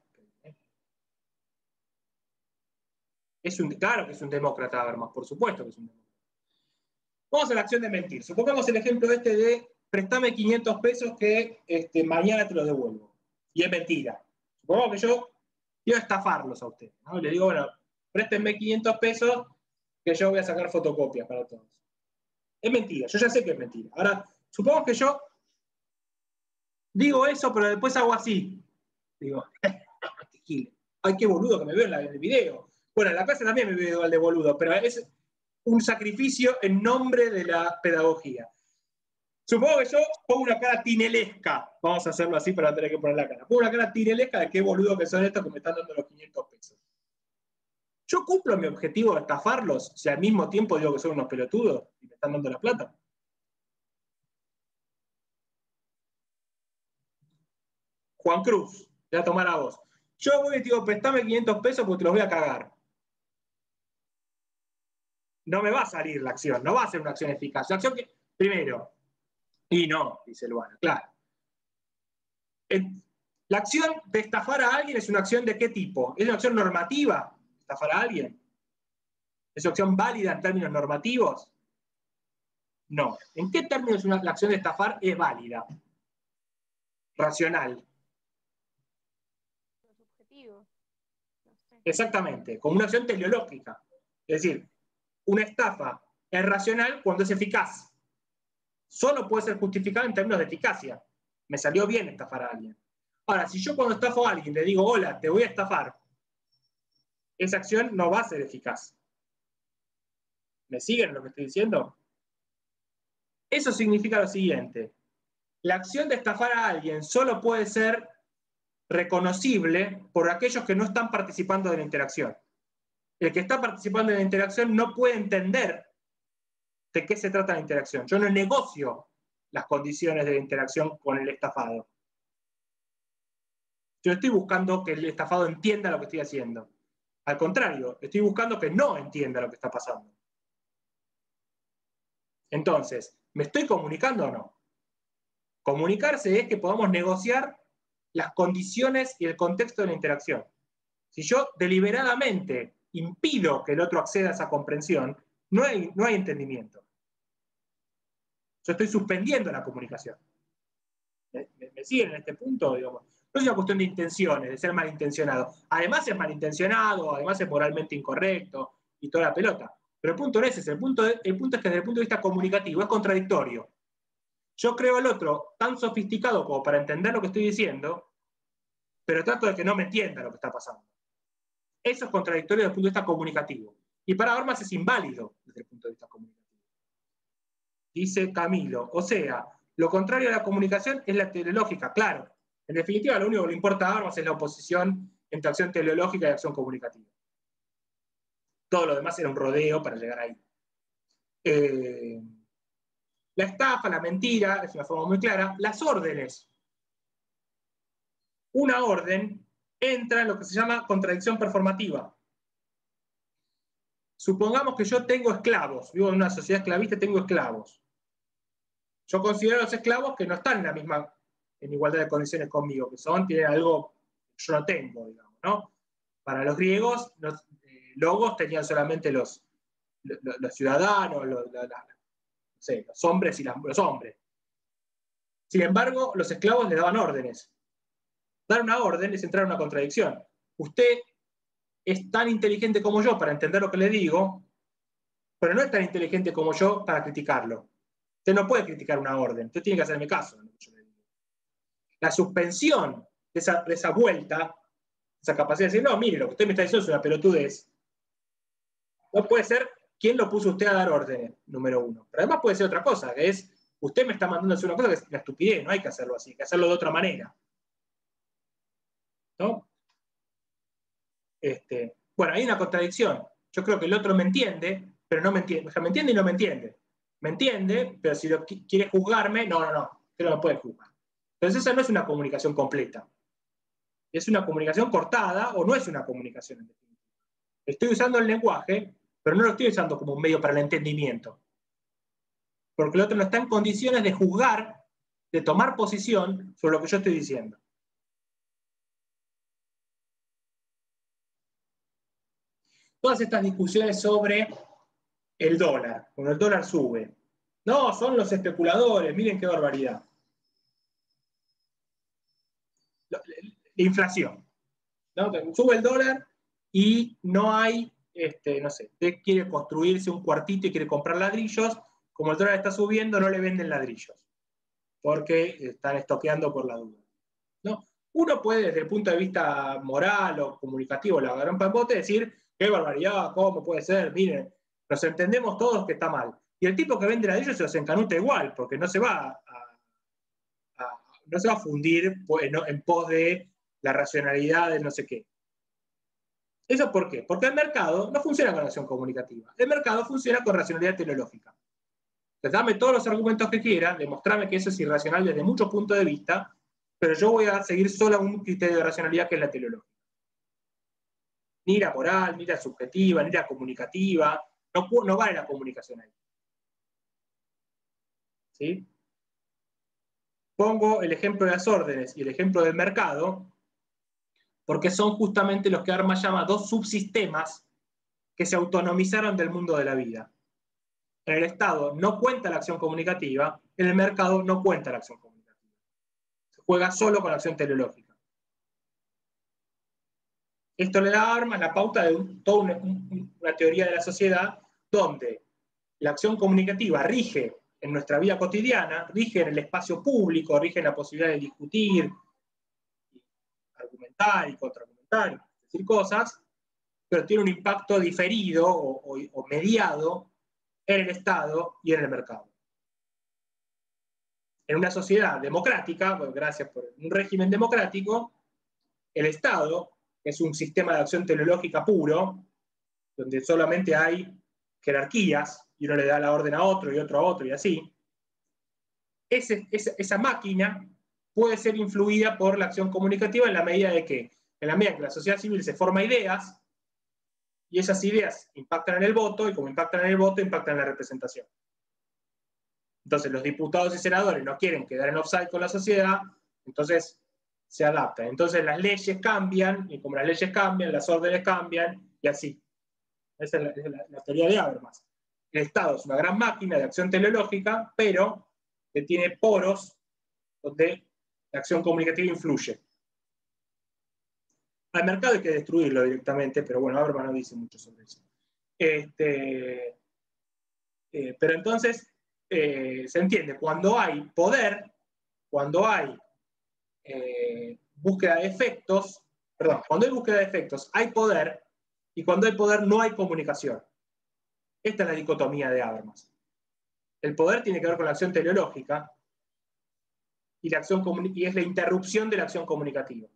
Es un, claro que es un demócrata, Habermas, por supuesto que es un demócrata. Vamos a la acción de mentir. Supongamos el ejemplo este de préstame quinientos pesos que este, mañana te los devuelvo. Y es mentira. Supongamos que yo quiero estafarlos a ustedes, ¿no? Le digo, bueno, préstenme quinientos pesos que yo voy a sacar fotocopias para todos. Es mentira, yo ya sé que es mentira. Ahora, supongamos que yo digo eso, pero después hago así. Digo, ay, qué boludo que me veo en, la, en el video. Bueno, en la clase también me veo el de boludo, pero es un sacrificio en nombre de la pedagogía. Supongo que yo pongo una cara tinelesca. Vamos a hacerlo así para no tener que poner la cara. Pongo una cara tinelesca de qué boludo que son estos que me están dando los quinientos pesos. ¿Yo cumplo mi objetivo de estafarlos si al mismo tiempo digo que son unos pelotudos y me están dando la plata? Juan Cruz, te voy a tomar a vos. Yo voy y te digo, prestame quinientos pesos porque te los voy a cagar. No me va a salir la acción, no va a ser una acción eficaz. La acción que, primero, y no, dice Luana, claro. El, la acción de estafar a alguien es una acción de qué tipo? ¿Es una acción normativa? ¿Estafar a alguien? ¿Es una acción válida en términos normativos? No. ¿En qué términos una, la acción de estafar es válida? Racional. Los objetivos. No sé. Exactamente, como una acción teleológica. Es decir, una estafa es racional cuando es eficaz. Solo puede ser justificada en términos de eficacia. Me salió bien estafar a alguien. Ahora, si yo cuando estafo a alguien le digo, hola, te voy a estafar, esa acción no va a ser eficaz. ¿Me siguen lo que estoy diciendo? Eso significa lo siguiente. La acción de estafar a alguien solo puede ser reconocible por aquellos que no están participando de la interacción. El que está participando de la interacción no puede entender de qué se trata la interacción. Yo no negocio las condiciones de la interacción con el estafado. Yo estoy buscando que el estafado entienda lo que estoy haciendo. Al contrario, estoy buscando que no entienda lo que está pasando. Entonces, ¿me estoy comunicando o no? Comunicarse es que podamos negociar las condiciones y el contexto de la interacción. Si yo deliberadamente impido que el otro acceda a esa comprensión, no hay, no hay entendimiento. Yo estoy suspendiendo la comunicación. ¿Me, me, me siguen en este punto? Digamos? No es una cuestión de intenciones, de ser malintencionado. Además es malintencionado, además es moralmente incorrecto y toda la pelota. Pero el punto no es ese. El punto, el punto es que desde el punto de vista comunicativo es contradictorio. Yo creo al otro tan sofisticado como para entender lo que estoy diciendo, pero trato de que no me entienda lo que está pasando. Eso es contradictorio desde el punto de vista comunicativo. Y para Habermas es inválido desde el punto de vista comunicativo. Dice Camilo, o sea, lo contrario a la comunicación es la teleológica, claro. En definitiva, lo único que le importa a Habermas es la oposición entre acción teleológica y acción comunicativa. Todo lo demás era un rodeo para llegar ahí. Eh, la estafa, la mentira, es una forma muy clara. Las órdenes. una orden entra en lo que se llama contradicción performativa. Supongamos que yo tengo esclavos, vivo en una sociedad esclavista y tengo esclavos. Yo considero a los esclavos que no están en la misma, en igualdad de condiciones conmigo, que son, tienen algo que yo no tengo, digamos, ¿no? Para los griegos, los eh, logos tenían solamente los, los, los ciudadanos, los, la, la, no sé, los hombres y las, los hombres. Sin embargo, los esclavos le daban órdenes. Dar una orden es entrar en una contradicción. Usted es tan inteligente como yo para entender lo que le digo, pero no es tan inteligente como yo para criticarlo. Usted no puede criticar una orden, usted tiene que hacerme caso. La suspensión de esa, de esa vuelta, esa capacidad de decir, no, mire, lo que usted me está diciendo es una pelotudez, no puede ser quién lo puso usted a dar órdenes, número uno. Pero además puede ser otra cosa, que es, usted me está mandando a hacer una cosa que es una estupidez, no hay que hacerlo así, hay que hacerlo de otra manera. ¿No? Este, bueno, hay una contradicción. Yo creo que el otro me entiende, pero no me entiende. O sea, me entiende y no me entiende. Me entiende, pero si lo qu quiere juzgarme, no, no, no, que no me puede juzgar. Entonces esa no es una comunicación completa. Es una comunicación cortada o no es una comunicación en definitiva. Estoy usando el lenguaje, pero no lo estoy usando como un medio para el entendimiento. Porque el otro no está en condiciones de juzgar, de tomar posición sobre lo que yo estoy diciendo. Todas estas discusiones sobre el dólar, cuando el dólar sube. No, son los especuladores, miren qué barbaridad. La inflación. ¿No? Sube el dólar y no hay, este, no sé, usted quiere construirse un cuartito y quiere comprar ladrillos, como el dólar está subiendo, no le venden ladrillos, porque están estoqueando por la duda. ¿No? Uno puede, desde el punto de vista moral o comunicativo, la gran papote, decir, qué barbaridad, ¿cómo puede ser? Miren, nos entendemos todos que está mal. Y el tipo que vende ladrillos se los encanuta igual, porque no se va a, a, no se va a fundir en, en pos de la racionalidad de no sé qué. ¿Eso por qué? Porque el mercado no funciona con acción comunicativa. El mercado funciona con racionalidad teleológica. Entonces, dame todos los argumentos que quieran, demostrame que eso es irracional desde muchos puntos de vista, pero yo voy a seguir solo un criterio de racionalidad que es la teleológica. Ni la moral, ni la subjetiva, ni la comunicativa. No, no vale la comunicación ahí. ¿Sí? Pongo el ejemplo de las órdenes y el ejemplo del mercado, porque son justamente los que Armas llama dos subsistemas que se autonomizaron del mundo de la vida. En el Estado no cuenta la acción comunicativa, en el mercado no cuenta la acción comunicativa. Se juega solo con la acción teleológica. Esto le da a Armas la pauta de un, toda una, una teoría de la sociedad donde la acción comunicativa rige en nuestra vida cotidiana, rige en el espacio público, rige en la posibilidad de discutir, argumentar y contraargumentar, decir cosas, pero tiene un impacto diferido o, o, o mediado en el Estado y en el mercado. En una sociedad democrática, pues gracias por un régimen democrático, el Estado, que es un sistema de acción teleológica puro, donde solamente hay jerarquías, y uno le da la orden a otro y otro a otro y así, ese, esa, esa máquina puede ser influida por la acción comunicativa en la medida de que, en la medida en que la sociedad civil se forma ideas, y esas ideas impactan en el voto, y como impactan en el voto, impactan en la representación. Entonces los diputados y senadores no quieren quedar en offside con la sociedad, entonces se adaptan. Entonces las leyes cambian, y como las leyes cambian, las órdenes cambian, y así. Esa es la, es la, la teoría de Habermas. El Estado es una gran máquina de acción teleológica, pero que tiene poros donde la acción comunicativa influye. Al mercado hay que destruirlo directamente, pero bueno, Habermas no dice mucho sobre eso. Este, eh, pero entonces, eh, se entiende, cuando hay poder, cuando hay eh, búsqueda de efectos, perdón, cuando hay búsqueda de efectos hay poder, y cuando hay poder no hay comunicación. Esta es la dicotomía de Habermas. El poder tiene que ver con la acción teleológica, y, la acción y es la interrupción de la acción comunicativa.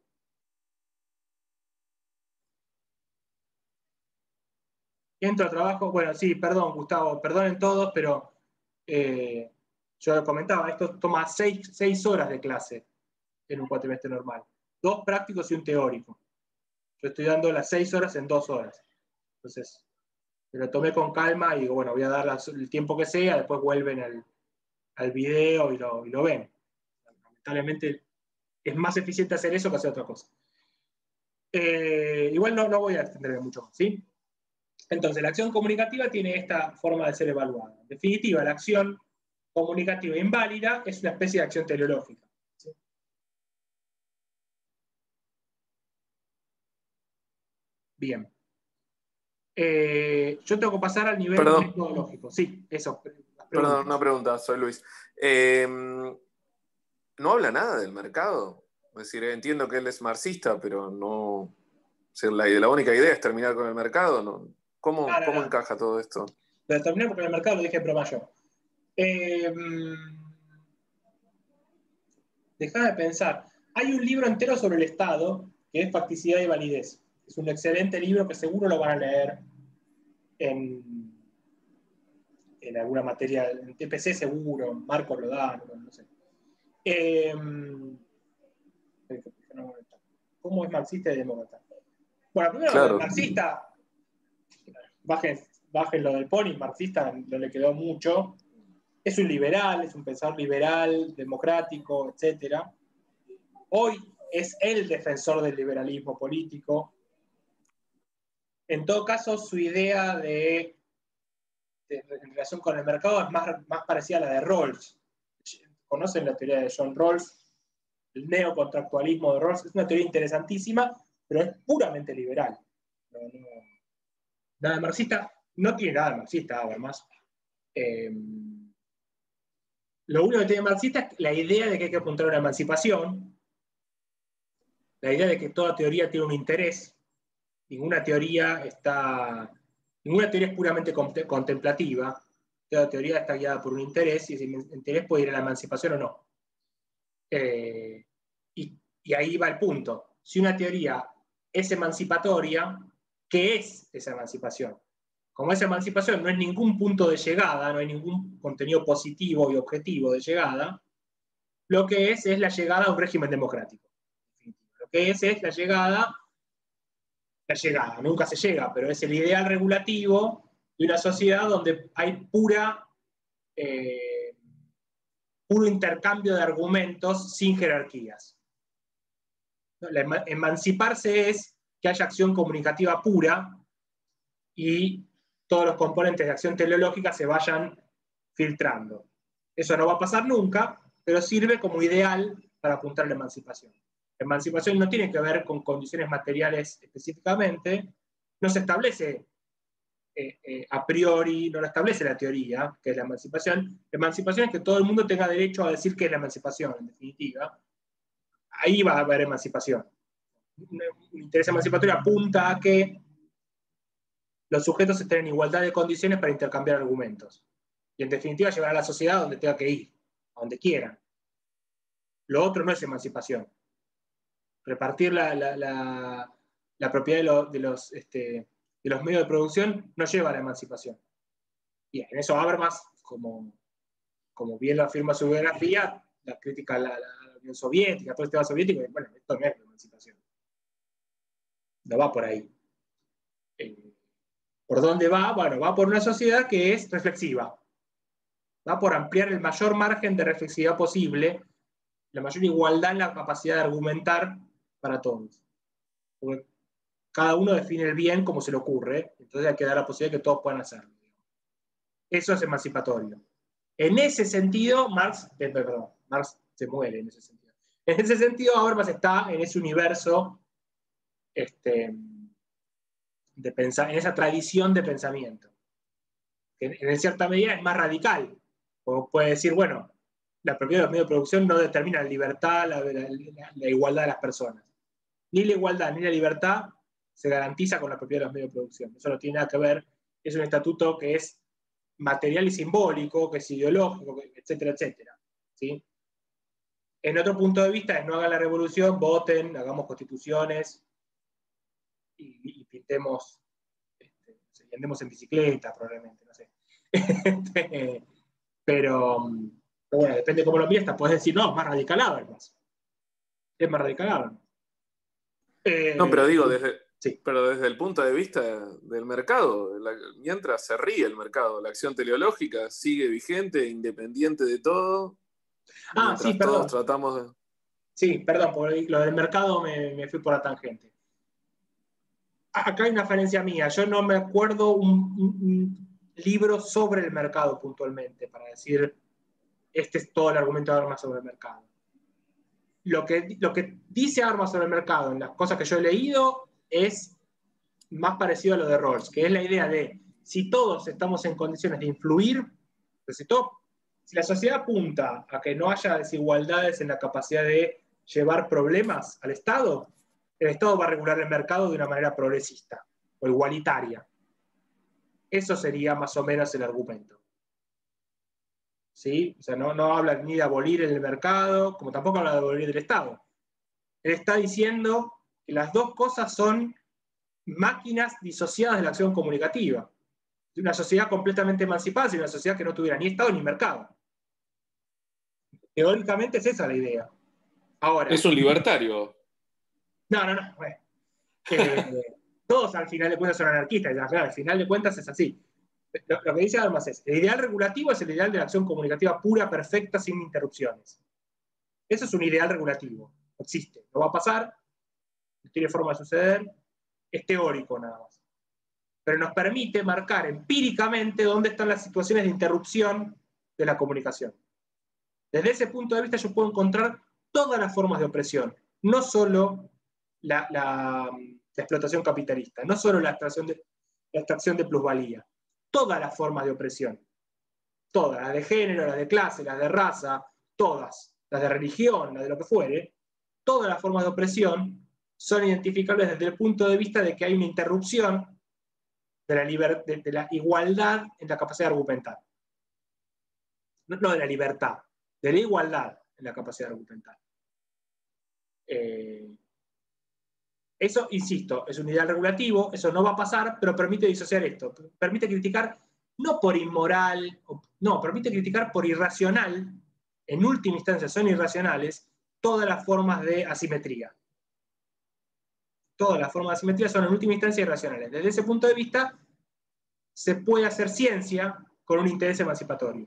Entro a trabajo, bueno, sí, perdón, Gustavo, perdonen todos, pero eh, yo comentaba, esto toma seis, seis horas de clase en un cuatrimestre normal. dos prácticos y un teórico. Yo estoy dando las seis horas en dos horas. Entonces, me lo tomé con calma y digo, bueno, voy a dar las, el tiempo que sea, después vuelven al, al video y lo, y lo ven. Lamentablemente es más eficiente hacer eso que hacer otra cosa. Eh, igual no, no voy a extenderme mucho más, ¿sí? Entonces, la acción comunicativa tiene esta forma de ser evaluada. En definitiva, la acción comunicativa inválida es una especie de acción teleológica. ¿Sí? Bien. Eh, yo tengo que pasar al nivel Perdón. metodológico. Sí, eso. Perdón, una pregunta, soy Luis. Eh, ¿No habla nada del mercado? Es decir, entiendo que él es marxista, pero no... O sea, la, la única idea es terminar con el mercado, ¿no? ¿Cómo, No, no, ¿cómo no. encaja todo esto? Lo de terminar porque en el mercado lo dije en broma yo. Eh, Dejá de pensar. Hay un libro entero sobre el Estado, que es Facticidad y Validez. Es un excelente libro que seguro lo van a leer en, en alguna materia, en T P C seguro, Marcos lo da, no, no sé. Eh, ¿Cómo es marxista y demócrata? Bueno, primero, Claro. marxista, bajen, bajen lo del Pony, marxista no le quedó mucho. Es un liberal, es un pensador liberal, democrático, etcétera. Hoy es el defensor del liberalismo político. En todo caso, su idea de, de, en relación con el mercado es más, más parecida a la de Rawls. ¿Conocen la teoría de John Rawls? El neocontractualismo de Rawls es una teoría interesantísima, pero es puramente liberal. No, no, nada de marxista, no tiene nada de marxista, además. Eh, lo único que tiene marxista es la idea de que hay que apuntar a una emancipación, la idea de que toda teoría tiene un interés. Ninguna teoría está, ninguna teoría es puramente contemplativa. Toda teoría está guiada por un interés y ese interés puede ir a la emancipación o no. Eh, y, y ahí va el punto. Si una teoría es emancipatoria, ¿qué es esa emancipación? Como esa emancipación no es ningún punto de llegada, no hay ningún contenido positivo y objetivo de llegada, lo que es es la llegada a un régimen democrático. Lo que es es la llegada la llegada, nunca se llega, pero es el ideal regulativo de una sociedad donde hay pura, eh, puro intercambio de argumentos sin jerarquías. La emanciparse es que haya acción comunicativa pura y todos los componentes de acción teleológica se vayan filtrando. Eso no va a pasar nunca, pero sirve como ideal para apuntar a la emancipación. La emancipación no tiene que ver con condiciones materiales específicamente, no se establece eh, eh, a priori, no lo establece la teoría, que es la emancipación. La emancipación es que todo el mundo tenga derecho a decir qué es la emancipación, en definitiva. Ahí va a haber emancipación. Un, un interés emancipatorio apunta a que los sujetos estén en igualdad de condiciones para intercambiar argumentos. Y en definitiva llevar a la sociedad a donde tenga que ir, a donde quieran. Lo otro no es emancipación. Repartir la, la, la, la propiedad de, lo, de, los, este, de los medios de producción no lleva a la emancipación. Y en eso Habermas, como, como bien lo afirma su biografía, la crítica a la, la Unión Soviética, todo el tema soviético, bueno, esto no es la emancipación. No va por ahí. Eh, ¿Por dónde va? Bueno, va por una sociedad que es reflexiva. Va por ampliar el mayor margen de reflexividad posible, la mayor igualdad en la capacidad de argumentar para todos. Porque cada uno define el bien como se le ocurre, entonces hay que dar la posibilidad de que todos puedan hacerlo. Eso es emancipatorio. En ese sentido, Marx, eh, perdón, Marx se muere en ese sentido. En ese sentido, Habermas está en ese universo este, de pensar, en esa tradición de pensamiento, que en, en cierta medida es más radical. Como puede decir, bueno, la propiedad de los medios de producción no determina la libertad, la, la, la, la igualdad de las personas. Ni la igualdad ni la libertad se garantiza con la propiedad de los medios de producción. Eso no tiene nada que ver, es un estatuto que es material y simbólico, que es ideológico, etcétera, etcétera. ¿Sí? En otro punto de vista es no hagan la revolución, voten, hagamos constituciones y, y pintemos, este, y andemos en bicicleta probablemente, no sé. Este, pero, pero bueno, depende de cómo lo mires, puedes decir, no, es más radical Habermas. Es más radical Habermas. Eh, No, pero digo, desde, sí. pero desde el punto de vista del mercado, la- mientras se ríe el mercado, la acción teleológica sigue vigente, independiente de todo, Ah, sí, mientras perdón. todos tratamos de... Sí, perdón, por lo del mercado me, me fui por la tangente. Acá hay una falencia mía. Yo no me acuerdo un, un, un libro sobre el mercado puntualmente para decir este es todo el argumento de Armas sobre el mercado. Lo que, lo que dice Armas sobre el mercado en las cosas que yo he leído es más parecido a lo de Rawls, que es la idea de si todos estamos en condiciones de influir, si, todo, si la sociedad apunta a que no haya desigualdades en la capacidad de llevar problemas al Estado, el Estado va a regular el mercado de una manera progresista o igualitaria. Eso sería más o menos el argumento. ¿Sí? O sea, no, no habla ni de abolir el mercado, como tampoco habla de abolir el Estado. Él está diciendo que las dos cosas son máquinas disociadas de la acción comunicativa. De una sociedad completamente emancipada y una sociedad que no tuviera ni Estado ni mercado. Teóricamente es esa la idea. Ahora, Es un libertario. no, no, no. Bueno, eh, todos al final de cuentas son anarquistas. Ya, claro, al final de cuentas es así. Lo, lo que dice Armas es, el ideal regulativo es el ideal de la acción comunicativa pura, perfecta, sin interrupciones. Eso es un ideal regulativo. Existe. No va a pasar, no tiene forma de suceder, es teórico nada más. Pero nos permite marcar empíricamente dónde están las situaciones de interrupción de la comunicación. Desde ese punto de vista yo puedo encontrar todas las formas de opresión, no solo la, la, la explotación capitalista, no solo la extracción, de, la extracción de plusvalía, todas las formas de opresión, todas, las de género, las de clase, las de raza, todas, las de religión, las de lo que fuere, todas las formas de opresión son identificables desde el punto de vista de que hay una interrupción de la, liber, de, de la igualdad en la capacidad de argumentar. No, no de la libertad, de la igualdad en la capacidad de argumentar. Eh, eso, insisto, es un ideal regulativo, eso no va a pasar, pero permite disociar esto, permite criticar no por inmoral, no, permite criticar por irracional, en última instancia son irracionales, todas las formas de asimetría. Todas las formas de asimetría son en última instancia irracionales. Desde ese punto de vista, se puede hacer ciencia con un interés emancipatorio.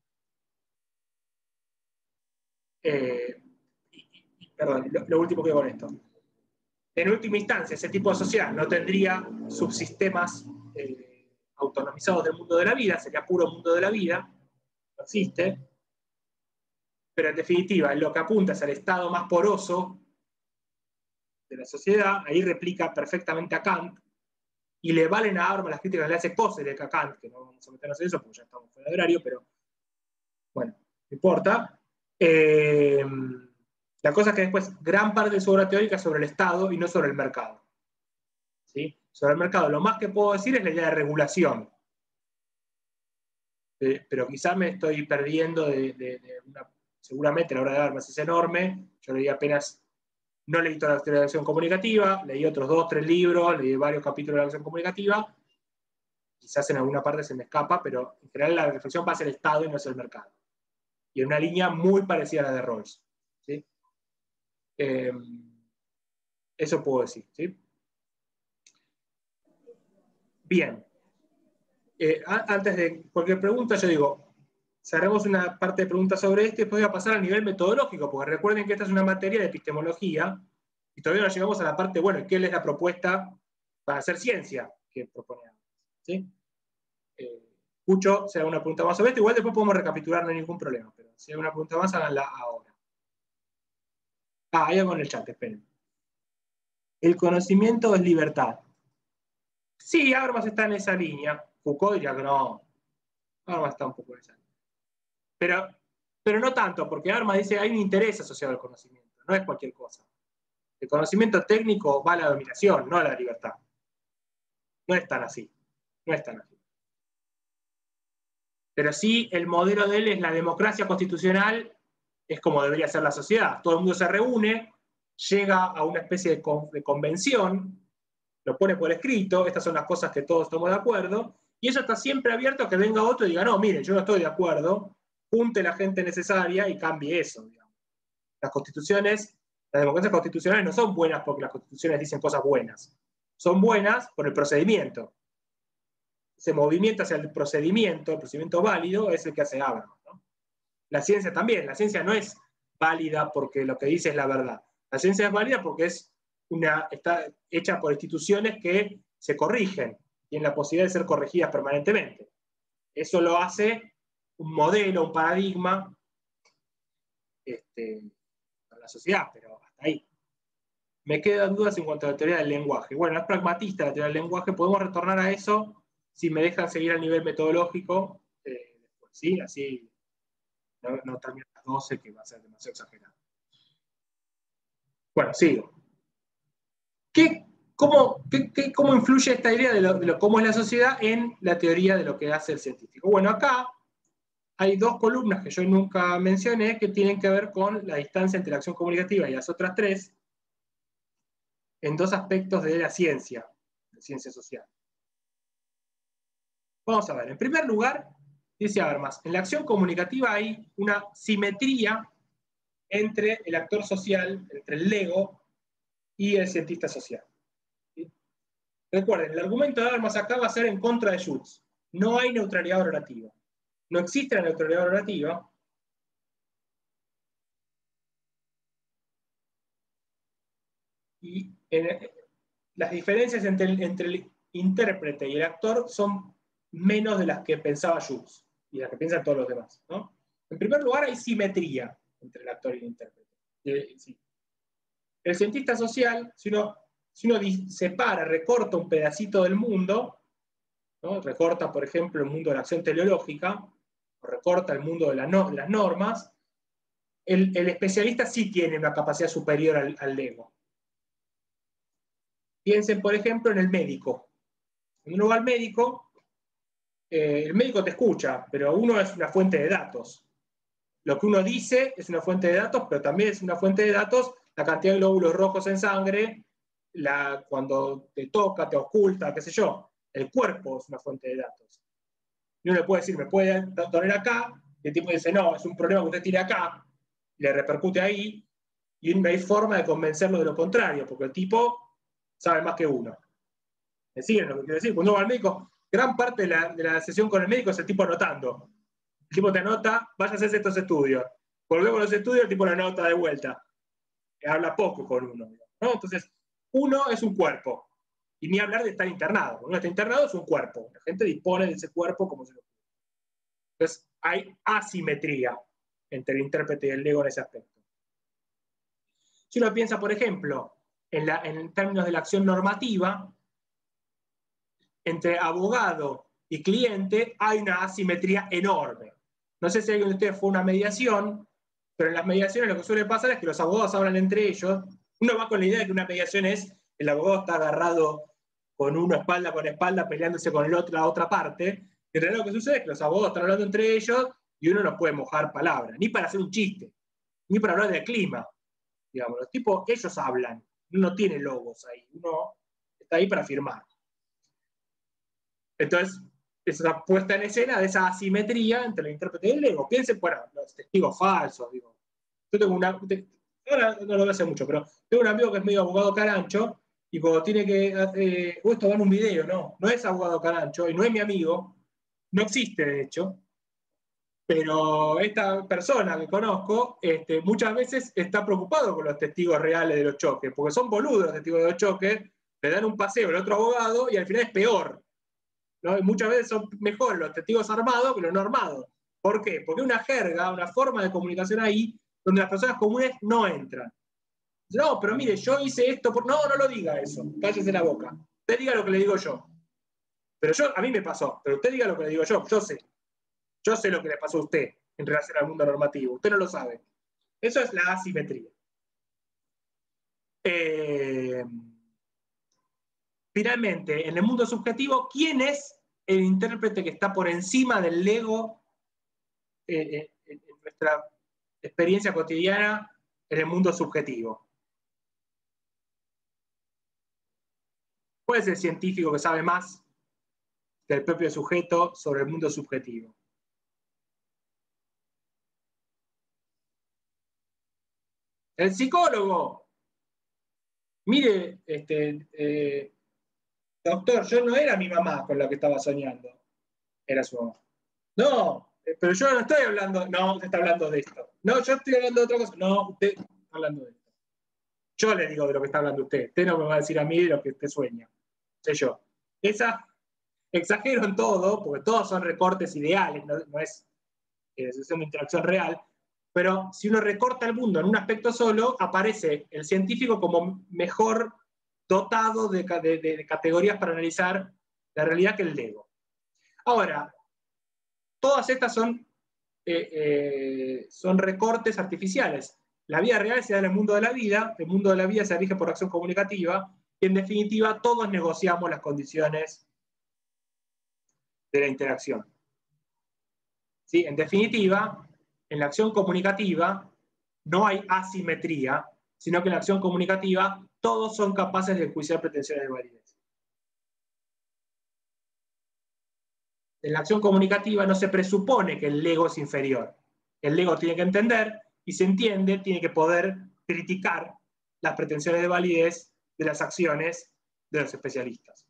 Eh, y, y, perdón, lo, lo último que digo con esto. En última instancia, ese tipo de sociedad no tendría subsistemas eh, autonomizados del mundo de la vida, sería puro mundo de la vida, no existe, pero en definitiva, lo que apunta es al estado más poroso de la sociedad, ahí replica perfectamente a Kant, y le valen a Armas las críticas que le hace Koselleck a Kant, que no vamos a meternos en eso porque ya estamos fuera de horario, pero bueno, no importa. Eh, la cosa es que después gran parte de su obra teórica es sobre el Estado y no sobre el mercado. ¿Sí? Sobre el mercado, lo más que puedo decir es la idea de regulación. Eh, pero quizás me estoy perdiendo de, de, de una... Seguramente la obra de Armas es enorme, yo leí apenas... No leí toda la teoría de la acción comunicativa, leí otros dos, tres libros, leí varios capítulos de la acción comunicativa. Quizás en alguna parte se me escapa, pero en general la reflexión va hacia el Estado y no hacia el mercado. Y en una línea muy parecida a la de Rawls. ¿Sí? Eh, eso puedo decir. ¿Sí? Bien. Eh, antes de cualquier pregunta, yo digo, cerremos una parte de preguntas sobre esto y después voy a pasar al nivel metodológico, porque recuerden que esta es una materia de epistemología y todavía no llegamos a la parte, bueno, ¿qué es la propuesta para hacer ciencia que propone Armas? ¿Sí? Eh, escucho, si hay alguna pregunta más sobre esto, igual después podemos recapitular, no hay ningún problema, pero si hay una pregunta más, háganla ahora. Ah, hay algo en el chat, esperen. El conocimiento es libertad. Sí, Armas está en esa línea. Foucault diría que no. Armas está un poco en esa línea. Pero, pero no tanto, porque Armas dice que hay un interés asociado al conocimiento, no es cualquier cosa. El conocimiento técnico va a la dominación, no a la libertad. No es tan así. No es tan así. Pero sí, el modelo de él es la democracia constitucional, es como debería ser la sociedad. Todo el mundo se reúne, llega a una especie de, con, de convención, lo pone por escrito, estas son las cosas que todos estamos de acuerdo, y eso está siempre abierto a que venga otro y diga, no, mire, yo no estoy de acuerdo, junte la gente necesaria y cambie eso. Digamos. Las constituciones Las democracias constitucionales no son buenas porque las constituciones dicen cosas buenas. Son buenas por el procedimiento. Ese movimiento hacia el procedimiento, el procedimiento válido, es el que hace Habermas, ¿no? La ciencia también. La ciencia no es válida porque lo que dice es la verdad. La ciencia es válida porque es una, está hecha por instituciones que se corrigen, tienen la posibilidad de ser corregidas permanentemente. Eso lo hace un modelo, un paradigma este, para la sociedad, pero hasta ahí. Me quedan dudas en cuanto a la teoría del lenguaje. Bueno, es pragmatista la teoría del lenguaje, podemos retornar a eso si me dejan seguir al nivel metodológico, eh, después, ¿sí? Así no, no termino a las doce, que va a ser demasiado exagerado. Bueno, sigo. ¿Qué, cómo, qué, qué, ¿Cómo influye esta idea de, lo, de lo, cómo es la sociedad en la teoría de lo que hace el científico? Bueno, acá hay dos columnas que yo nunca mencioné que tienen que ver con la distancia entre la acción comunicativa y las otras tres en dos aspectos de la ciencia, de ciencia social. Vamos a ver, en primer lugar, dice Habermas, en la acción comunicativa hay una simetría entre el actor social, entre el lego y el cientista social. ¿Sí? Recuerden, el argumento de Habermas acá va a ser en contra de Schutz. No hay neutralidad relativa. No existe la neutralidad relativa. Y en, las diferencias entre el, entre el intérprete y el actor son menos de las que pensaba Schutz y las que piensan todos los demás, ¿no? En primer lugar, hay simetría entre el actor y el intérprete. Eh, sí. El cientista social, si uno, si uno separa, recorta un pedacito del mundo, ¿no? Recorta, por ejemplo, el mundo de la acción teleológica, o recorta el mundo de, la no, de las normas, el, el especialista sí tiene una capacidad superior al, al lego. Piensen, por ejemplo, en el médico. Cuando uno va al médico, eh, el médico te escucha, pero uno es una fuente de datos. Lo que uno dice es una fuente de datos, pero también es una fuente de datos la cantidad de glóbulos rojos en sangre, la, cuando te toca, te oculta, qué sé yo. El cuerpo es una fuente de datos. Y uno le puede decir, me puede doler acá, y el tipo dice, no, es un problema que usted tiene acá, y le repercute ahí, y no hay forma de convencerlo de lo contrario, porque el tipo sabe más que uno. ¿Me siguen lo que quiero decir? Cuando uno va al médico, gran parte de la, de la sesión con el médico es el tipo anotando. El tipo te anota, vaya a hacer estos estudios. Volvemos a los estudios, el tipo lo anota de vuelta. Habla poco con uno, ¿no? Entonces, uno es un cuerpo. Y ni hablar de estar internado. Uno está internado, es un cuerpo. La gente dispone de ese cuerpo como se lo quiere. Entonces, hay asimetría entre el intérprete y el lego en ese aspecto. Si uno piensa, por ejemplo, en, la, en términos de la acción normativa, entre abogado y cliente hay una asimetría enorme. No sé si alguien de ustedes fue a una mediación, pero en las mediaciones lo que suele pasar es que los abogados hablan entre ellos. Uno va con la idea de que una mediación es el abogado está agarrado con uno espalda con espalda peleándose con el otro, la otra parte. En realidad lo que sucede es que los abogados están hablando entre ellos y uno no puede mojar palabras, ni para hacer un chiste, ni para hablar del clima. Digamos, los tipos, ellos hablan, uno no tiene logos ahí, uno está ahí para firmar. Entonces, es una puesta en escena de esa asimetría entre el intérprete y el lego. Piensen, bueno, los testigos falsos, digo. Yo tengo una, ahora no lo voy a hacer mucho, pero tengo un amigo que es medio abogado carancho, y cuando tiene que, eh, oh, esto va en un video, no, no es abogado carancho, y no es mi amigo, no existe de hecho, pero esta persona que conozco, este, muchas veces está preocupado con los testigos reales de los choques, porque son boludos los testigos de los choques, le dan un paseo al otro abogado, y al final es peor. ¿No? Y muchas veces son mejores los testigos armados que los no armados. ¿Por qué? Porque hay una jerga, una forma de comunicación ahí donde las personas comunes no entran. No, pero mire, yo hice esto. Por... No, no lo diga eso. Cállese la boca. Usted diga lo que le digo yo. Pero yo, a mí me pasó. Pero usted diga lo que le digo yo. Yo sé. Yo sé lo que le pasó a usted en relación al mundo normativo. Usted no lo sabe. Eso es la asimetría. Eh... Finalmente, en el mundo subjetivo, ¿quién es el intérprete que está por encima del lego eh, en nuestra experiencia cotidiana en el mundo subjetivo? ¿Cuál es el científico que sabe más que el propio sujeto sobre el mundo subjetivo? El psicólogo. mire, este, eh, doctor, yo no era mi mamá con la que estaba soñando, era su mamá. No, eh, pero yo no estoy hablando, no, usted está hablando de esto. No, yo estoy hablando de otra cosa. No, usted está hablando de esto. Yo le digo de lo que está hablando usted. Usted no me va a decir a mí de lo que usted sueña. Sé yo. Esa, exagero en todo, porque todos son recortes ideales, no, no es, es una interacción real, pero si uno recorta el mundo en un aspecto solo, aparece el científico como mejor dotado de, de, de categorías para analizar la realidad que el Lego. Ahora, todas estas son, eh, eh, son recortes artificiales. La vida real se da en el mundo de la vida, el mundo de la vida se rige por acción comunicativa, y en definitiva todos negociamos las condiciones de la interacción. ¿Sí? En definitiva, en la acción comunicativa no hay asimetría, sino que en la acción comunicativa todos son capaces de enjuiciar pretensiones de validez. En la acción comunicativa no se presupone que el Lego es inferior. El Lego tiene que entender, y se entiende, tiene que poder criticar las pretensiones de validez de las acciones de los especialistas.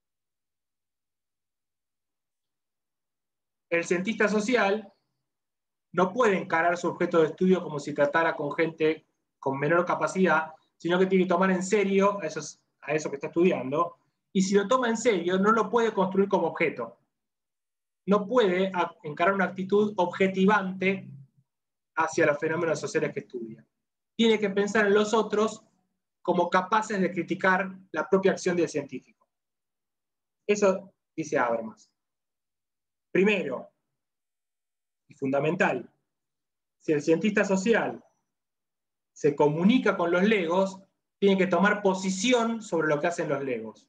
El cientista social no puede encarar su objeto de estudio como si tratara con gente con menor capacidad, sino que tiene que tomar en serio a, esos, a eso que está estudiando, y si lo toma en serio, no lo puede construir como objeto. No puede encarar una actitud objetivante hacia los fenómenos sociales que estudia. Tiene que pensar en los otros como capaces de criticar la propia acción del científico. Eso dice Habermas. Primero, y fundamental, si el cientista social se comunica con los legos, tiene que tomar posición sobre lo que hacen los legos.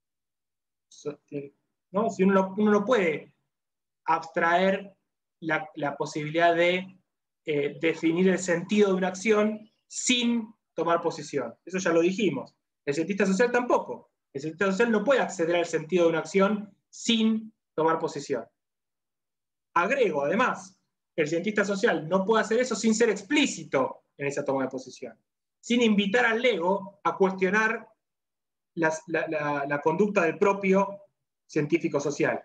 ¿No? Si uno, no, uno no puede abstraer la, la posibilidad de eh, definir el sentido de una acción sin tomar posición. Eso ya lo dijimos. El cientista social tampoco. El cientista social no puede acceder al sentido de una acción sin tomar posición. Agrego, además, el cientista social no puede hacer eso sin ser explícito en esa toma de posición, sin invitar al Lego a cuestionar las, la, la, la conducta del propio científico social.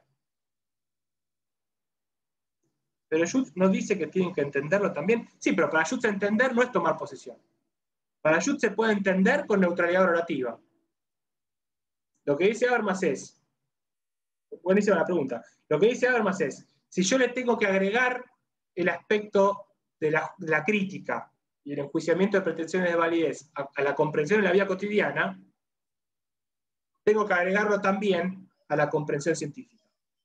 Pero Schutz nos dice que tienen que entenderlo también. Sí, pero para Schutz entender no es tomar posición. Para Schutz se puede entender con neutralidad relativa. Lo que dice Habermas es, buenísima la pregunta, lo que dice Habermas es, si yo le tengo que agregar el aspecto de la, de la crítica y el enjuiciamiento de pretensiones de validez a, a la comprensión de la vida cotidiana, tengo que agregarlo también a la comprensión científica.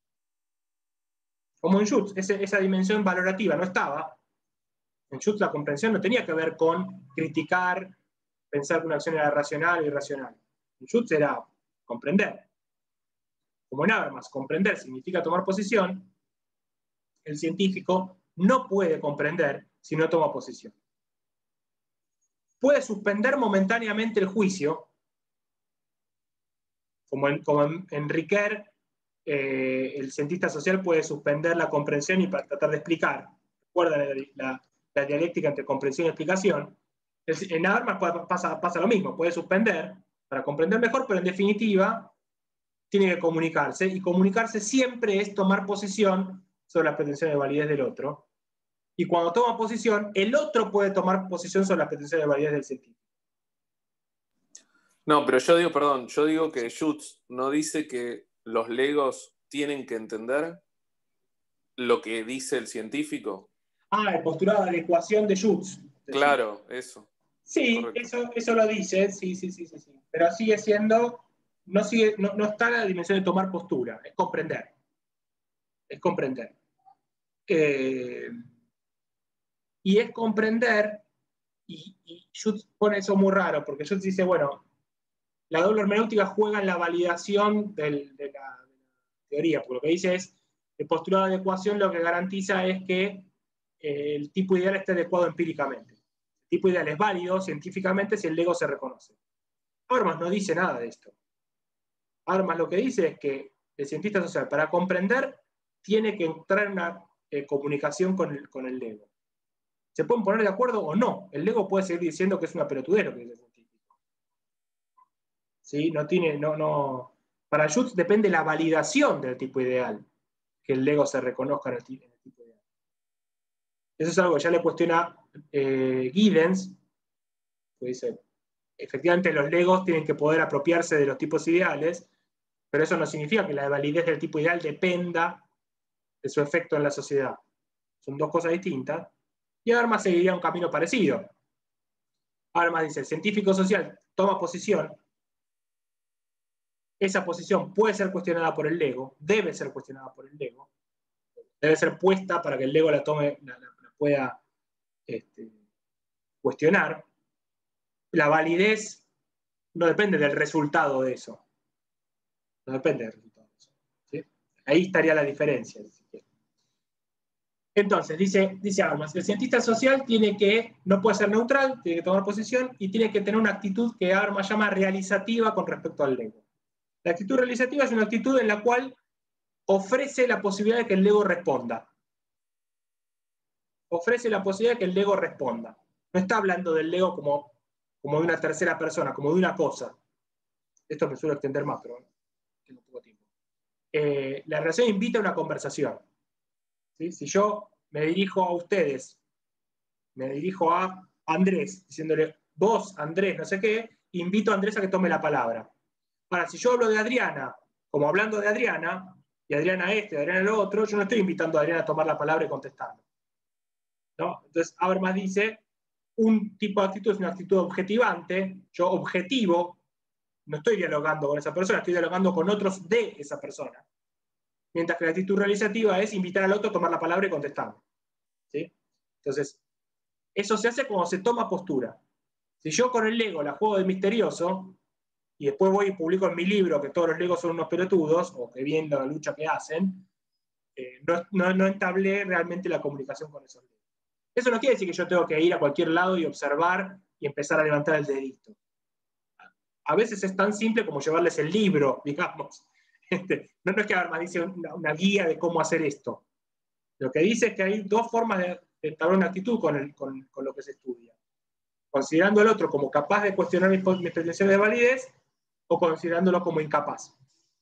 Como en Schutz, ese, esa dimensión valorativa no estaba. En Schutz la comprensión no tenía que ver con criticar, pensar que una acción era racional o irracional. En Schutz era comprender. Como en Habermas, comprender significa tomar posición. El científico no puede comprender si no toma posición. Puede suspender momentáneamente el juicio, como en, como en, en Ricoeur, eh, el cientista social puede suspender la comprensión y para tratar de explicar. Recuerda la, la, la dialéctica entre comprensión y explicación. En Habermas pasa, pasa lo mismo, puede suspender para comprender mejor, pero en definitiva tiene que comunicarse, y comunicarse siempre es tomar posición sobre las pretensiones de validez del otro. Y cuando toma posición, el otro puede tomar posición sobre las pretensiones de validez del científico. No, pero yo digo, perdón, yo digo que Schutz no dice que los legos tienen que entender lo que dice el científico. Ah, el postulado de la ecuación de Schutz. Claro, eso. Sí, eso, eso lo dice, sí, sí, sí, sí, sí. Pero sigue siendo, no, sigue, no, no está en la dimensión de tomar postura, es comprender. Es comprender. Eh, y es comprender, y, y Schutz pone eso muy raro, porque Schutz dice, bueno, la doble hermenéutica juega en la validación del, de, la, de la teoría, porque lo que dice es, el postulado de ecuación lo que garantiza es que eh, el tipo ideal esté adecuado empíricamente. El tipo ideal es válido científicamente si el Lego se reconoce. Habermas no dice nada de esto. Habermas lo que dice es que el cientista social, para comprender, tiene que entrar en una eh, comunicación con el, con el Lego. ¿Se pueden poner de acuerdo o no? El Lego puede seguir diciendo que es una pelotudez lo que dice el científico. ¿sí? No tiene, no, no. Para Schutz depende la validación del tipo ideal, que el Lego se reconozca en el, en el tipo ideal. Eso es algo que ya le cuestiona eh, Giddens, que dice, efectivamente los Legos tienen que poder apropiarse de los tipos ideales, pero eso no significa que la validez del tipo ideal dependa de su efecto en la sociedad. Son dos cosas distintas. Y Habermas seguiría un camino parecido. Habermas dice, el científico social toma posición, esa posición puede ser cuestionada por el Lego, debe ser cuestionada por el Lego, debe ser puesta para que el Lego la tome, la, la, la pueda este, cuestionar. La validez no depende del resultado de eso. No depende del resultado de eso. ¿Sí? Ahí estaría la diferencia. Entonces, dice, dice Habermas, el cientista social tiene que, no puede ser neutral, tiene que tomar posición y tiene que tener una actitud que Habermas llama realizativa con respecto al Lego. La actitud realizativa es una actitud en la cual ofrece la posibilidad de que el Lego responda. Ofrece la posibilidad de que el Lego responda. No está hablando del Lego como, como de una tercera persona, como de una cosa. Esto me suelo extender más, pero tengo poco tiempo. Eh, la relación invita a una conversación. ¿Sí? Si yo me dirijo a ustedes, me dirijo a Andrés, diciéndole, vos, Andrés, no sé qué, invito a Andrés a que tome la palabra. Ahora, si yo hablo de Adriana, como hablando de Adriana, y Adriana esto, y Adriana lo otro, yo no estoy invitando a Adriana a tomar la palabra y contestarlo. ¿No? Entonces, Habermas dice, un tipo de actitud es una actitud objetivante, yo objetivo, no estoy dialogando con esa persona, estoy dialogando con otros de esa persona. Mientras que la actitud realizativa es invitar al otro a tomar la palabra y contestarlo. ¿Sí? Entonces, eso se hace cuando se toma postura. Si yo con el Lego la juego de misterioso, y después voy y publico en mi libro que todos los Legos son unos pelotudos, o que viendo la lucha que hacen, eh, no, no, no entablé realmente la comunicación con esos Legos. Eso no quiere decir que yo tengo que ir a cualquier lado y observar y empezar a levantar el dedito. A veces es tan simple como llevarles el libro, digamos. Este, no, no es que Habermas dice una, una guía de cómo hacer esto. Lo que dice es que hay dos formas de entablar una actitud con, el, con, con lo que se estudia. Considerando al otro como capaz de cuestionar mis, mis pretensiones de validez o considerándolo como incapaz.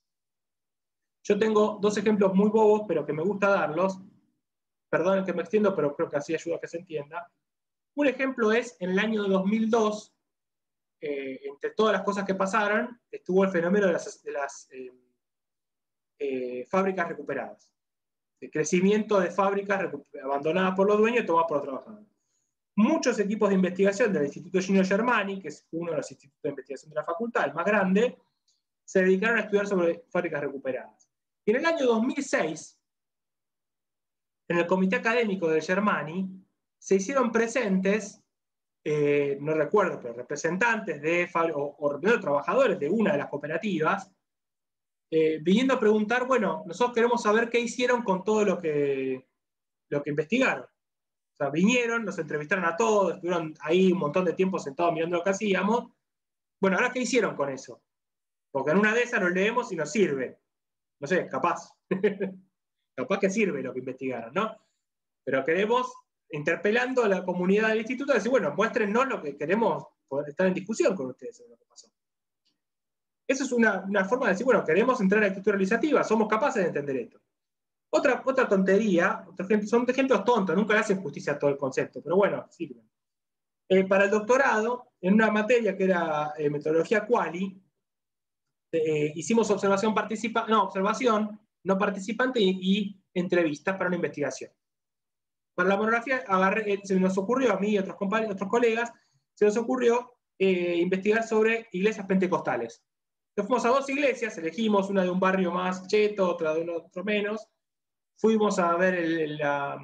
Yo tengo dos ejemplos muy bobos, pero que me gusta darlos. Perdonen que me extiendo, pero creo que así ayuda a que se entienda. Un ejemplo es, en el año dos mil dos, eh, entre todas las cosas que pasaron, estuvo el fenómeno de las, de las eh, eh, fábricas recuperadas. El crecimiento de fábricas abandonadas por los dueños y tomadas por los trabajadores. Muchos equipos de investigación del Instituto Gino Germani, que es uno de los institutos de investigación de la facultad, el más grande, se dedicaron a estudiar sobre fábricas recuperadas. Y en el año dos mil seis, en el comité académico del Germani, se hicieron presentes, eh, no recuerdo, pero representantes de, o, o de trabajadores de una de las cooperativas, eh, viniendo a preguntar, bueno, nosotros queremos saber qué hicieron con todo lo que, lo que investigaron. O sea, vinieron, nos entrevistaron a todos, estuvieron ahí un montón de tiempo sentados mirando lo que hacíamos. Bueno, ahora, ¿qué hicieron con eso? Porque en una de esas lo leemos y nos sirve. No sé, capaz. Capaz que sirve lo que investigaron, ¿no? Pero queremos, interpelando a la comunidad del instituto, decir, bueno, muéstrennos lo que queremos, poder estar en discusión con ustedes sobre lo que pasó. Eso es una, una forma de decir, bueno, queremos entrar a la actitud realizativa, somos capaces de entender esto. Otra, otra tontería, otro ejemplo, son ejemplos tontos, nunca le hacen justicia a todo el concepto, pero bueno, sirven. Eh, para el doctorado, en una materia que era eh, metodología quali, eh, hicimos observación participa no, observación no participante y, y entrevistas para una investigación. Para la monografía agarré, se nos ocurrió a mí y a otros, compañeros, otros colegas, se nos ocurrió eh, investigar sobre iglesias pentecostales. Nos fuimos a dos iglesias, elegimos una de un barrio más cheto, otra de otro menos. Fuimos a ver el, el, la,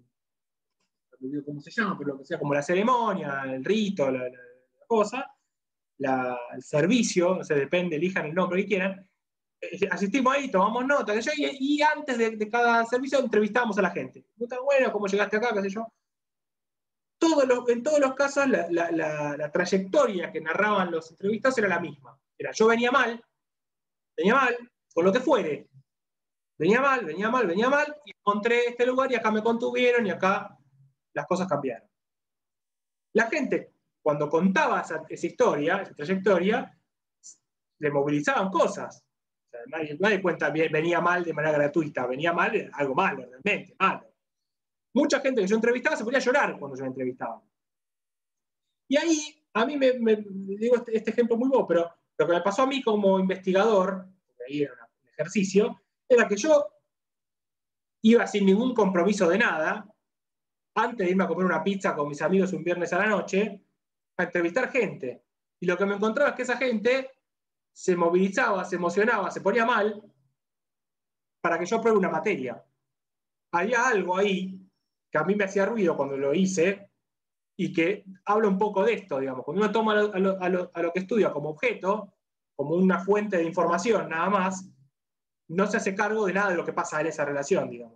¿cómo se llama? Pero lo que sea, como la ceremonia, el rito, la, la, la cosa, la, el servicio, no sé, depende, elijan el nombre que quieran. Eh, asistimos ahí, tomamos nota, y, y antes de, de cada servicio entrevistamos a la gente. Bueno, ¿cómo llegaste acá? ¿Qué sé yo? Todo lo, en todos los casos, la, la, la, la trayectoria que narraban los entrevistados era la misma. Era, yo venía mal, venía mal, con lo que fuere. Venía mal, venía mal, venía mal, y encontré este lugar y acá me contuvieron y acá las cosas cambiaron. La gente, cuando contaba esa, esa historia, esa trayectoria, le movilizaban cosas. O sea, nadie, nadie cuenta venía mal de manera gratuita, venía mal algo malo, realmente, malo. Mucha gente que yo entrevistaba se ponía a llorar cuando yo la entrevistaba. Y ahí, a mí me, me digo este, este ejemplo muy bobo, pero lo que me pasó a mí como investigador, porque ahí era un ejercicio, era que yo iba sin ningún compromiso de nada, antes de irme a comer una pizza con mis amigos un viernes a la noche, a entrevistar gente. Y lo que me encontraba es que esa gente se movilizaba, se emocionaba, se ponía mal para que yo apruebe una materia. Había algo ahí que a mí me hacía ruido cuando lo hice y que habla un poco de esto, digamos. Cuando uno toma a lo, a lo, a lo, a lo que estudia como objeto, como una fuente de información nada más, no se hace cargo de nada de lo que pasa en esa relación, digamos.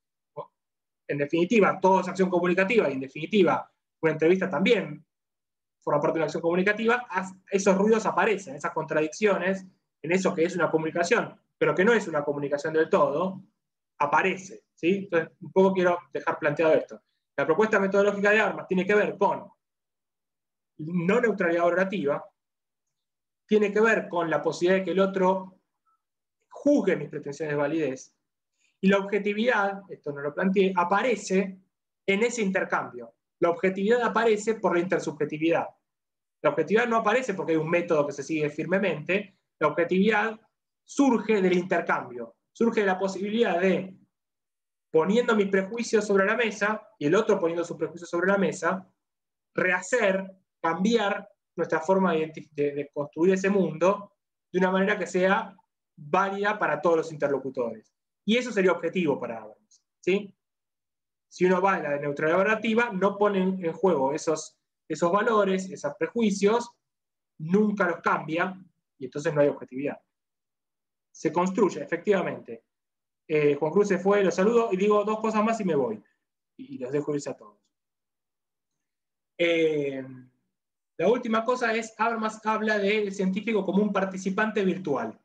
En definitiva, todo es acción comunicativa y en definitiva, una entrevista también forma parte de una acción comunicativa, esos ruidos aparecen, esas contradicciones, en eso que es una comunicación, pero que no es una comunicación del todo, aparece, ¿sí? Entonces, un poco quiero dejar planteado esto. La propuesta metodológica de Habermas tiene que ver con no neutralidad valorativa, tiene que ver con la posibilidad de que el otro juzgue mis pretensiones de validez, y la objetividad, esto no lo planteé, aparece en ese intercambio. La objetividad aparece por la intersubjetividad. La objetividad no aparece porque hay un método que se sigue firmemente, la objetividad surge del intercambio, surge de la posibilidad de, poniendo mis prejuicios sobre la mesa, y el otro poniendo sus prejuicios sobre la mesa, rehacer, cambiar nuestra forma de, de, de construir ese mundo de una manera que sea válida para todos los interlocutores. Y eso sería objetivo para Habermas, ¿sí? Si uno va en la de neutralidad valorativa, no pone en juego esos, esos valores, esos prejuicios, nunca los cambia, y entonces no hay objetividad. Se construye, efectivamente. Eh, Juan Cruz se fue, los saludo, y digo dos cosas más y me voy. Y, y los dejo irse a todos. Eh, la última cosa es, Habermas habla del científico como un participante virtual.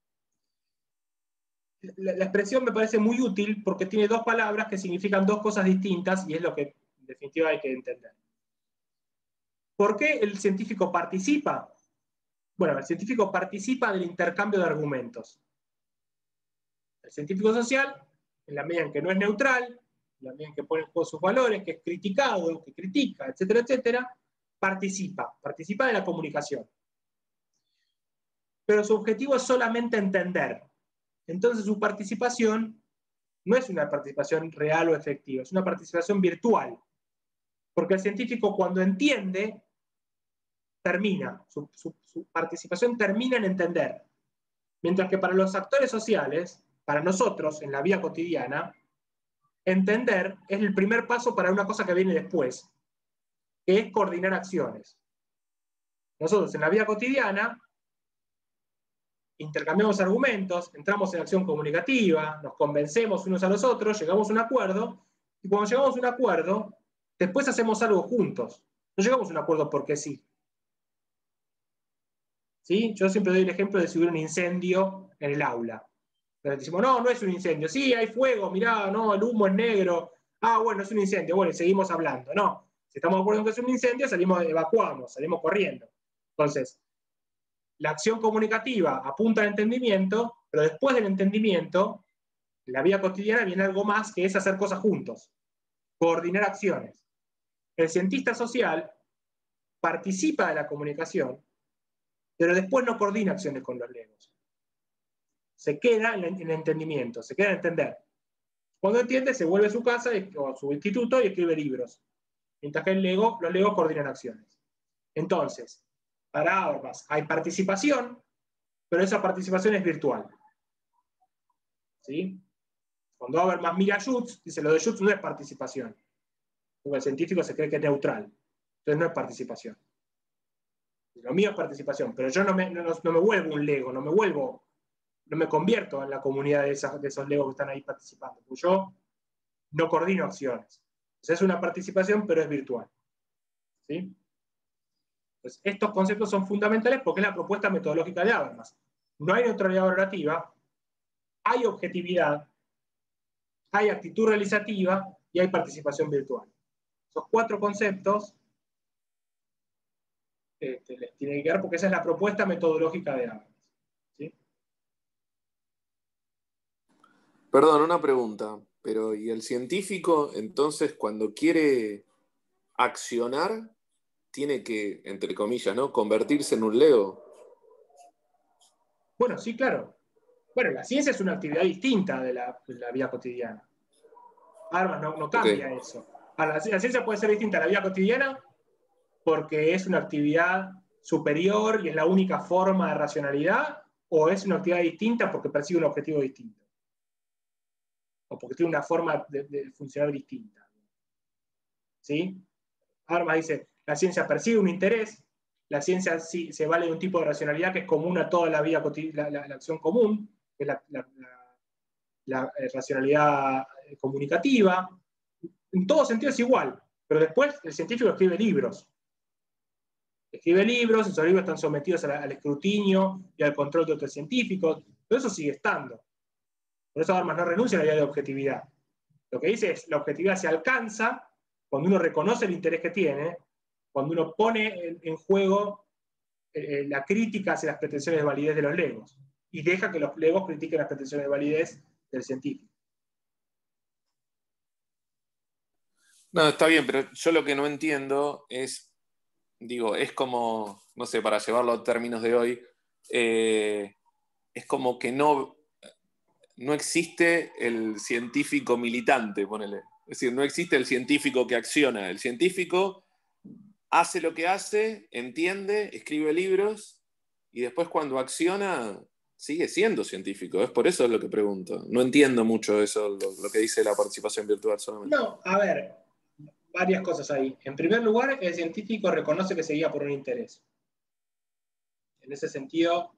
La, la expresión me parece muy útil porque tiene dos palabras que significan dos cosas distintas y es lo que en definitiva hay que entender. ¿Por qué el científico participa? Bueno, el científico participa del intercambio de argumentos. El científico social, en la medida en que no es neutral, en la medida en que pone en juego sus valores, que es criticado, que critica, etcétera, etcétera, participa, participa de la comunicación. Pero su objetivo es solamente entender. Entonces su participación no es una participación real o efectiva, es una participación virtual. Porque el científico cuando entiende, termina, su, su, su participación termina en entender. Mientras que para los actores sociales, para nosotros en la vida cotidiana, entender es el primer paso para una cosa que viene después, que es coordinar acciones. Nosotros en la vida cotidiana intercambiamos argumentos, entramos en acción comunicativa, nos convencemos unos a los otros, llegamos a un acuerdo, y cuando llegamos a un acuerdo, después hacemos algo juntos. No llegamos a un acuerdo porque sí. ¿Sí? Yo siempre doy el ejemplo de si hubiera un incendio en el aula. Entonces decimos, no, no es un incendio. Sí, hay fuego, mirá, no, el humo es negro. Ah, bueno, es un incendio. Bueno, y seguimos hablando. No, si estamos de acuerdo en que es un incendio, salimos, evacuamos, salimos corriendo. Entonces, la acción comunicativa apunta al entendimiento, pero después del entendimiento, en la vida cotidiana viene algo más que es hacer cosas juntos, coordinar acciones. El cientista social participa de la comunicación, pero después no coordina acciones con los legos. Se queda en el entendimiento, se queda en entender. Cuando entiende, se vuelve a su casa o a su instituto y escribe libros. Mientras que el lego, los legos coordinan acciones. Entonces, para Habermas hay participación, pero esa participación es virtual. ¿Sí? Cuando Habermas mira a Schutz, dice lo de Schutz no es participación. Porque el científico se cree que es neutral. Entonces no es participación. Lo mío es participación, pero yo no me, no, no me vuelvo un lego, no me vuelvo, no me convierto en la comunidad de, esas, de esos legos que están ahí participando. Porque yo no coordino acciones. Entonces es una participación, pero es virtual. ¿Sí? Entonces, estos conceptos son fundamentales porque es la propuesta metodológica de Habermas. No hay neutralidad valorativa, hay objetividad, hay actitud realizativa y hay participación virtual. Esos cuatro conceptos este, les tiene que quedar porque esa es la propuesta metodológica de Habermas. Perdón, una pregunta, pero ¿y el científico entonces cuando quiere accionar tiene que, entre comillas, ¿no?, convertirse en un Lego? Bueno, sí, claro. Bueno, la ciencia es una actividad distinta de la, de la vida cotidiana. Armas no, no cambia Ok. eso. Ahora, la, la ciencia puede ser distinta a la vida cotidiana porque es una actividad superior y es la única forma de racionalidad, o es una actividad distinta porque persigue un objetivo distinto. O porque tiene una forma de, de funcionar distinta. ¿Sí? Armas dice, la ciencia persigue un interés, la ciencia sí se vale de un tipo de racionalidad que es común a toda la vida cotidiana, la, la, la acción común, que es la, la, la, la eh, racionalidad comunicativa. En todo sentido es igual, pero después el científico escribe libros. Escribe libros, esos libros están sometidos a la, al escrutinio y al control de otros científicos, pero eso sigue estando. Por eso Armas no renuncia a la idea de objetividad. Lo que dice es, la objetividad se alcanza cuando uno reconoce el interés que tiene, cuando uno pone en, en juego eh, la crítica hacia las pretensiones de validez de los legos, y deja que los legos critiquen las pretensiones de validez del científico. No, está bien, pero yo lo que no entiendo es, digo, es como, no sé, para llevarlo a términos de hoy, eh, es como que no, no existe el científico militante, ponele. Es decir, no existe el científico que acciona. El científico hace lo que hace, entiende, escribe libros, y después cuando acciona sigue siendo científico. Es por eso lo que pregunto. No entiendo mucho eso, lo, lo que dice la participación virtual solamente. No, a ver, varias cosas ahí. En primer lugar, el científico reconoce que se guía por un interés. En ese sentido,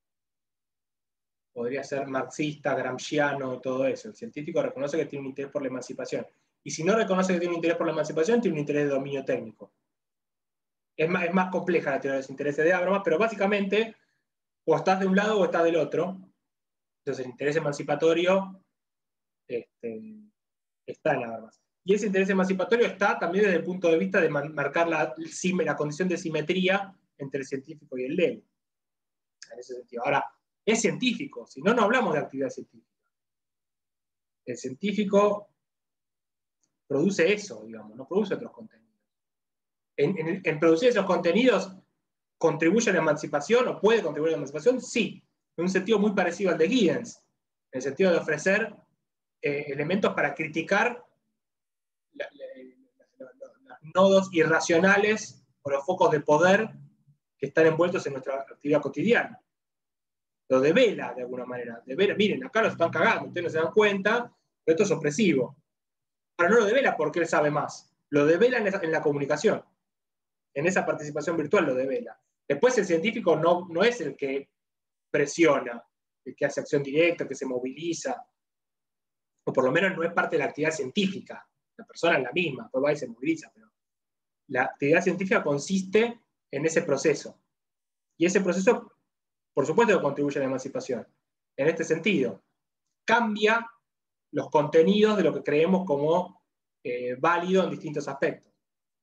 podría ser marxista, gramsciano y todo eso. El científico reconoce que tiene un interés por la emancipación. Y si no reconoce que tiene un interés por la emancipación, tiene un interés de dominio técnico. Es más, es más compleja la teoría de los intereses de Habermas, pero básicamente o estás de un lado o estás del otro. Entonces el interés emancipatorio este, está en Habermas. Y ese interés emancipatorio está también desde el punto de vista de marcar la, la condición de simetría entre el científico y el lego. En ese sentido. Ahora, es científico, si no, no hablamos de actividad científica. El científico produce eso, digamos, no produce otros contenidos. En, en, en producir esos contenidos, ¿contribuye a la emancipación o puede contribuir a la emancipación? Sí, en un sentido muy parecido al de Giddens, en el sentido de ofrecer eh, elementos para criticar la, la, la, la, los nodos irracionales o los focos de poder que están envueltos en nuestra actividad cotidiana. Lo devela de alguna manera. Devela, miren, acá los están cagando, ustedes no se dan cuenta, pero esto es opresivo. Ahora no lo devela porque él sabe más, lo devela en, esa, en la comunicación, en esa participación virtual lo devela. Después el científico no, no es el que presiona, el que hace acción directa, el que se moviliza, o por lo menos no es parte de la actividad científica. La persona es la misma, pues va y se moviliza, pero la actividad científica consiste en ese proceso. Y ese proceso, por supuesto, que contribuye a la emancipación. En este sentido, cambia los contenidos de lo que creemos como eh, válido en distintos aspectos.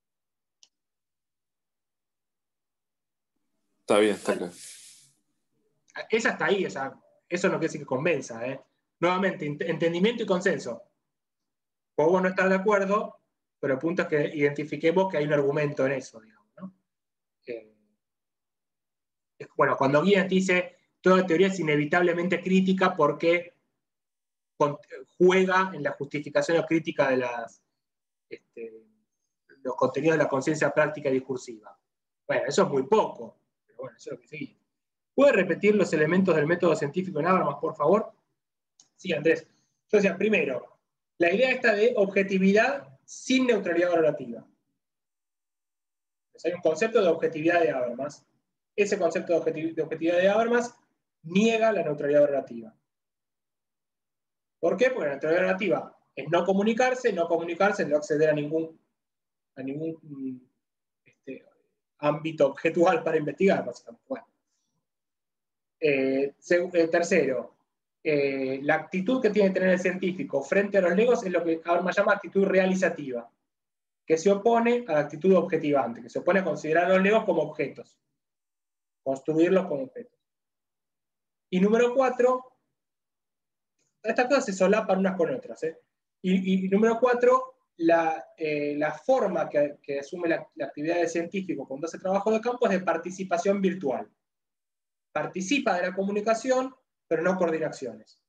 Está bien, está claro. Esa está ahí, esa, eso no quiere decir que convenza. ¿eh? Nuevamente, entendimiento y consenso. Podemos no estar de acuerdo, pero el punto es que identifiquemos que hay un argumento en eso, digamos, ¿no? Eh, bueno, cuando Giddens dice toda teoría es inevitablemente crítica porque juega en la justificación o crítica de las, este, los contenidos de la conciencia práctica y discursiva. Bueno, eso es muy poco, pero bueno, eso es lo que sigue. ¿Puede repetir los elementos del método científico en Habermas, por favor? Sí, Andrés. Yo decía, primero, la idea esta de objetividad sin neutralidad valorativa. Entonces, hay un concepto de objetividad de Habermas. Ese concepto de, objetividad de, objetividad de Habermas niega la neutralidad valorativa. ¿Por qué? Porque la neutralidad valorativa es no comunicarse, no comunicarse, no acceder a ningún, a ningún este, ámbito objetual para investigar, básicamente. Bueno. Eh, eh, tercero, eh, la actitud que tiene que tener el científico frente a los legos es lo que Habermas llama actitud realizativa, que se opone a la actitud objetivante, que se opone a considerar a los legos como objetos, construirlos como objetos. Y número cuatro, estas cosas se solapan unas con otras. ¿eh? Y, y número cuatro, la, eh, la forma que, que asume la, la actividad de científico cuando hace trabajo de campo es de participación virtual. Participa de la comunicación, pero no coordina acciones.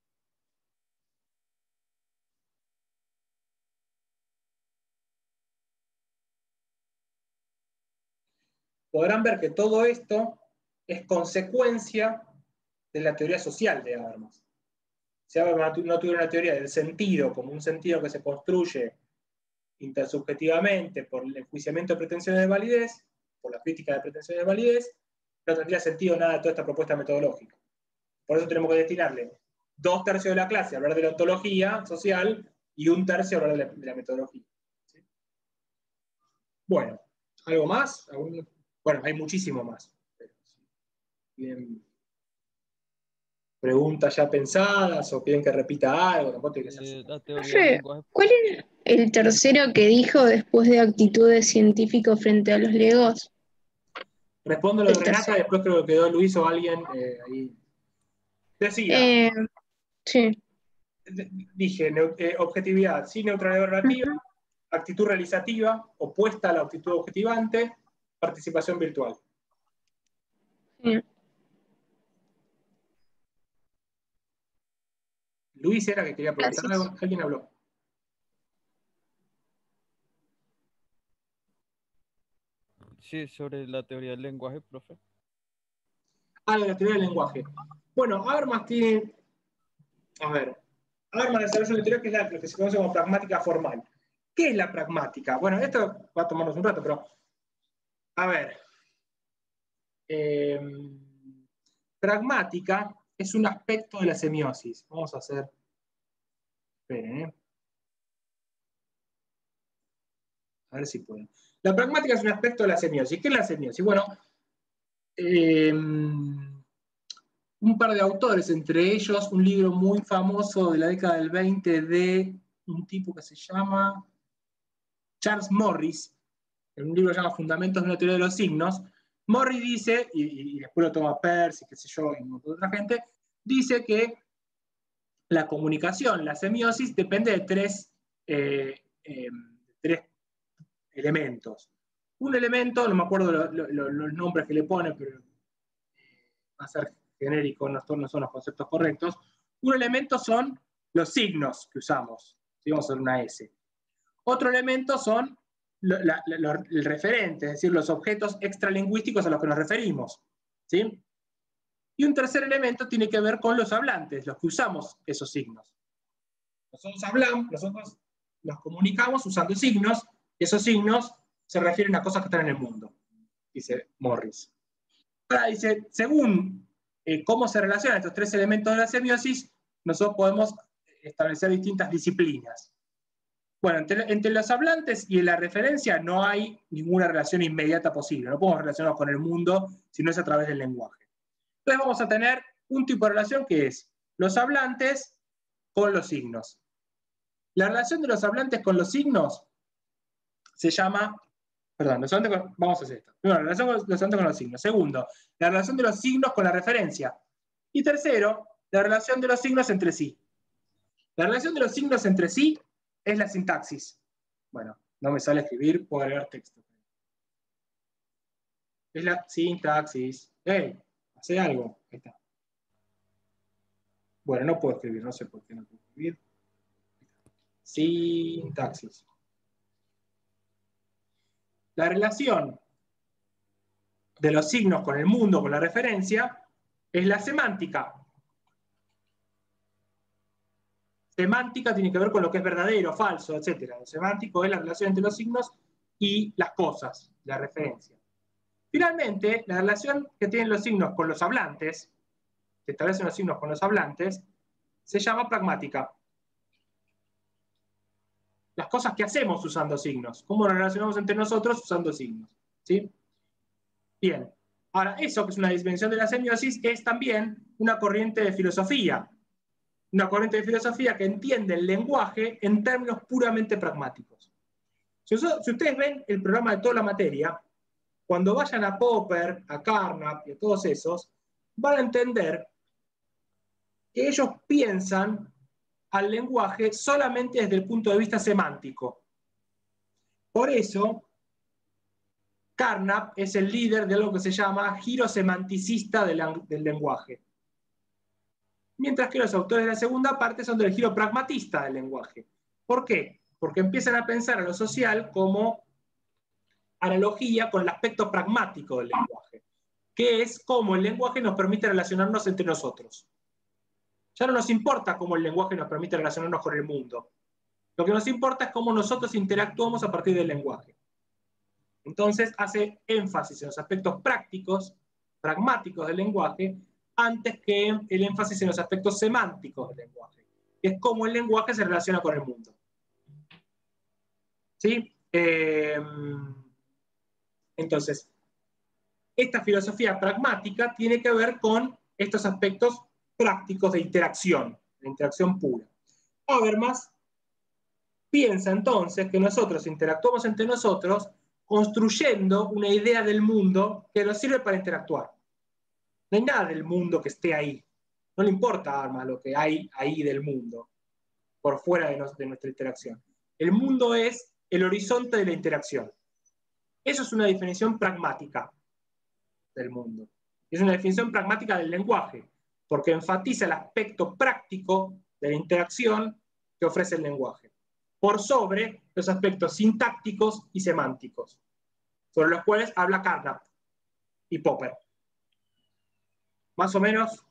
Podrán ver que todo esto es consecuencia de la teoría social de Habermas. Si Habermas no tuviera una teoría del sentido como un sentido que se construye intersubjetivamente por el enjuiciamiento de pretensiones de validez, por la crítica de pretensiones de validez, no tendría sentido nada de toda esta propuesta metodológica. Por eso tenemos que destinarle dos tercios de la clase a hablar de la ontología social y un tercio a hablar de la, de la metodología. ¿Sí? Bueno, ¿algo más? ¿Algún... Bueno, hay muchísimo más. Bien. ¿Preguntas ya pensadas o quieren que repita algo? Tampoco tiene que ser Eh, súper- la teoría del Profe, lenguaje. ¿cuál es el tercero que dijo después de actitudes científicas frente a los legos? Respondo lo de El Renata, tercero. después creo que quedó Luis o alguien eh, ahí. Decía, Eh, sí. d- dije, neu- eh, objetividad sin neutralidad relativa, Ujú. actitud realizativa, opuesta a la actitud objetivante, participación virtual. Sí. Luis era que quería preguntar Gracias. algo, alguien habló. Sí, sobre la teoría del lenguaje, profe. Ah, de la teoría del lenguaje. Bueno, Habermas tiene, a ver, Habermas desarrolla una teoría que es la lo que se conoce como pragmática formal. ¿Qué es la pragmática? Bueno, esto va a tomarnos un rato, pero, a ver, eh, pragmática es un aspecto de la semiosis. Vamos a hacer, esperen, ¿eh? A ver si puedo. La pragmática es un aspecto de la semiosis. ¿Qué es la semiosis? Bueno, eh, un par de autores, entre ellos un libro muy famoso de la década del veinte de un tipo que se llama Charles Morris, en un libro que se llama Fundamentos de una teoría de los signos. Morris dice, y, y después lo toma Peirce, qué sé yo, y un montón de otra gente, dice que la comunicación, la semiosis, depende de tres, eh, eh, tres elementos. Un elemento, no me acuerdo lo, lo, lo, los nombres que le pone, pero va a ser genérico, no son, no son los conceptos correctos. Un elemento son los signos que usamos, si vamos a hacer una S. Otro elemento son lo, la, lo, el referente, es decir, los objetos extralingüísticos a los que nos referimos. ¿Sí? Y un tercer elemento tiene que ver con los hablantes, los que usamos esos signos. Nosotros hablamos, nosotros nos comunicamos usando signos, y esos signos se refieren a cosas que están en el mundo, dice Morris. Ahora dice, según eh, cómo se relacionan estos tres elementos de la semiosis, nosotros podemos establecer distintas disciplinas. Bueno, entre, entre los hablantes y la referencia no hay ninguna relación inmediata posible. No podemos relacionarnos con el mundo si no es a través del lenguaje. Entonces vamos a tener un tipo de relación que es los hablantes con los signos. La relación de los hablantes con los signos se llama, perdón, los hablantes con, vamos a hacer esto. Primero, la relación de los hablantes con los signos. Segundo, la relación de los signos con la referencia. Y tercero, la relación de los signos entre sí. La relación de los signos entre sí es la sintaxis. Bueno, no me sale escribir, puedo agregar texto. Es la sintaxis. ¡Ey! Hace algo. Ahí está. Bueno, no puedo escribir, no sé por qué no puedo escribir. Sintaxis. La relación de los signos con el mundo, con la referencia, es la semántica. Semántica tiene que ver con lo que es verdadero, falso, etcétera. Lo semántico es la relación entre los signos y las cosas, la referencia. Finalmente, la relación que tienen los signos con los hablantes, que establecen los signos con los hablantes, se llama pragmática. Las cosas que hacemos usando signos, cómo nos relacionamos entre nosotros usando signos. ¿Sí? Bien. Ahora, eso que es una dimensión de la semiosis es también una corriente de filosofía. Una corriente de filosofía que entiende el lenguaje en términos puramente pragmáticos. Si, si ustedes ven el programa de toda la materia, cuando vayan a Popper, a Carnap y a todos esos, van a entender que ellos piensan al lenguaje solamente desde el punto de vista semántico. Por eso, Carnap es el líder de algo que se llama giro semanticista del, del lenguaje. Mientras que los autores de la segunda parte son del giro pragmatista del lenguaje. ¿Por qué? Porque empiezan a pensar a lo social como analogía con el aspecto pragmático del lenguaje, que es cómo el lenguaje nos permite relacionarnos entre nosotros. Ya no nos importa cómo el lenguaje nos permite relacionarnos con el mundo. Lo que nos importa es cómo nosotros interactuamos a partir del lenguaje. Entonces hace énfasis en los aspectos prácticos, pragmáticos del lenguaje, antes que el énfasis en los aspectos semánticos del lenguaje, que es cómo el lenguaje se relaciona con el mundo. ¿Sí? Eh, entonces, esta filosofía pragmática tiene que ver con estos aspectos prácticos de interacción, de interacción pura. Habermas piensa entonces que nosotros interactuamos entre nosotros construyendo una idea del mundo que nos sirve para interactuar. No hay nada del mundo que esté ahí. No le importa a Habermas lo que hay ahí del mundo, por fuera de, nos, de nuestra interacción. El mundo es el horizonte de la interacción. Eso es una definición pragmática del mundo. Es una definición pragmática del lenguaje, porque enfatiza el aspecto práctico de la interacción que ofrece el lenguaje, por sobre los aspectos sintácticos y semánticos, sobre los cuales habla Carnap y Popper. Más o menos.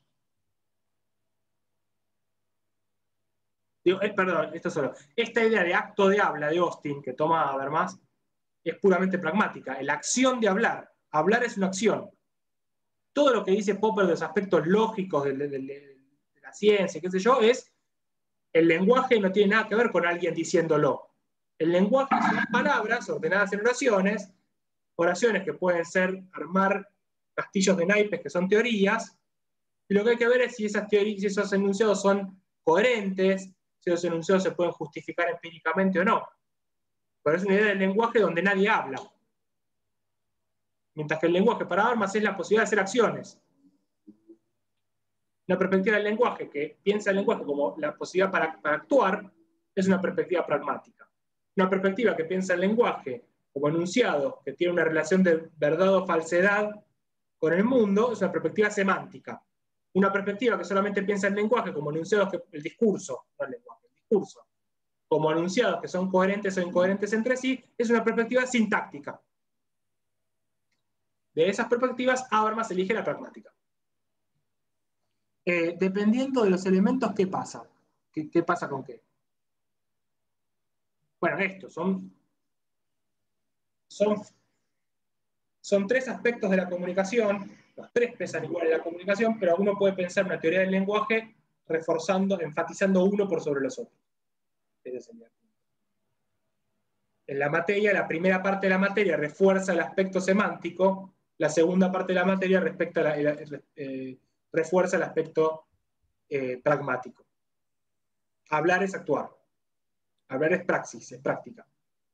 Digo, eh, perdón, esto solo. Esta idea de acto de habla de Austin, que toma Habermas, es puramente pragmática. La acción de hablar. Hablar es una acción. Todo lo que dice Popper de los aspectos lógicos de, de, de, de la ciencia, qué sé yo, es el lenguaje no tiene nada que ver con alguien diciéndolo. El lenguaje son palabras ordenadas en oraciones, oraciones que pueden ser armar castillos de naipes, que son teorías, y lo que hay que ver es si esas teorías, si esos enunciados son coherentes, si esos enunciados se pueden justificar empíricamente o no. Pero es una idea del lenguaje donde nadie habla. Mientras que el lenguaje para Habermas es la posibilidad de hacer acciones. Una perspectiva del lenguaje que piensa el lenguaje como la posibilidad para, para actuar es una perspectiva pragmática. Una perspectiva que piensa el lenguaje como enunciado que tiene una relación de verdad o falsedad con el mundo es una perspectiva semántica. Una perspectiva que solamente piensa el lenguaje como enunciados, que, el discurso, no el lenguaje, el discurso, como enunciados que son coherentes o incoherentes entre sí, es una perspectiva sintáctica. De esas perspectivas, Habermas elige la pragmática. Eh, dependiendo de los elementos, ¿qué pasa? ¿Qué, qué pasa con qué? Bueno, estos son, son, son tres aspectos de la comunicación. Los tres pesan igual en la comunicación, pero uno puede pensar una teoría del lenguaje reforzando, enfatizando uno por sobre los otros. Ese es el punto. En la materia, la primera parte de la materia refuerza el aspecto semántico, la segunda parte de la materia respecta a la, la, eh, refuerza el aspecto eh, pragmático. Hablar es actuar. Hablar es praxis, es práctica.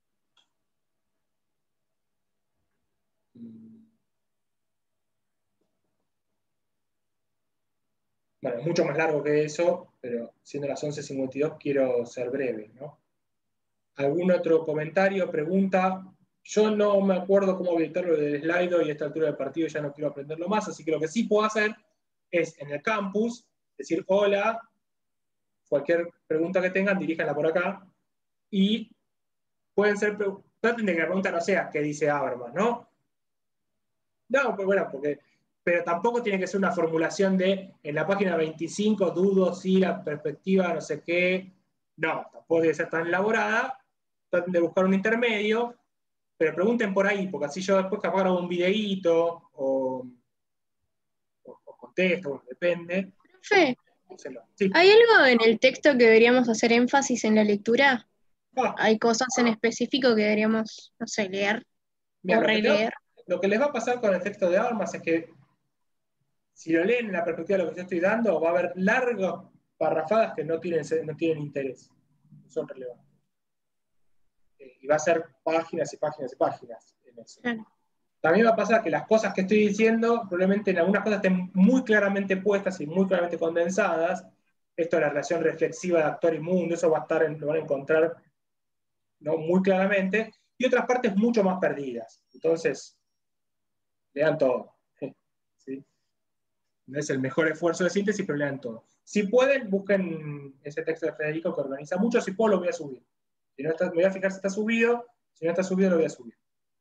Bueno, es mucho más largo que eso, pero siendo las once cincuenta y dos quiero ser breve, ¿no? ¿Algún otro comentario, pregunta? Yo no me acuerdo cómo habilitarlo del Slido y a esta altura del partido ya no quiero aprenderlo más, así que lo que sí puedo hacer es en el campus decir hola, cualquier pregunta que tengan, diríjanla por acá, y pueden ser, traten de que la pregunta no sea qué dice Habermas, ¿no? No, pues bueno, porque, pero tampoco tiene que ser una formulación de, en la página veinticinco dudo si la perspectiva no sé qué, no, tampoco debe ser tan elaborada, traten de buscar un intermedio, pero pregunten por ahí, porque así yo después capaz hago un videíto, o, o, o contesto, bueno, depende. Profe, Sí. ¿hay algo en el texto que deberíamos hacer énfasis en la lectura? Ah, ¿Hay cosas en específico que deberíamos, no sé, leer mira, o lo, que te va- releer? lo que les va a pasar con el texto de Habermas es que si lo leen en la perspectiva de lo que yo estoy dando, va a haber largas parrafadas que no tienen, no tienen interés, no son relevantes. Eh, y va a ser páginas y páginas y páginas en eso. Claro. También va a pasar que las cosas que estoy diciendo, probablemente en algunas cosas estén muy claramente puestas y muy claramente condensadas, esto de la relación reflexiva de actor y mundo, eso va a estar, en, lo van a encontrar, ¿no?, muy claramente, y otras partes mucho más perdidas. Entonces, lean todo. ¿Sí? No es el mejor esfuerzo de síntesis, pero lean todo. Si pueden, busquen ese texto de Federico que organiza mucho. Si puedo, lo voy a subir. Si no está, me voy a fijar si está subido. Si no está subido, lo voy a subir.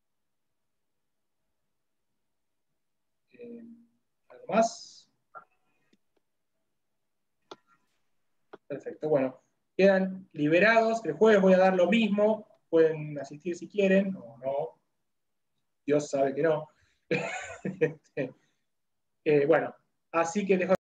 Eh, ¿Algo más? Perfecto. Bueno, quedan liberados. El jueves voy a dar lo mismo. Pueden asistir si quieren o no. Dios sabe que no. este, eh, bueno, así que dejo